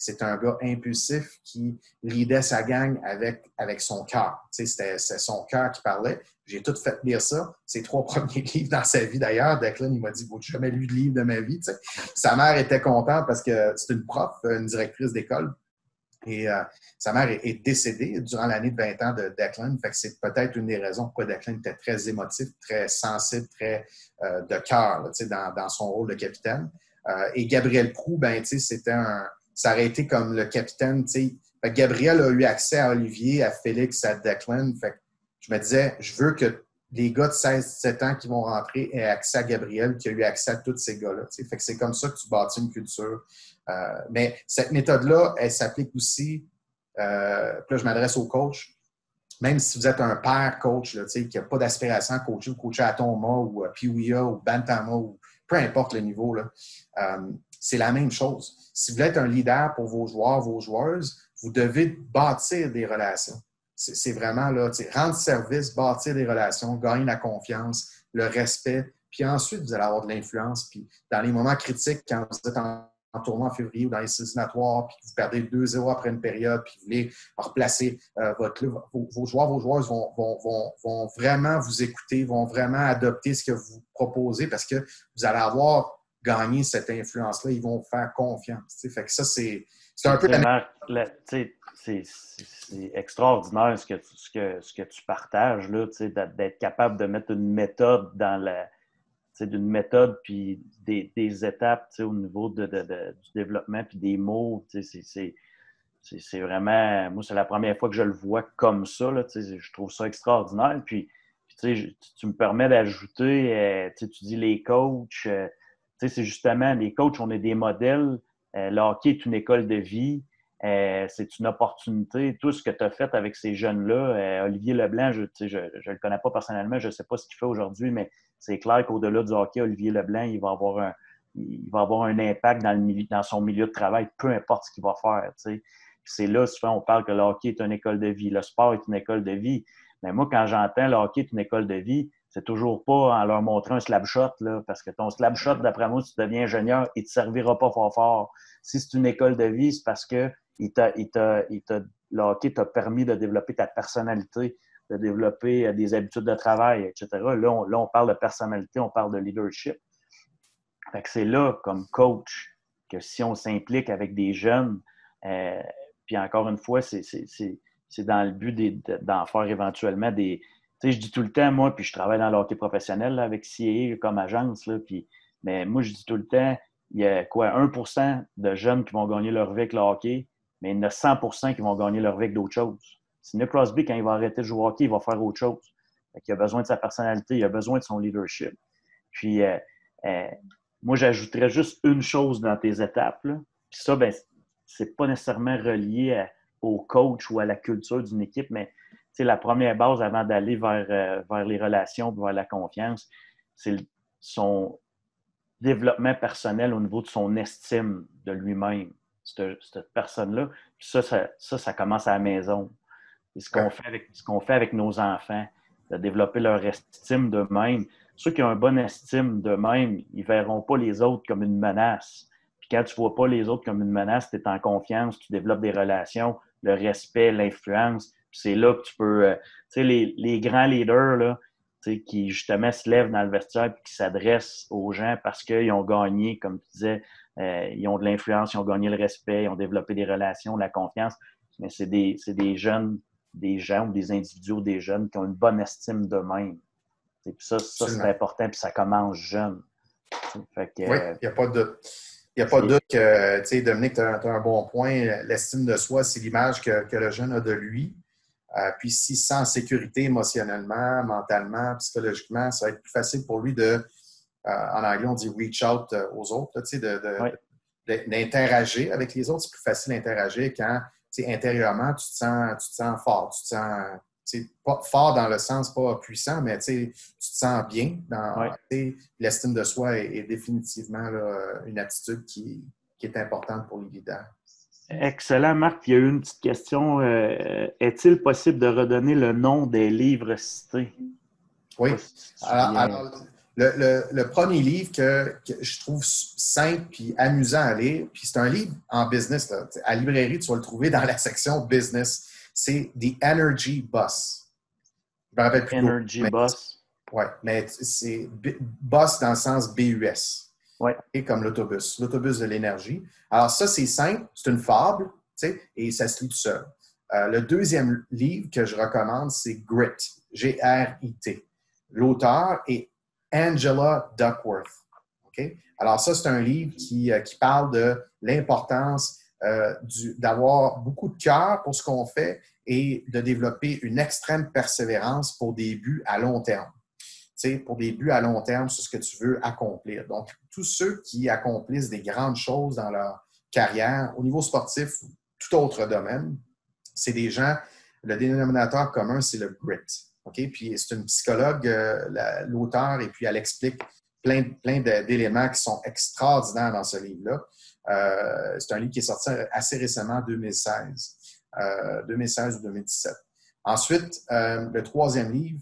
c'est un gars impulsif qui leadait sa gang avec, avec son cœur. Tu sais, c'était, c'était son cœur qui parlait. J'ai tout fait lire ça. Ses trois premiers livres dans sa vie, d'ailleurs. Declan, il m'a dit, j'ai jamais lu de livre de ma vie. Tu sais. Sa mère était contente parce que c'est une prof, une directrice d'école. Et euh, sa mère est, est décédée durant l'année de vingt ans de Declan. Fait que c'est peut-être une des raisons pourquoi Declan était très émotif, très sensible, très euh, de cœur dans, dans son rôle de capitaine. Euh, et Gabriel Proulx, ben, c'était un, ça aurait été comme le capitaine. Fait que Gabriel a eu accès à Olivier, à Félix, à Declan. Fait que je me disais, je veux que les gars de seize dix-sept ans qui vont rentrer aient accès à Gabriel, qui a eu accès à tous ces gars-là. T'sais. Fait que c'est comme ça que tu bâtis une culture. Euh, mais cette méthode-là, elle s'applique aussi, euh, puis là, je m'adresse au coach, même si vous êtes un père coach, là, qui n'a pas d'aspiration à coacher ou coacher à Toma ou à Piouia ou Bantama ou peu importe le niveau, là, euh, c'est la même chose. Si vous voulez être un leader pour vos joueurs, vos joueuses, vous devez bâtir des relations. C'est, c'est vraiment là, rendre service, bâtir des relations, gagner la confiance, le respect, puis ensuite, vous allez avoir de l'influence. Puis dans les moments critiques, quand vous êtes en en tournoi en février ou dans les éliminatoires, puis vous perdez deux zéro après une période, puis vous voulez replacer euh, votre club, vos, vos joueurs, vos joueuses vont, vont, vont, vont vraiment vous écouter, vont vraiment adopter ce que vous proposez parce que vous allez avoir gagné cette influence-là, ils vont vous faire confiance. T'sais. Fait que ça, c'est, c'est un peu... La... La, c'est, c'est, c'est extraordinaire ce que, ce que, ce que tu partages, là, d'être capable de mettre une méthode dans la... d'une méthode puis des, des étapes au niveau de, de, de, du développement puis des mots. C'est, c'est, c'est, c'est vraiment... Moi, c'est la première fois que je le vois comme ça. Là, je trouve ça extraordinaire. Puis, puis je, tu me permets d'ajouter, euh, tu dis les coachs, euh, c'est justement, les coachs, on est des modèles. Euh, le hockey est une école de vie. Euh, c'est une opportunité. Tout ce que tu as fait avec ces jeunes-là, euh, Olivier Leblanc, je ne le connais pas personnellement, je ne sais pas ce qu'il fait aujourd'hui, mais c'est clair qu'au-delà du hockey, Olivier Leblanc, il va avoir un, il va avoir un impact dans, le milieu, dans son milieu de travail, peu importe ce qu'il va faire. T'sais. C'est là, souvent, on parle que le hockey est une école de vie, le sport est une école de vie. Mais moi, quand j'entends le hockey est une école de vie, c'est toujours pas en leur montrant un slap shot, là, parce que ton slap shot, d'après moi, si tu deviens ingénieur, il ne te servira pas fort fort. Si c'est une école de vie, c'est parce que il t'a, il t'a, il t'a, le hockey t'a permis de développer ta personnalité, de développer des habitudes de travail, et cetera. Là, on, là, on parle de personnalité, on parle de leadership. Fait que c'est là, comme coach, que si on s'implique avec des jeunes, euh, puis encore une fois, c'est, c'est, c'est, c'est dans le but des, d'en faire éventuellement des... Tu sais, je dis tout le temps, moi, puis je travaille dans le hockey professionnel là, avec C A A comme agence, là, puis, mais moi, je dis tout le temps, il y a quoi, un pour cent de jeunes qui vont gagner leur vie avec le hockey, mais il y en a cent pour cent qui vont gagner leur vie avec d'autres choses. Sidney Crosby, quand il va arrêter de jouer au hockey, il va faire autre chose. Il a besoin de sa personnalité, il a besoin de son leadership. Puis, euh, euh, moi, j'ajouterais juste une chose dans tes étapes. Là. Puis ça, ben, c'est pas nécessairement relié à, au coach ou à la culture d'une équipe, mais la première base avant d'aller vers, euh, vers les relations, vers la confiance, c'est son développement personnel au niveau de son estime de lui-même. Cette, cette personne-là. Puis ça, ça, ça, ça commence à la maison. Et ce qu'on fait avec, ce qu'on fait avec nos enfants, de développer leur estime d'eux-mêmes. Ceux qui ont une bonne estime d'eux-mêmes, ils ne verront pas les autres comme une menace. Puis quand tu ne vois pas les autres comme une menace, tu es en confiance, tu développes des relations, le respect, l'influence. Puis c'est là que tu peux... Euh, tu sais, les, les grands leaders, là, qui justement se lèvent dans le vestiaire et qui s'adressent aux gens parce qu'ils ont gagné, comme tu disais, euh, ils ont de l'influence, ils ont gagné le respect, ils ont développé des relations, la confiance. Mais c'est des, c'est des jeunes, des gens ou des individus ou des jeunes qui ont une bonne estime d'eux-mêmes. Et puis ça, ça c'est important, puis ça commence jeune. Fait que, oui, il n'y a pas de doute. Il n'y a pas de doute que, tu sais, Dominique, tu as, tu as un bon point. L'estime de soi, c'est l'image que, que le jeune a de lui. Euh, puis s'il se sent en sécurité émotionnellement, mentalement, psychologiquement, ça va être plus facile pour lui de, euh, en anglais, on dit « reach out » aux autres, tu sais, de, de, oui. de, d'interagir avec les autres. C'est plus facile d'interagir quand, tu sais, intérieurement, tu te sens, tu te sens fort, tu te sens, tu sais, pas fort dans le sens pas puissant, mais tu sais, tu te sens bien. Dans, oui. tu sais, l'estime de soi est, est définitivement là, une attitude qui, qui est importante pour les leaders. Excellent, Marc. Il y a eu une petite question. Euh, est-il possible de redonner le nom des livres cités? Oui. Alors, alors, Le, le, le premier livre que, que je trouve simple et amusant à lire, puis c'est un livre en business. Là. À la librairie, tu vas le trouver dans la section business. C'est The Energy Bus. Je me rappelle plus. Energy Bus. Oui, mais c'est bus dans le sens B U S. Oui. Comme l'autobus, l'autobus de l'énergie. Alors ça, c'est simple, c'est une fable, tu sais, et ça se lit tout seul. Euh, le deuxième livre que je recommande, c'est Grit, G R I T. L'auteur est Angela Duckworth. Okay? Alors ça, c'est un livre qui, euh, qui parle de l'importance euh, du, d'avoir beaucoup de cœur pour ce qu'on fait et de développer une extrême persévérance pour des buts à long terme. Tu sais, pour des buts à long terme, c'est ce que tu veux accomplir. Donc, tous ceux qui accomplissent des grandes choses dans leur carrière, au niveau sportif ou tout autre domaine, c'est des gens, le dénominateur commun, c'est le grit. Okay? Puis c'est une psychologue, euh, la, l'auteur, et puis elle explique plein, plein de, d'éléments qui sont extraordinaires dans ce livre-là. Euh, c'est un livre qui est sorti assez récemment, en deux mille seize. Euh, deux mille seize ou deux mille dix-sept. Ensuite, euh, le troisième livre,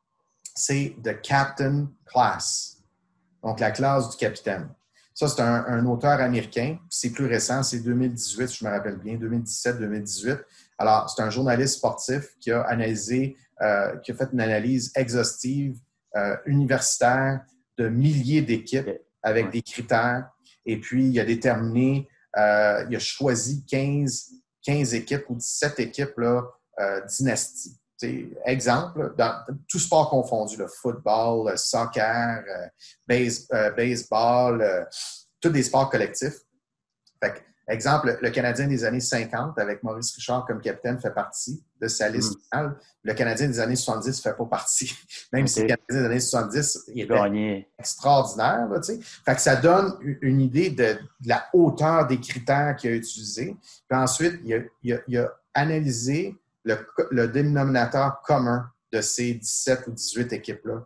c'est The Captain Class, donc la classe du capitaine. Ça, c'est un, un auteur américain. C'est plus récent, c'est deux mille dix-huit, je me rappelle bien, deux mille dix-sept deux mille dix-huit. Alors, c'est un journaliste sportif qui a analysé, euh, qui a fait une analyse exhaustive, euh, universitaire de milliers d'équipes avec des critères. Et puis, il a déterminé, euh, il a choisi quinze, quinze équipes ou dix-sept équipes, là, euh, dynastie. T'sais, exemple, dans tout sport confondu, le football, le soccer, euh, base, euh, baseball, euh, tous des sports collectifs. Fait que, exemple, le Canadien des années cinquante, avec Maurice Richard comme capitaine, fait partie de sa liste mm. finale. Le Canadien des années soixante-dix ne fait pas partie. Même okay. si le Canadien des années soixante-dix il était Gagné. extraordinaire. Là, fait que ça donne une idée de, de la hauteur des critères qu'il a utilisés. Puis ensuite, il a, il a, il a analysé Le, le dénominateur commun de ces dix-sept ou dix-huit équipes-là.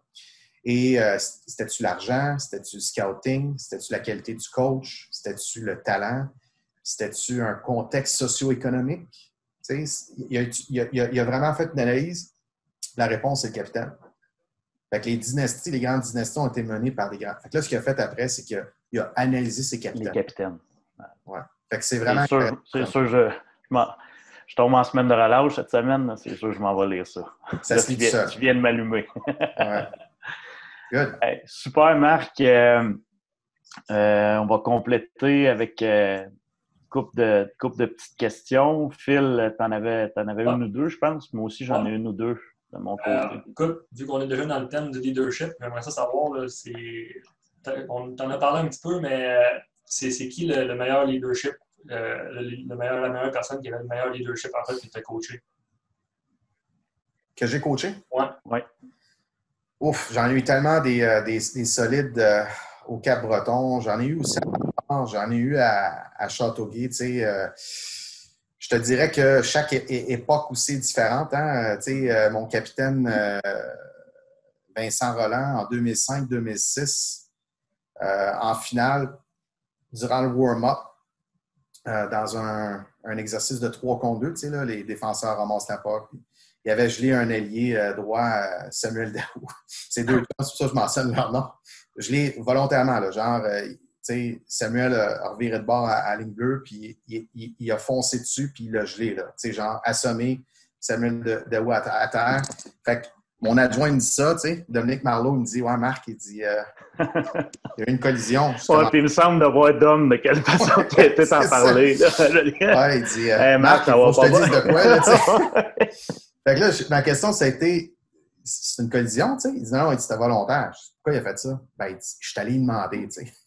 Et euh, c'était-tu l'argent? C'était-tu le scouting? C'était-tu la qualité du coach? C'était-tu le talent? C'était-tu un contexte socio-économique? Tu sais, il, a, il, a, il a vraiment fait une analyse. La réponse, c'est le capitaine. Fait que les dynasties, les grandes dynasties ont été menées par des grands. Fait que là, ce qu'il a fait après, c'est qu'il a, il a analysé ses capitaines. Les capitaines. Ouais. Fait que c'est vraiment... C'est sûr, c'est sûr je, je m'en... Je tombe en semaine de relâche cette semaine, c'est sûr que je m'en vais lire ça. Ça là, se lit tu, viens, seul. tu viens de m'allumer. Ouais. Good. Hey, super, Marc. Euh, euh, on va compléter avec euh, une couple de, couple de petites questions. Phil, tu en avais, t'en avais ah. une ou deux, je pense. Moi aussi, j'en ah. ai une ou deux de mon côté. Euh, écoute, vu qu'on est déjà dans le thème du leadership, j'aimerais ça savoir, là, c'est... on t'en a parlé un petit peu, mais c'est, c'est qui le, le meilleur leadership? Euh, le, le meilleur, la meilleure personne qui avait le meilleur leadership en fait qui t'a coaché? Que j'ai coaché? Oui. Ouais. Ouf, j'en ai eu tellement des, euh, des, des solides euh, au Cap-Breton. J'en ai eu aussi à j'en ai eu à, à Châteauguay. Tu sais, euh, je te dirais que chaque é- é- époque aussi est différente. Hein? Tu sais, euh, mon capitaine euh, Vincent Rolland en deux mille cinq deux mille six, euh, en finale, durant le warm-up, Euh, dans un, un exercice de trois contre deux, tu sais, là, les défenseurs ramassent la puck. Il avait gelé un ailier euh, droit, euh, Samuel Daou. C'est deux temps, c'est pour ça que je mentionne leur nom. Gelé volontairement, là, genre, euh, tu sais, Samuel a reviré de bord à, à ligne bleue, puis il, il, il a foncé dessus, puis il l'a gelé, là. Tu sais, genre, assommé Samuel Daou à, à terre. Fait que mon adjoint me dit ça, tu sais. Dominique Marleau me dit, ouais, Marc, il dit, euh, il y a eu une collision. Ouais, puis il me semble de voir Dom de quelle façon tu étais en parler. Ouais, il dit, euh, hey, Marc, il faut que je te dise de quoi, là, tu sais. Fait que là, ma question, ça a été, c'est une collision, tu sais? Il dit, non, il dit, c'était volontaire. Je dis, pourquoi il a fait ça? Ben, il dit, je suis allé lui demander, tu sais.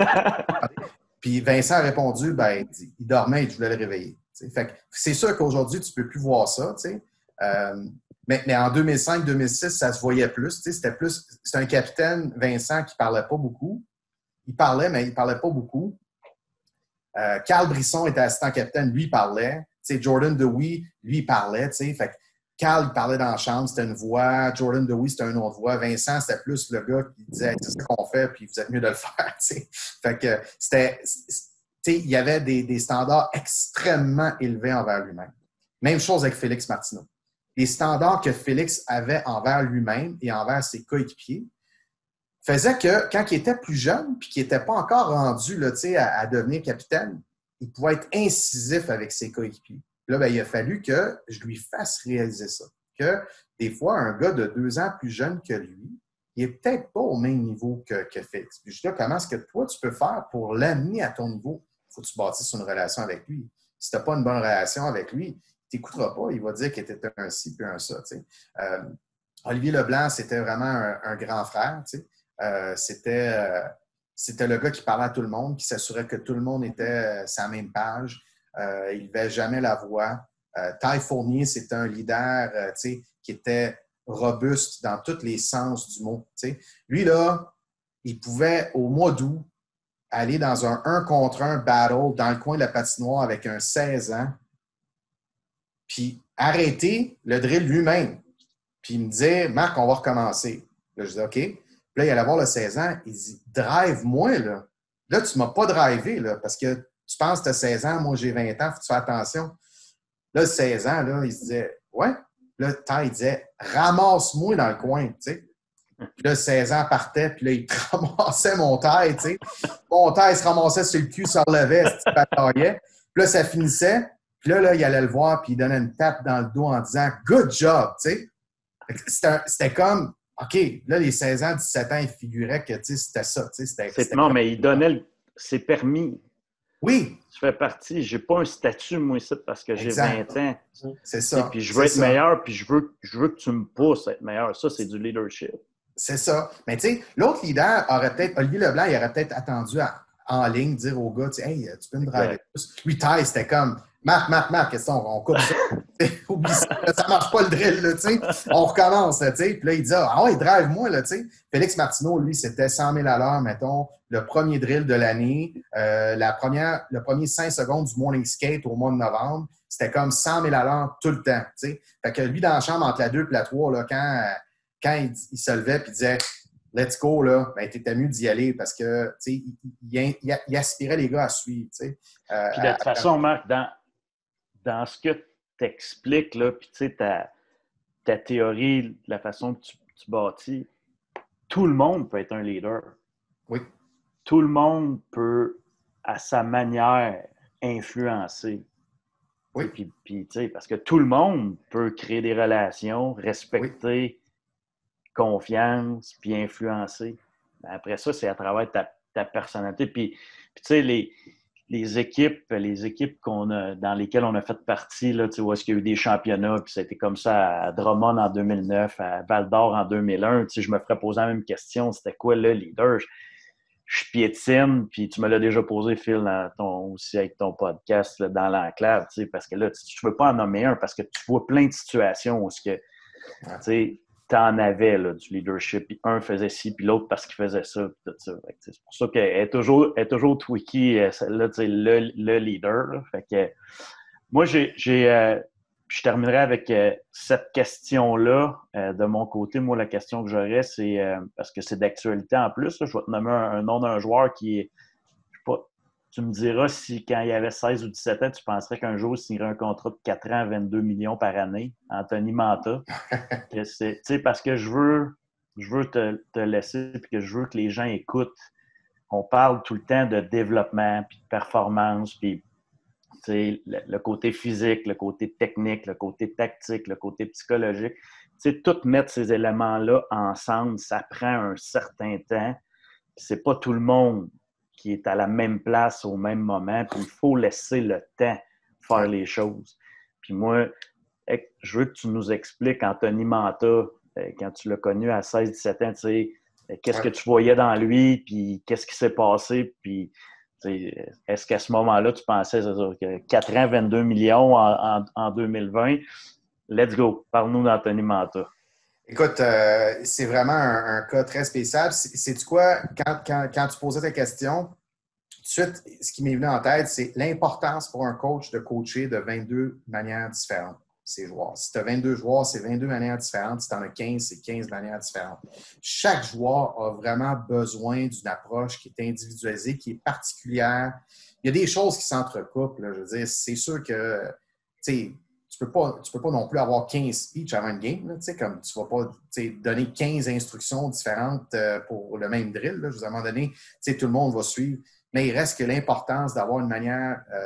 Puis Vincent a répondu, ben, il dit, il dormait et je voulais le réveiller. Tu sais. Fait que c'est sûr qu'aujourd'hui, tu ne peux plus voir ça, tu sais. Euh, Mais, mais en deux mille cinq deux mille six, ça se voyait plus. Tu sais, c'était plus. C'était un capitaine, Vincent, qui ne parlait pas beaucoup. Il parlait, mais il ne parlait pas beaucoup. Euh, Carl Brisson était assistant capitaine, lui, il parlait. Tu sais, Jordan Dewey, lui, il parlait. Tu sais, fait que Carl, il parlait dans la chambre, c'était une voix. Jordan Dewey, c'était une autre voix. Vincent, c'était plus le gars qui disait hey, c'est ça qu'on fait, puis vous êtes mieux de le faire. Tu sais. Fait que c'était. Tu sais, il y avait des, des standards extrêmement élevés envers lui-même. Même chose avec Félix Martineau. Les standards que Félix avait envers lui-même et envers ses coéquipiers, faisait que quand il était plus jeune puis qu'il n'était pas encore rendu là, à, à devenir capitaine, il pouvait être incisif avec ses coéquipiers. Là, ben, il a fallu que je lui fasse réaliser ça. Que des fois, un gars de deux ans plus jeune que lui, il n'est peut-être pas au même niveau que, que Félix. Puis je dis là, comment est-ce que toi, tu peux faire pour l'amener à ton niveau? Il faut que tu bâtisses une relation avec lui. Si tu n'as pas une bonne relation avec lui, il ne t'écoutera pas. Il va dire que tu étais un ci puis un ça. Euh, Olivier Leblanc, c'était vraiment un, un grand frère. Euh, c'était, euh, c'était le gars qui parlait à tout le monde, qui s'assurait que tout le monde était euh, sur la même page. Euh, il ne levait jamais la voix. Euh, Ty Fournier, c'était un leader euh, qui était robuste dans tous les sens du mot. T'sais. Lui, là, il pouvait, au mois d'août, aller dans un un contre un battle dans le coin de la patinoire avec un seize ans, puis arrêter le drill lui-même. Puis il me disait, Marc, on va recommencer. Là, je dis, OK. Puis là, il allait voir le seize ans. Il dit, drive-moi, là. Là, tu ne m'as pas drivé, là, parce que tu penses que tu as seize ans, moi j'ai vingt ans, faut que tu fasses attention. Là, seize ans, là, il se disait, ouais. Là, Ty, il disait, ramasse-moi dans le coin, tu sais. Puis là, seize ans partait, puis là, il ramassait mon Ty, tu sais. Mon Ty, il se ramassait sur le cul, se relevait, il bataillait. Puis là, ça finissait. Puis là, là, il allait le voir, puis il donnait une tape dans le dos en disant, good job, tu sais. C'était, c'était comme, OK, là, les seize ans, dix-sept ans, il figurait que, tu sais, c'était ça, tu sais. C'était, c'était non, comme... mais il donnait le... C'est permis. Oui. Je fais partie. Je n'ai pas un statut, moi, ici, parce que j'ai exact. vingt ans. C'est ça. Puis je veux être ça. meilleur, puis je veux, je veux que tu me pousses à être meilleur. Ça, c'est du leadership. C'est ça. Mais tu sais, l'autre leader aurait peut-être, Olivier Leblanc, il aurait peut-être attendu à, en ligne dire au gars, tu sais, hey, tu peux me driver plus. Lui, Ty, c'était comme, Marc, Marc, Marc, qu'est-ce qu'on on coupe ça? Oublie ça, là, ça marche pas le drill, là, tu sais. On recommence, tu sais. Puis là, il dit, ah ouais, drive-moi, là, tu sais. Félix Martineau, lui, c'était cent mille à l'heure, mettons, le premier drill de l'année, euh, la première, le premier cinq secondes du morning skate au mois de novembre, c'était comme cent mille à l'heure tout le temps, tu sais. Fait que lui, dans la chambre, entre la deux et la trois, là, quand, quand il, il se levait puis il disait, let's go, là, ben, t'étais mieux d'y aller parce que, tu sais, il, il, il, il aspirait les gars à suivre, tu sais. Euh, puis de toute à, façon, à... Marc, dans, dans ce que tu expliques, là, puis tu sais, ta, ta théorie, la façon que tu, tu bâtis, tout le monde peut être un leader. Oui. Tout le monde peut, à sa manière, influencer. Oui. Puis, puis tu sais, parce que tout le monde peut créer des relations, respecter, oui. confiance, puis influencer. Après ça, c'est à travers ta, ta personnalité. Puis, puis tu sais, les, les équipes, les équipes qu'on a, dans lesquelles on a fait partie, là, tu sais, où est-ce qu'il y a eu des championnats, puis c'était comme ça à Drummond en deux mille neuf, à Val-d'Or en deux mille un, tu sais, je me ferais poser la même question, c'était quoi le leader? Je, je piétine, puis tu me l'as déjà posé, Phil, dans ton, aussi avec ton podcast, là, dans l'enclave, tu sais, parce que là, tu ne veux pas en nommer un, parce que tu vois plein de situations où ce que, tu sais, t'en avais là, du leadership, puis un faisait ci, puis l'autre parce qu'il faisait ça, puis tout ça. Fait que, c'est pour ça qu'elle est toujours, elle est toujours tweaky, celle-là, tu sais, le, le leader. Là. Fait que moi, j'ai, j'ai euh, je terminerai avec euh, cette question-là. Euh, de mon côté, moi, la question que j'aurais, c'est, euh, parce que c'est d'actualité en plus, là, je vais te nommer un, un nom d'un joueur qui est, je sais pas, tu me diras si quand il avait seize ou dix-sept ans, tu penserais qu'un jour, il signerait un contrat de quatre ans à vingt-deux millions par année, Anthony Mantha. C'est, parce que je veux, je veux te, te laisser et que je veux que les gens écoutent. On parle tout le temps de développement, puis de performance, puis le, le côté physique, le côté technique, le côté tactique, le côté psychologique. T'sais, tout mettre ces éléments-là ensemble, ça prend un certain temps. C'est pas tout le monde qui est à la même place au même moment, puis il faut laisser le temps faire les choses. Puis moi, je veux que tu nous expliques, Anthony Mantha, quand tu l'as connu à seize dix-sept ans, tu sais, qu'est-ce ouais. que tu voyais dans lui, puis qu'est-ce qui s'est passé, puis est-ce qu'à ce moment-là, tu pensais que quatre ans, vingt-deux millions en, en, en deux mille vingt? Let's go, parle-nous d'Anthony Mantha. Écoute, euh, c'est vraiment un, un cas très spécial. Sais-tu quoi? Quand, quand, quand tu posais ta question, tout de suite, ce qui m'est venu en tête, c'est l'importance pour un coach de coacher de vingt-deux manières différentes ses joueurs. Si tu as vingt-deux joueurs, c'est vingt-deux manières différentes. Si tu en as quinze, c'est quinze manières différentes. Chaque joueur a vraiment besoin d'une approche qui est individualisée, qui est particulière. Il y a des choses qui s'entrecoupent. Là, je veux dire, c'est sûr que, tu sais, tu peux pas, tu peux pas non plus avoir quinze speeches avant une game. Là, comme tu ne vas pas donner quinze instructions différentes euh, pour le même drill. Là. Je vous ai à un moment donné, tout le monde va suivre. Mais il reste que l'importance d'avoir une manière euh,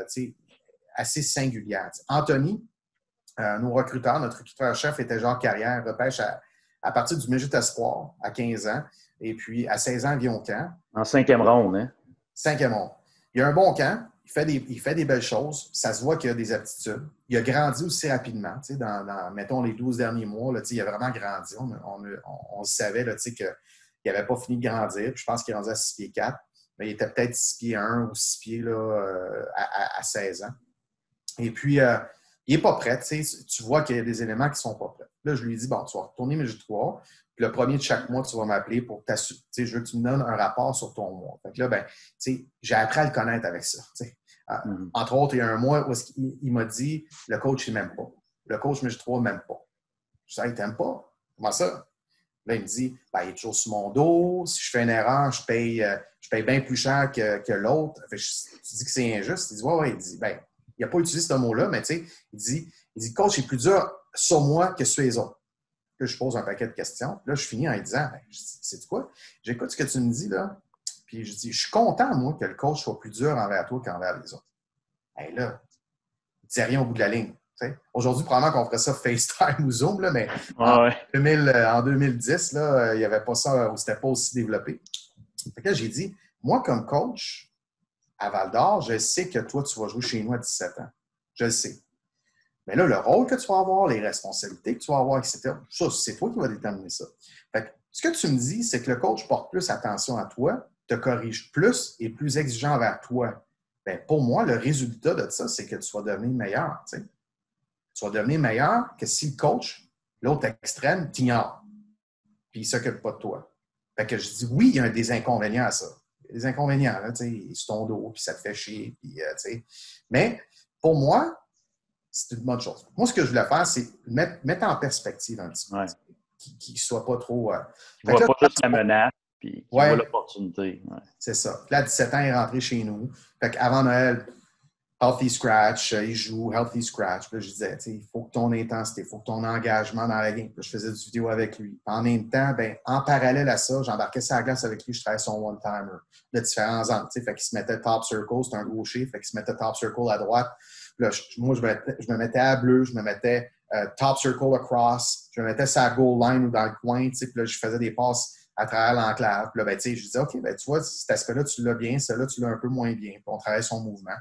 assez singulière. T'sais. Anthony, euh, nos recruteurs, notre recruteur-chef était Jacques Carrière, repêche à, à partir du midget espoir à quinze ans. Et puis, à seize ans, il vient au camp. En cinquième ronde, hein? Cinquième ronde. Il a un bon camp. Il fait, des, il fait des belles choses. Ça se voit qu'il a des aptitudes. Il a grandi aussi rapidement. Dans, dans, mettons, les douze derniers mois, là, il a vraiment grandi. On, on, on, on savait là, qu'il n'avait pas fini de grandir. Puis je pense qu'il est rendu à six pieds quatre. Mais il était peut-être six pieds un ou six pieds là, à, à, à seize ans. Et puis, euh, il n'est pas prêt. Tu vois qu'il y a des éléments qui ne sont pas prêts. Là, je lui ai dit, bon, tu vas retourner mes trois. Puis le premier de chaque mois, tu vas m'appeler pour t'assurer. Je veux que tu me donnes un rapport sur ton mois. Fait que là, ben, j'ai appris à le connaître avec ça. Mm-hmm. Entre autres, il y a un mois où il, il m'a dit, le coach, il ne m'aime pas. Le coach midget trois ne m'aime pas. Je dis, il ne t'aime pas? Comment ça? Là, il me dit, ben, il est toujours sur mon dos. Si je fais une erreur, je paye, euh, je paye bien plus cher que, que l'autre. Fait que je, tu dis que c'est injuste. Il dit, ouais, ouais. Il dit, ben, il n'a pas utilisé ce mot-là, mais tu sais, il dit, il dit, coach, est plus dur sur moi que sur les autres. Là, je pose un paquet de questions. Là, je finis en lui disant, ben, je dis, c'est quoi? J'écoute ce que tu me dis, là. Puis je dis, je suis content, moi, que le coach soit plus dur envers toi qu'envers les autres. Et hey, là, il ne dit rien au bout de la ligne. Aujourd'hui, probablement qu'on ferait ça FaceTime ou Zoom, là, mais ah, en, ouais. deux mille, en deux mille dix, là, il n'y avait pas ça, ou c'était pas aussi développé. Fait que là, j'ai dit, moi, comme coach, à Val-d'Or, je sais que toi, tu vas jouer chez nous à dix-sept ans. Je le sais. Mais là, le rôle que tu vas avoir, les responsabilités que tu vas avoir, et cetera, ça, c'est toi qui vas déterminer ça. Fait que, ce que tu me dis, c'est que le coach porte plus attention à toi, te corrige plus et plus exigeant envers toi. Bien, pour moi, le résultat de ça, c'est que tu vas devenir meilleur. Tu sais. Tu vas devenir meilleur que si le coach, l'autre extrême, t'ignore. Puis il ne s'occupe pas de toi. Fait que je dis, oui, il y a des inconvénients à ça. Il y a des inconvénients, là, tu sais, il est sur ton dos, puis ça te fait chier. Puis, euh, tu sais. Mais pour moi, c'est une bonne chose. Moi, ce que je voulais faire, c'est mettre, mettre en perspective un petit peu. Ouais. Qu'il ne soit pas trop. Euh... Tu ne vois là, pas juste la menace, puis tu ouais, vois l'opportunité. Ouais. C'est ça. Là, à dix-sept ans, il est rentré chez nous. Fait qu'avant Noël, Healthy Scratch, euh, il joue Healthy Scratch. Puis là, je disais, il faut que ton intensité, il faut que ton engagement dans la game. Puis là, je faisais du vidéo avec lui. Puis en même temps, ben, en parallèle à ça, j'embarquais sur la glace avec lui, je travaillais son one-timer de différents angles. Fait qu'il se mettait top circle, c'est un gaucher, fait qu'il se mettait top circle à droite. Là, je, moi, je me, mettais, je me mettais à bleu, je me mettais euh, top circle across, je me mettais sur la goal line ou dans le coin, puis là, je faisais des passes à travers l'enclave. Puis là, ben, je disais, OK, ben, tu vois, cet aspect-là, tu l'as bien, celui-là, tu l'as un peu moins bien. Puis on travaillait son mouvement.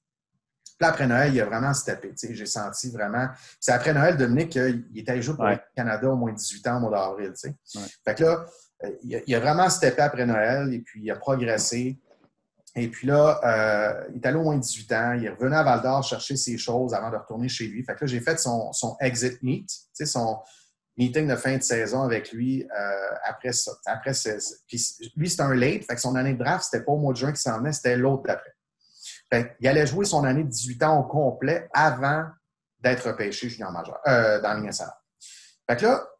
Puis là, après Noël, il a vraiment steppé. J'ai senti vraiment. C'est après Noël, Dominique, il était allé jouer pour ouais. le Canada au moins dix-huit ans au mois d'avril. Ouais. Fait que là, il a, il a vraiment steppé après Noël et puis il a progressé. Et puis là, euh, il est allé au moins dix-huit ans. Il est revenu à Val-d'Or chercher ses choses avant de retourner chez lui. Fait que là, j'ai fait son, son exit meet, tu sais, son meeting de fin de saison avec lui euh, après ça. Après, c'est, c'est, puis lui, c'était un late. Fait que son année de draft, c'était pas au mois de juin qu'il s'en venait, c'était l'autre d'après. Fait qu'il allait jouer son année de dix-huit ans au complet avant d'être repêché junior majeur, euh, dans la Ligue nationale. Fait que là,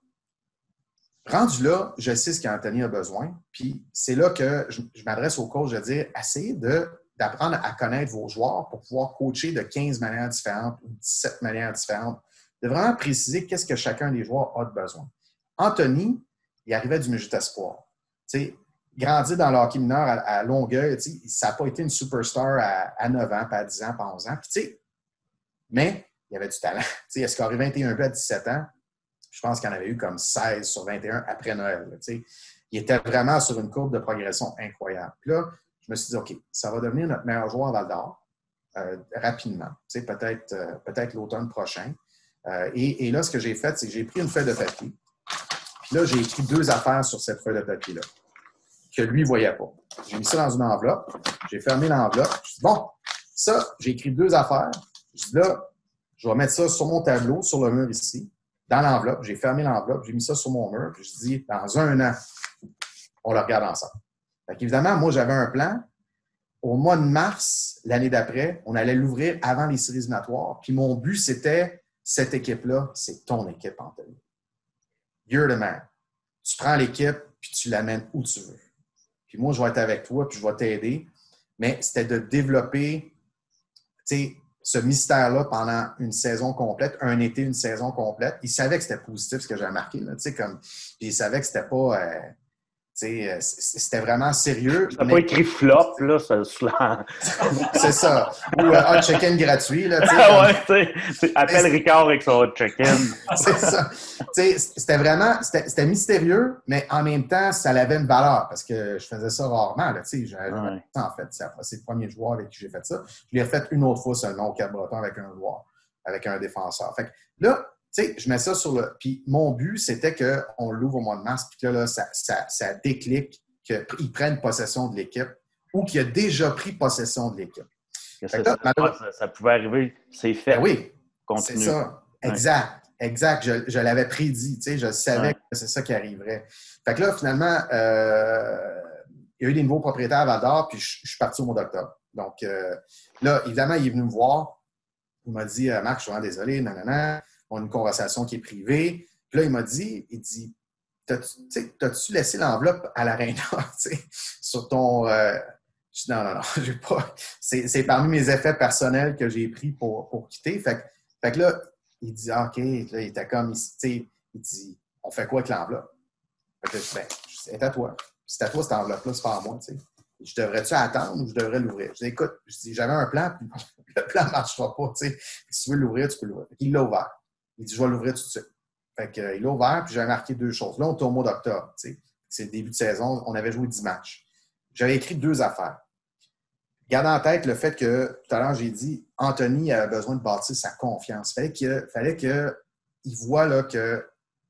rendu là, je sais ce qu'Anthony a besoin. Puis c'est là que je, je m'adresse au coach de dire, essayez de, d'apprendre à connaître vos joueurs pour pouvoir coacher de quinze manières différentes ou dix-sept manières différentes. De vraiment préciser qu'est-ce que chacun des joueurs a de besoin. Anthony, il arrivait du midget espoir. Tu sais, grandi dans le hockey mineur à, à Longueuil, tu sais, ça n'a pas été une superstar à, à neuf ans, pas à dix ans, pas à onze ans. Puis, tu sais, mais il y avait du talent. Tu sais, il a scoré vingt et un buts à dix-sept ans. Je pense qu'il en avait eu comme seize sur vingt et un après Noël. Là, tu sais. Il était vraiment sur une courbe de progression incroyable. Puis là, je me suis dit, OK, ça va devenir notre meilleur joueur à Val-d'Or euh, rapidement. Tu sais, peut-être, euh, peut-être l'automne prochain. Euh, et, et là, ce que j'ai fait, c'est que j'ai pris une feuille de papier. Puis là, j'ai écrit deux affaires sur cette feuille de papier-là que lui ne voyait pas. J'ai mis ça dans une enveloppe. J'ai fermé l'enveloppe. Je dis, bon, ça, j'ai écrit deux affaires. Je dis, là, je vais mettre ça sur mon tableau, sur le mur ici. Dans l'enveloppe, j'ai fermé l'enveloppe, j'ai mis ça sur mon mur, puis je dis, dans un an, on le regarde ensemble. Fait qu'évidemment, moi, j'avais un plan. Au mois de mars, l'année d'après, on allait l'ouvrir avant les séries éliminatoires. Puis mon but, c'était, cette équipe-là, c'est ton équipe, Anthony. You're the man. Tu prends l'équipe, puis tu l'amènes où tu veux. Puis moi, je vais être avec toi, puis je vais t'aider. Mais c'était de développer, tu sais, ce mystère-là pendant une saison complète, un été, une saison complète. Il savait que c'était positif ce que j'ai remarqué. Là, comme, puis il savait que c'était pas. Euh, euh, c'était vraiment sérieux. Tu n'as mais... pas écrit flop, là, ça se C'est ça. Ou euh, hot check-in gratuit. Là, ah ouais, tu sais. Appelle Ricard avec son hot check-in. C'est ça. C'était vraiment. C'était mystérieux, mais en même temps, ça avait une valeur parce que je faisais ça rarement. Là, ouais. En fait, c'est le premier joueur avec qui j'ai fait ça. Je l'ai refait une autre fois seulement au Cap-Breton avec un joueur, avec un défenseur. Fait que là, tu sais, je mets ça sur le. Puis mon but, c'était qu'on l'ouvre au mois de mars, puis que là, ça, ça, ça déclique qu'il prenne possession de l'équipe ou qu'il a déjà pris possession de l'équipe. Ça, ça, ça, ça pouvait arriver, c'est fait. Ben oui, c'est ça. Exact, ouais. exact. Je, je l'avais prédit, tu sais, je savais ouais. que c'est ça qui arriverait. Fait que là, finalement, euh, il y a eu des nouveaux propriétaires à Val-d'Or, puis je, je suis parti au mois d'octobre. Donc euh, là, évidemment, il est venu me voir. Il m'a dit « Marc, je suis vraiment désolé, nanana. » On a une conversation qui est privée. Puis là, il m'a dit, il dit, t'as-tu, t'as-tu laissé l'enveloppe à l'aréna, sur ton... Euh... Je dis, non, non, non, j'ai pas... C'est, c'est parmi mes effets personnels que j'ai pris pour, pour quitter. Fait que, fait que là, il dit, OK, là, il était comme, tu sais, il dit, on fait quoi avec l'enveloppe? Fait que je dis, ben, c'est à toi. C'est à toi, cette enveloppe-là, c'est pas à moi, tu sais. Je devrais-tu attendre ou je devrais l'ouvrir? Je dis, écoute, je dis, j'avais un plan, puis le plan ne marchera pas, tu sais. Si tu veux l'ouvrir, tu peux l'ouvrir. Il l'a ouvert. Il dit, je vais l'ouvrir tout de suite. Fait que, euh, il l'a ouvert, puis j'avais marqué deux choses. Là, on est au mois d'octobre, tu sais. C'est le début de saison. On avait joué dix matchs. J'avais écrit deux affaires. Garde en tête le fait que, tout à l'heure, j'ai dit, Anthony avait besoin de bâtir sa confiance. Il fallait qu'il fallait que, il voit là, que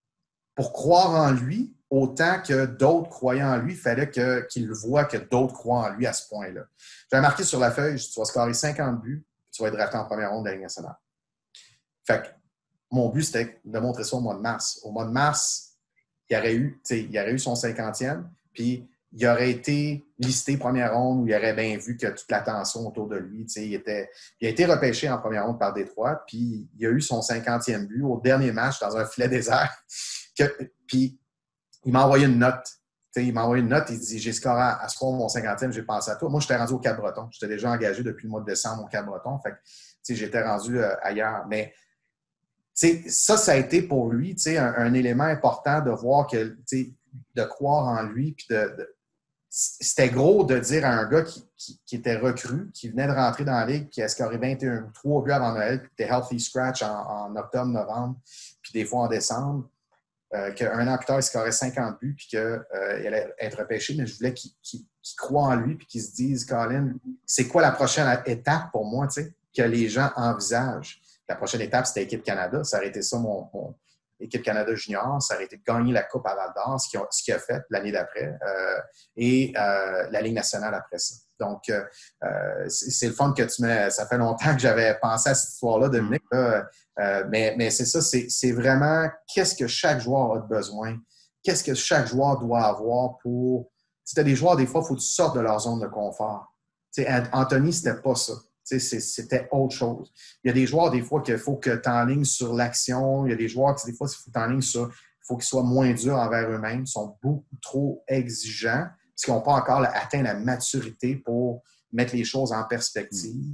pour croire en lui, autant que d'autres croyaient en lui, il fallait que, qu'il voit que d'autres croient en lui à ce point-là. J'avais marqué sur la feuille, tu vas scorer cinquante buts, puis tu vas être drafté en première ronde de la Ligue nationale. Fait que, mon but, c'était de montrer ça au mois de mars. Au mois de mars, il aurait eu, il aurait eu son cinquantième, puis il aurait été listé première ronde où il aurait bien vu que toute l'attention autour de lui. Il, était, il a été repêché en première ronde par Détroit, puis il a eu son cinquantième but au dernier match dans un filet désert. Que, puis il m'a envoyé une note. T'sais, il m'a envoyé une note, il dit « J'ai scoré à, à ce moment mon cinquantième, j'ai pensé à toi. » Moi, j'étais rendu au Cap-Breton. J'étais déjà engagé depuis le mois de décembre au Cap-Breton. Fait que j'étais rendu euh, ailleurs. Mais T'sais, ça, ça a été pour lui un, un élément important de voir que, de croire en lui. Puis de, de, c'était gros de dire à un gars qui, qui, qui était recru, qui venait de rentrer dans la ligue, qui a scoré vingt et un, trois buts avant Noël, puis qui était healthy scratch en, en octobre, novembre, puis des fois en décembre, euh, qu'un an plus tard, il scorait cinquante buts, puis qu'il euh, allait être repêché. Mais je voulais qu'il, qu'il, qu'il croie en lui, puis qu'il se dise, Colin, c'est quoi la prochaine étape pour moi, tu sais, que les gens envisagent? La prochaine étape, c'était Équipe Canada. Ça aurait été ça, mon, mon Équipe Canada junior. Ça aurait été de gagner la Coupe à Val-d'Or, ce qu'il a, ce qu'il a fait l'année d'après, euh, et euh, la Ligue nationale après ça. Donc, euh, c'est, c'est le fun que tu mets. Ça fait longtemps que j'avais pensé à cette histoire-là, Dominique. Là, euh, mais, mais c'est ça, c'est, c'est vraiment qu'est-ce que chaque joueur a de besoin. Qu'est-ce que chaque joueur doit avoir pour... Tu sais, des joueurs, des fois, il faut que tu sortes de leur zone de confort. Tu sais, Anthony, c'était pas ça. C'était autre chose. Il y a des joueurs, des fois, qu'il faut que tu enlignes sur l'action. Il y a des joueurs qui, des fois, il faut que tu enlignes sur... Il faut qu'ils soient moins durs envers eux-mêmes. Ils sont beaucoup trop exigeants parce qu'ils n'ont pas encore atteint la maturité pour mettre les choses en perspective.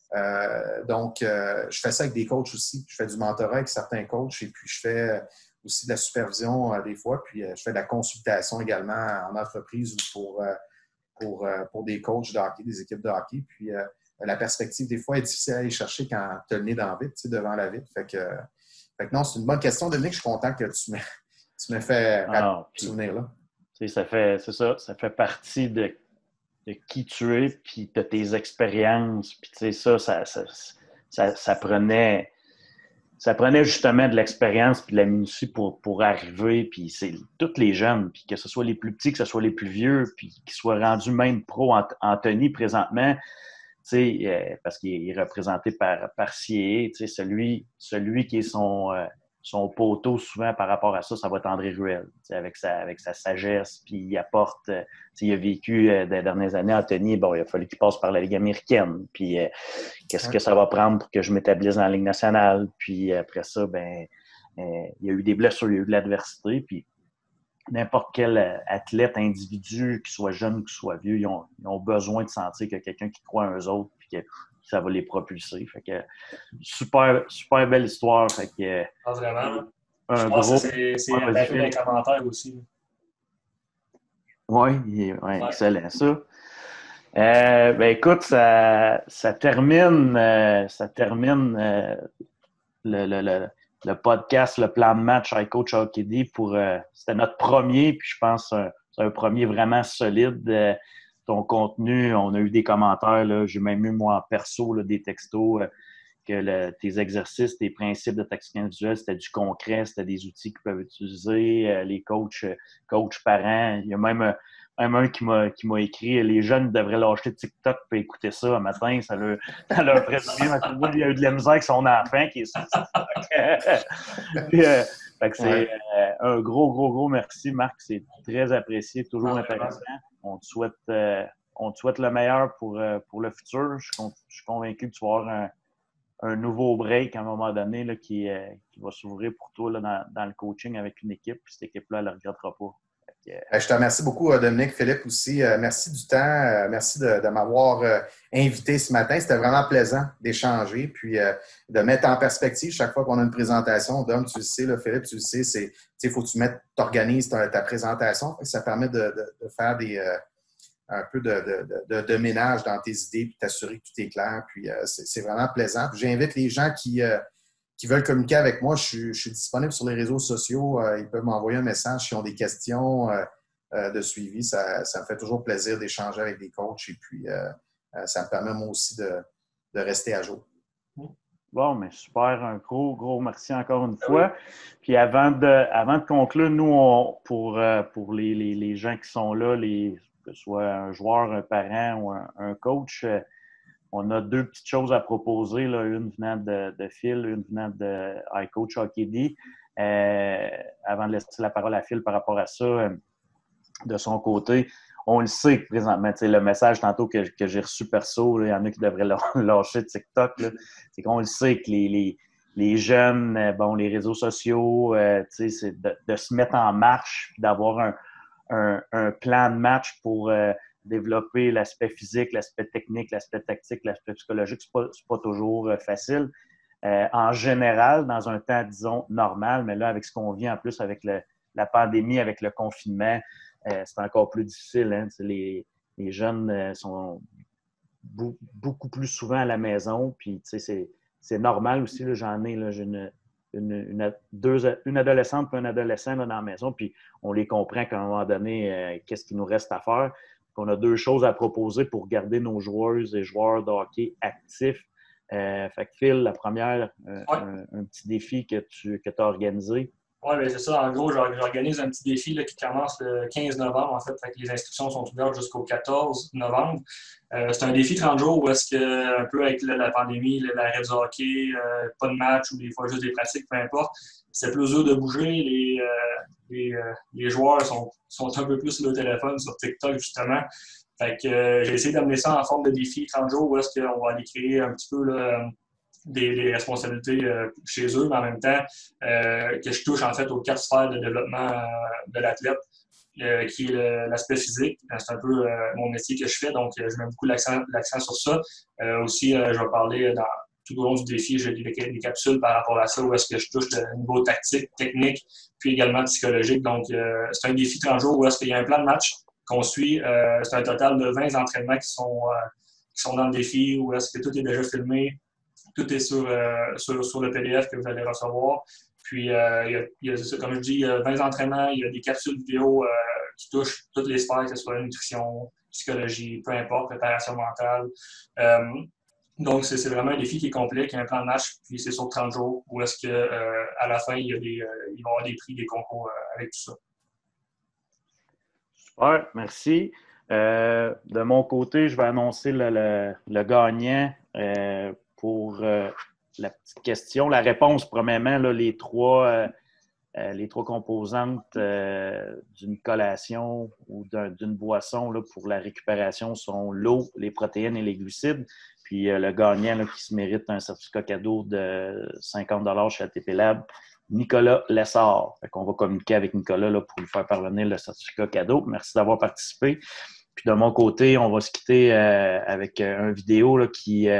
Euh, donc, euh, je fais ça avec des coachs aussi. Je fais du mentorat avec certains coachs et puis je fais aussi de la supervision euh, des fois. Puis euh, je fais de la consultation également en entreprise ou pour, euh, pour, euh, pour des coachs de hockey, des équipes de hockey. Puis, euh, la perspective, des fois, est difficile à aller chercher quand tu as le nez dans le vide, tu sais, devant la vitre. Fait que, fait que non, c'est une bonne question, Dominique. Je suis content que tu me, tu me fais ah, souvenir là. Ça fait, c'est ça, ça fait partie de, de qui tu es, puis de tes expériences. Puis tu sais, ça, ça, ça, ça, ça prenait... Ça prenait justement de l'expérience et de la minutie pour, pour arriver, puis c'est tous les jeunes, puis que ce soit les plus petits, que ce soit les plus vieux, puis qu'ils soient rendus même pro. Anthony, présentement, tu sais, euh, parce qu'il est représenté par, par C A A, tu sais, celui, celui qui est son, euh, son poteau souvent par rapport à ça, ça va être André Ruel, tu sais, avec sa, avec sa sagesse, puis il apporte, euh, tu sais, il a vécu euh, des dernières années, Anthony, bon, il a fallu qu'il passe par la Ligue américaine, puis euh, qu'est-ce que ça va prendre pour que je m'établisse dans la Ligue nationale, puis après ça, ben, euh, il y a eu des blessures, il y a eu de l'adversité, puis n'importe quel athlète, individu, qu'il soit jeune ou qu'il soit vieux, ils ont, ils ont besoin de sentir qu'il y a quelqu'un qui croit en eux autres, puis que ça va les propulser. Fait que super, super belle histoire. Fait que, ah, vraiment. Un je pense gros... que c'est apparu dans les commentaires aussi. Oui, ouais, ouais. Excellent ça. Euh, ben écoute, ça, ça termine, euh, ça termine euh, le, le, le, le podcast, le plan de match iCoach Hockey D pour euh, c'était notre premier, puis je pense un, c'est un premier vraiment solide. Euh, ton contenu, on a eu des commentaires, là, j'ai même eu moi en perso là, des textos euh, que le, tes exercices, tes principes de tactique individuelle, c'était du concret, c'était des outils qu'ils peuvent utiliser, euh, les coachs, coachs parents. Il y a même, euh, même un qui m'a, qui m'a écrit « Les jeunes devraient lâcher TikTok et écouter ça un matin, ça leur, ça leur ferait du bien. » Moi, il y a eu de la misère avec son enfant qui est sur TikTok. Puis, euh, fait que c'est ouais. euh, un gros, gros, gros merci, Marc. C'est très apprécié, toujours ah, intéressant. On te souhaite, euh, on te souhaite le meilleur pour, euh, pour le futur. Je, je suis convaincu que tu vas avoir un un nouveau break à un moment donné là, qui, euh, qui va s'ouvrir pour toi là, dans, dans le coaching avec une équipe. Puis cette équipe-là, elle ne le regrettera pas. Que, euh... Je te remercie beaucoup, Dominique, Philippe aussi. Euh, merci du temps. Euh, merci de, de m'avoir euh, invité ce matin. C'était vraiment plaisant d'échanger puis euh, de mettre en perspective chaque fois qu'on a une présentation. Dom, tu le sais, là, Philippe, tu le sais, c'est il faut que tu mettes, t'organises ta, ta présentation. Ça permet de, de, de faire des... Euh, un peu de, de, de, de ménage dans tes idées, puis t'assurer que tout est clair. Puis euh, c'est, c'est vraiment plaisant. Puis j'invite les gens qui, euh, qui veulent communiquer avec moi. Je suis, je suis disponible sur les réseaux sociaux. Euh, ils peuvent m'envoyer un message s'ils ont des questions euh, euh, de suivi. Ça, ça me fait toujours plaisir d'échanger avec des coachs. Et puis, euh, euh, ça me permet moi aussi de, de rester à jour. Bon, mais super. Un gros, gros merci encore une fois. Puis avant de, avant de conclure, nous, on, pour, pour les, les, les gens qui sont là, les que ce soit un joueur, un parent ou un, un coach, euh, on a deux petites choses à proposer, là, une venant de, de Phil, une venant de iCoach Hockey D. Euh, avant de laisser la parole à Phil par rapport à ça, euh, de son côté, on le sait que présentement, le message tantôt que, que j'ai reçu perso, il y en a qui devraient lâcher TikTok, là, c'est qu'on le sait que les, les, les jeunes, euh, bon, les réseaux sociaux, euh, c'est de, de se mettre en marche, d'avoir un Un, un plan de match pour euh, développer l'aspect physique, l'aspect technique, l'aspect tactique, l'aspect psychologique. Ce n'est pas, pas toujours euh, facile. Euh, en général, dans un temps, disons, normal, mais là, avec ce qu'on vit en plus avec le, la pandémie, avec le confinement, euh, c'est encore plus difficile. Hein? Les, les jeunes euh, sont b- beaucoup plus souvent à la maison. Puis, c'est, c'est normal aussi. Là, j'en ai, là, j'ai une, Une, une, deux, une adolescente et un adolescent là, dans la maison, puis on les comprend qu'à un moment donné, euh, qu'est-ce qu'il nous reste à faire. On a deux choses à proposer pour garder nos joueuses et joueurs de hockey actifs. Euh, fait que Phil, la première, euh, ouais. un, un petit défi que tu que as organisé. Oui, bien c'est ça. En gros, j'organise un petit défi là, qui commence le quinze novembre, en fait. Fait que les inscriptions sont ouvertes jusqu'au quatorze novembre. Euh, c'est un défi trente jours où est-ce que, un peu avec là, la pandémie, là, l'arrêt du hockey, euh, pas de match ou des fois juste des pratiques, peu importe, c'est plus dur de bouger. Les, euh, les, euh, les joueurs sont, sont un peu plus sur le téléphone, sur TikTok, justement. Fait que euh, j'ai essayé d'amener ça en forme de défi trente jours où est-ce qu'on va aller créer un petit peu là, Des, des responsabilités euh, chez eux, mais en même temps euh, que je touche en fait aux quatre sphères de développement euh, de l'athlète, euh, qui est le, l'aspect physique. C'est un peu euh, mon métier que je fais, donc euh, je mets beaucoup l'accent, l'accent sur ça. Euh, aussi, euh, je vais parler dans, tout au long du défi, j'ai des, des capsules par rapport à ça, où est-ce que je touche le niveau tactique, technique, puis également psychologique. Donc, euh, c'est un défi trente jours où est-ce qu'il y a un plan de match qu'on suit. Euh, c'est un total de vingt entraînements qui sont, euh, qui sont dans le défi, où est-ce que tout est déjà filmé. Tout est sur, euh, sur, sur le P D F que vous allez recevoir. Puis, euh, il y a, il y a, comme je dis, il y a vingt entraînements, il y a des capsules vidéo euh, qui touchent toutes les sphères, que ce soit la nutrition, psychologie, peu importe, préparation mentale. Euh, donc, c'est, c'est vraiment un défi qui est complet, qui a un plan de match, puis c'est sur trente jours, où est-ce qu'à euh, la fin, il, y a des, euh, il va y avoir des prix, des concours euh, avec tout ça. Super, merci. Euh, de mon côté, je vais annoncer le, le, le gagnant euh, pour euh, la petite question. La réponse, premièrement, là, les, trois, euh, euh, les trois composantes euh, d'une collation ou d'un, d'une boisson là, pour la récupération sont l'eau, les protéines et les glucides. Puis euh, le gagnant là, qui se mérite un certificat cadeau de cinquante dollars chez A T P Lab, Nicolas Lessard. Fait qu'on va communiquer avec Nicolas là, pour lui faire parvenir le certificat cadeau. Merci d'avoir participé. Puis de mon côté, on va se quitter euh, avec euh, une vidéo là, qui, euh,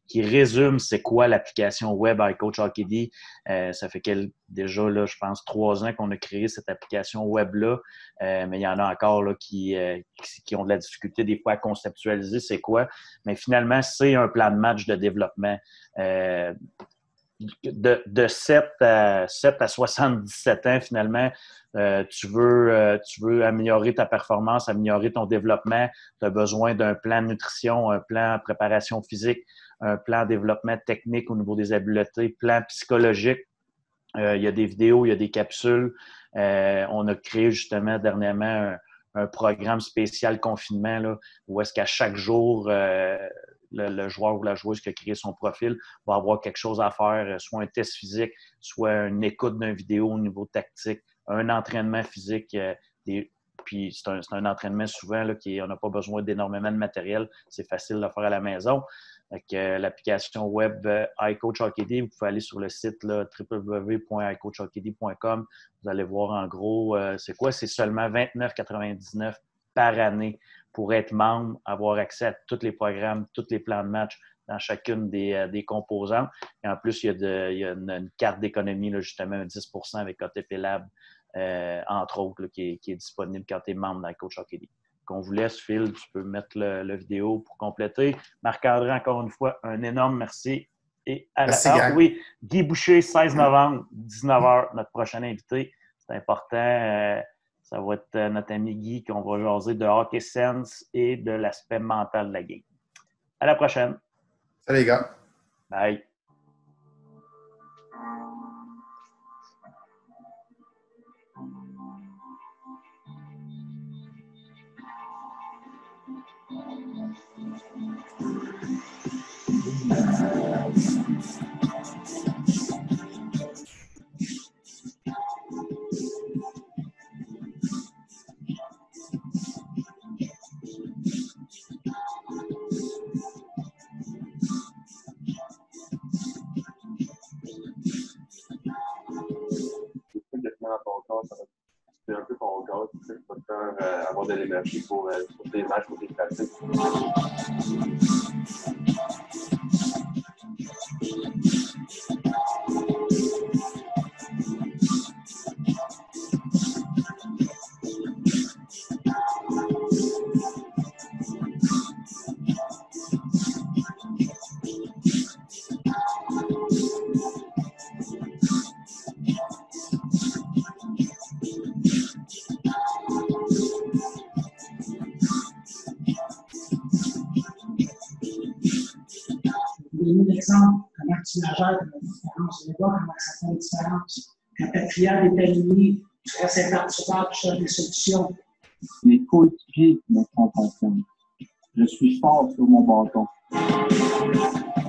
qui résume c'est quoi l'application web iCoach Hockey D. Euh, ça fait quel, déjà, là, je pense, trois ans qu'on a créé cette application web-là, euh, mais il y en a encore là, qui, euh, qui, qui ont de la difficulté des fois à conceptualiser c'est quoi. Mais finalement, c'est un plan de match de développement. Euh, De, de sept à soixante-dix-sept ans, finalement, euh, tu, veux, euh, tu veux améliorer ta performance, améliorer ton développement. Tu as besoin d'un plan de nutrition, un plan de préparation physique, un plan de développement technique au niveau des habiletés, plan psychologique. Euh, il y a des vidéos, il y a des capsules. Euh, on a créé justement dernièrement un, un programme spécial confinement là, où est-ce qu'à chaque jour, euh, Le, le joueur ou la joueuse qui a créé son profil va avoir quelque chose à faire, soit un test physique, soit une écoute d'une vidéo au niveau tactique, un entraînement physique. Euh, des, puis c'est un, c'est un entraînement souvent là, qui on n'a pas besoin d'énormément de matériel. C'est facile de le faire à la maison. Avec euh, l'application web euh, iCoach Hockey D, vous pouvez aller sur le site w w w point i coach hockey d point com. Vous allez voir en gros, euh, c'est quoi? C'est seulement vingt-neuf quatre-vingt-dix-neuf par année pour être membre, avoir accès à tous les programmes, tous les plans de match dans chacune des, euh, des composantes. Et en plus, il y a, de, il y a une, une carte d'économie, là, justement, un dix pour cent avec A T P Lab, euh, entre autres, là, qui, est, qui est disponible quand tu es membre dans Coach Hockey D. Qu'on vous laisse, Phil, tu peux mettre le, le vidéo pour compléter. Marc-André, encore une fois, un énorme merci. Et à merci, la... ah, oui, Guy Boucher, seize novembre, dix-neuf heures, notre prochain invité. C'est important. Euh, Ça va être notre ami Guy qu'on va jaser de hockey sense et de l'aspect mental de la game. À la prochaine. Salut les gars. Bye. Dans ton corps, ça va c'est un peu ton gaz, tu sais, ça va te faire euh, avoir de l'énergie pour, euh, pour tes matchs, pour tes pratiques. Exemple, comment tu nageurs, tu as une différence. On va voir comment ça fait une différence. Quand ta triade est alignée, tu restes impartial, tu cherches des solutions. Mes coéquipiers me font confiance. Je suis fort sur mon bâton.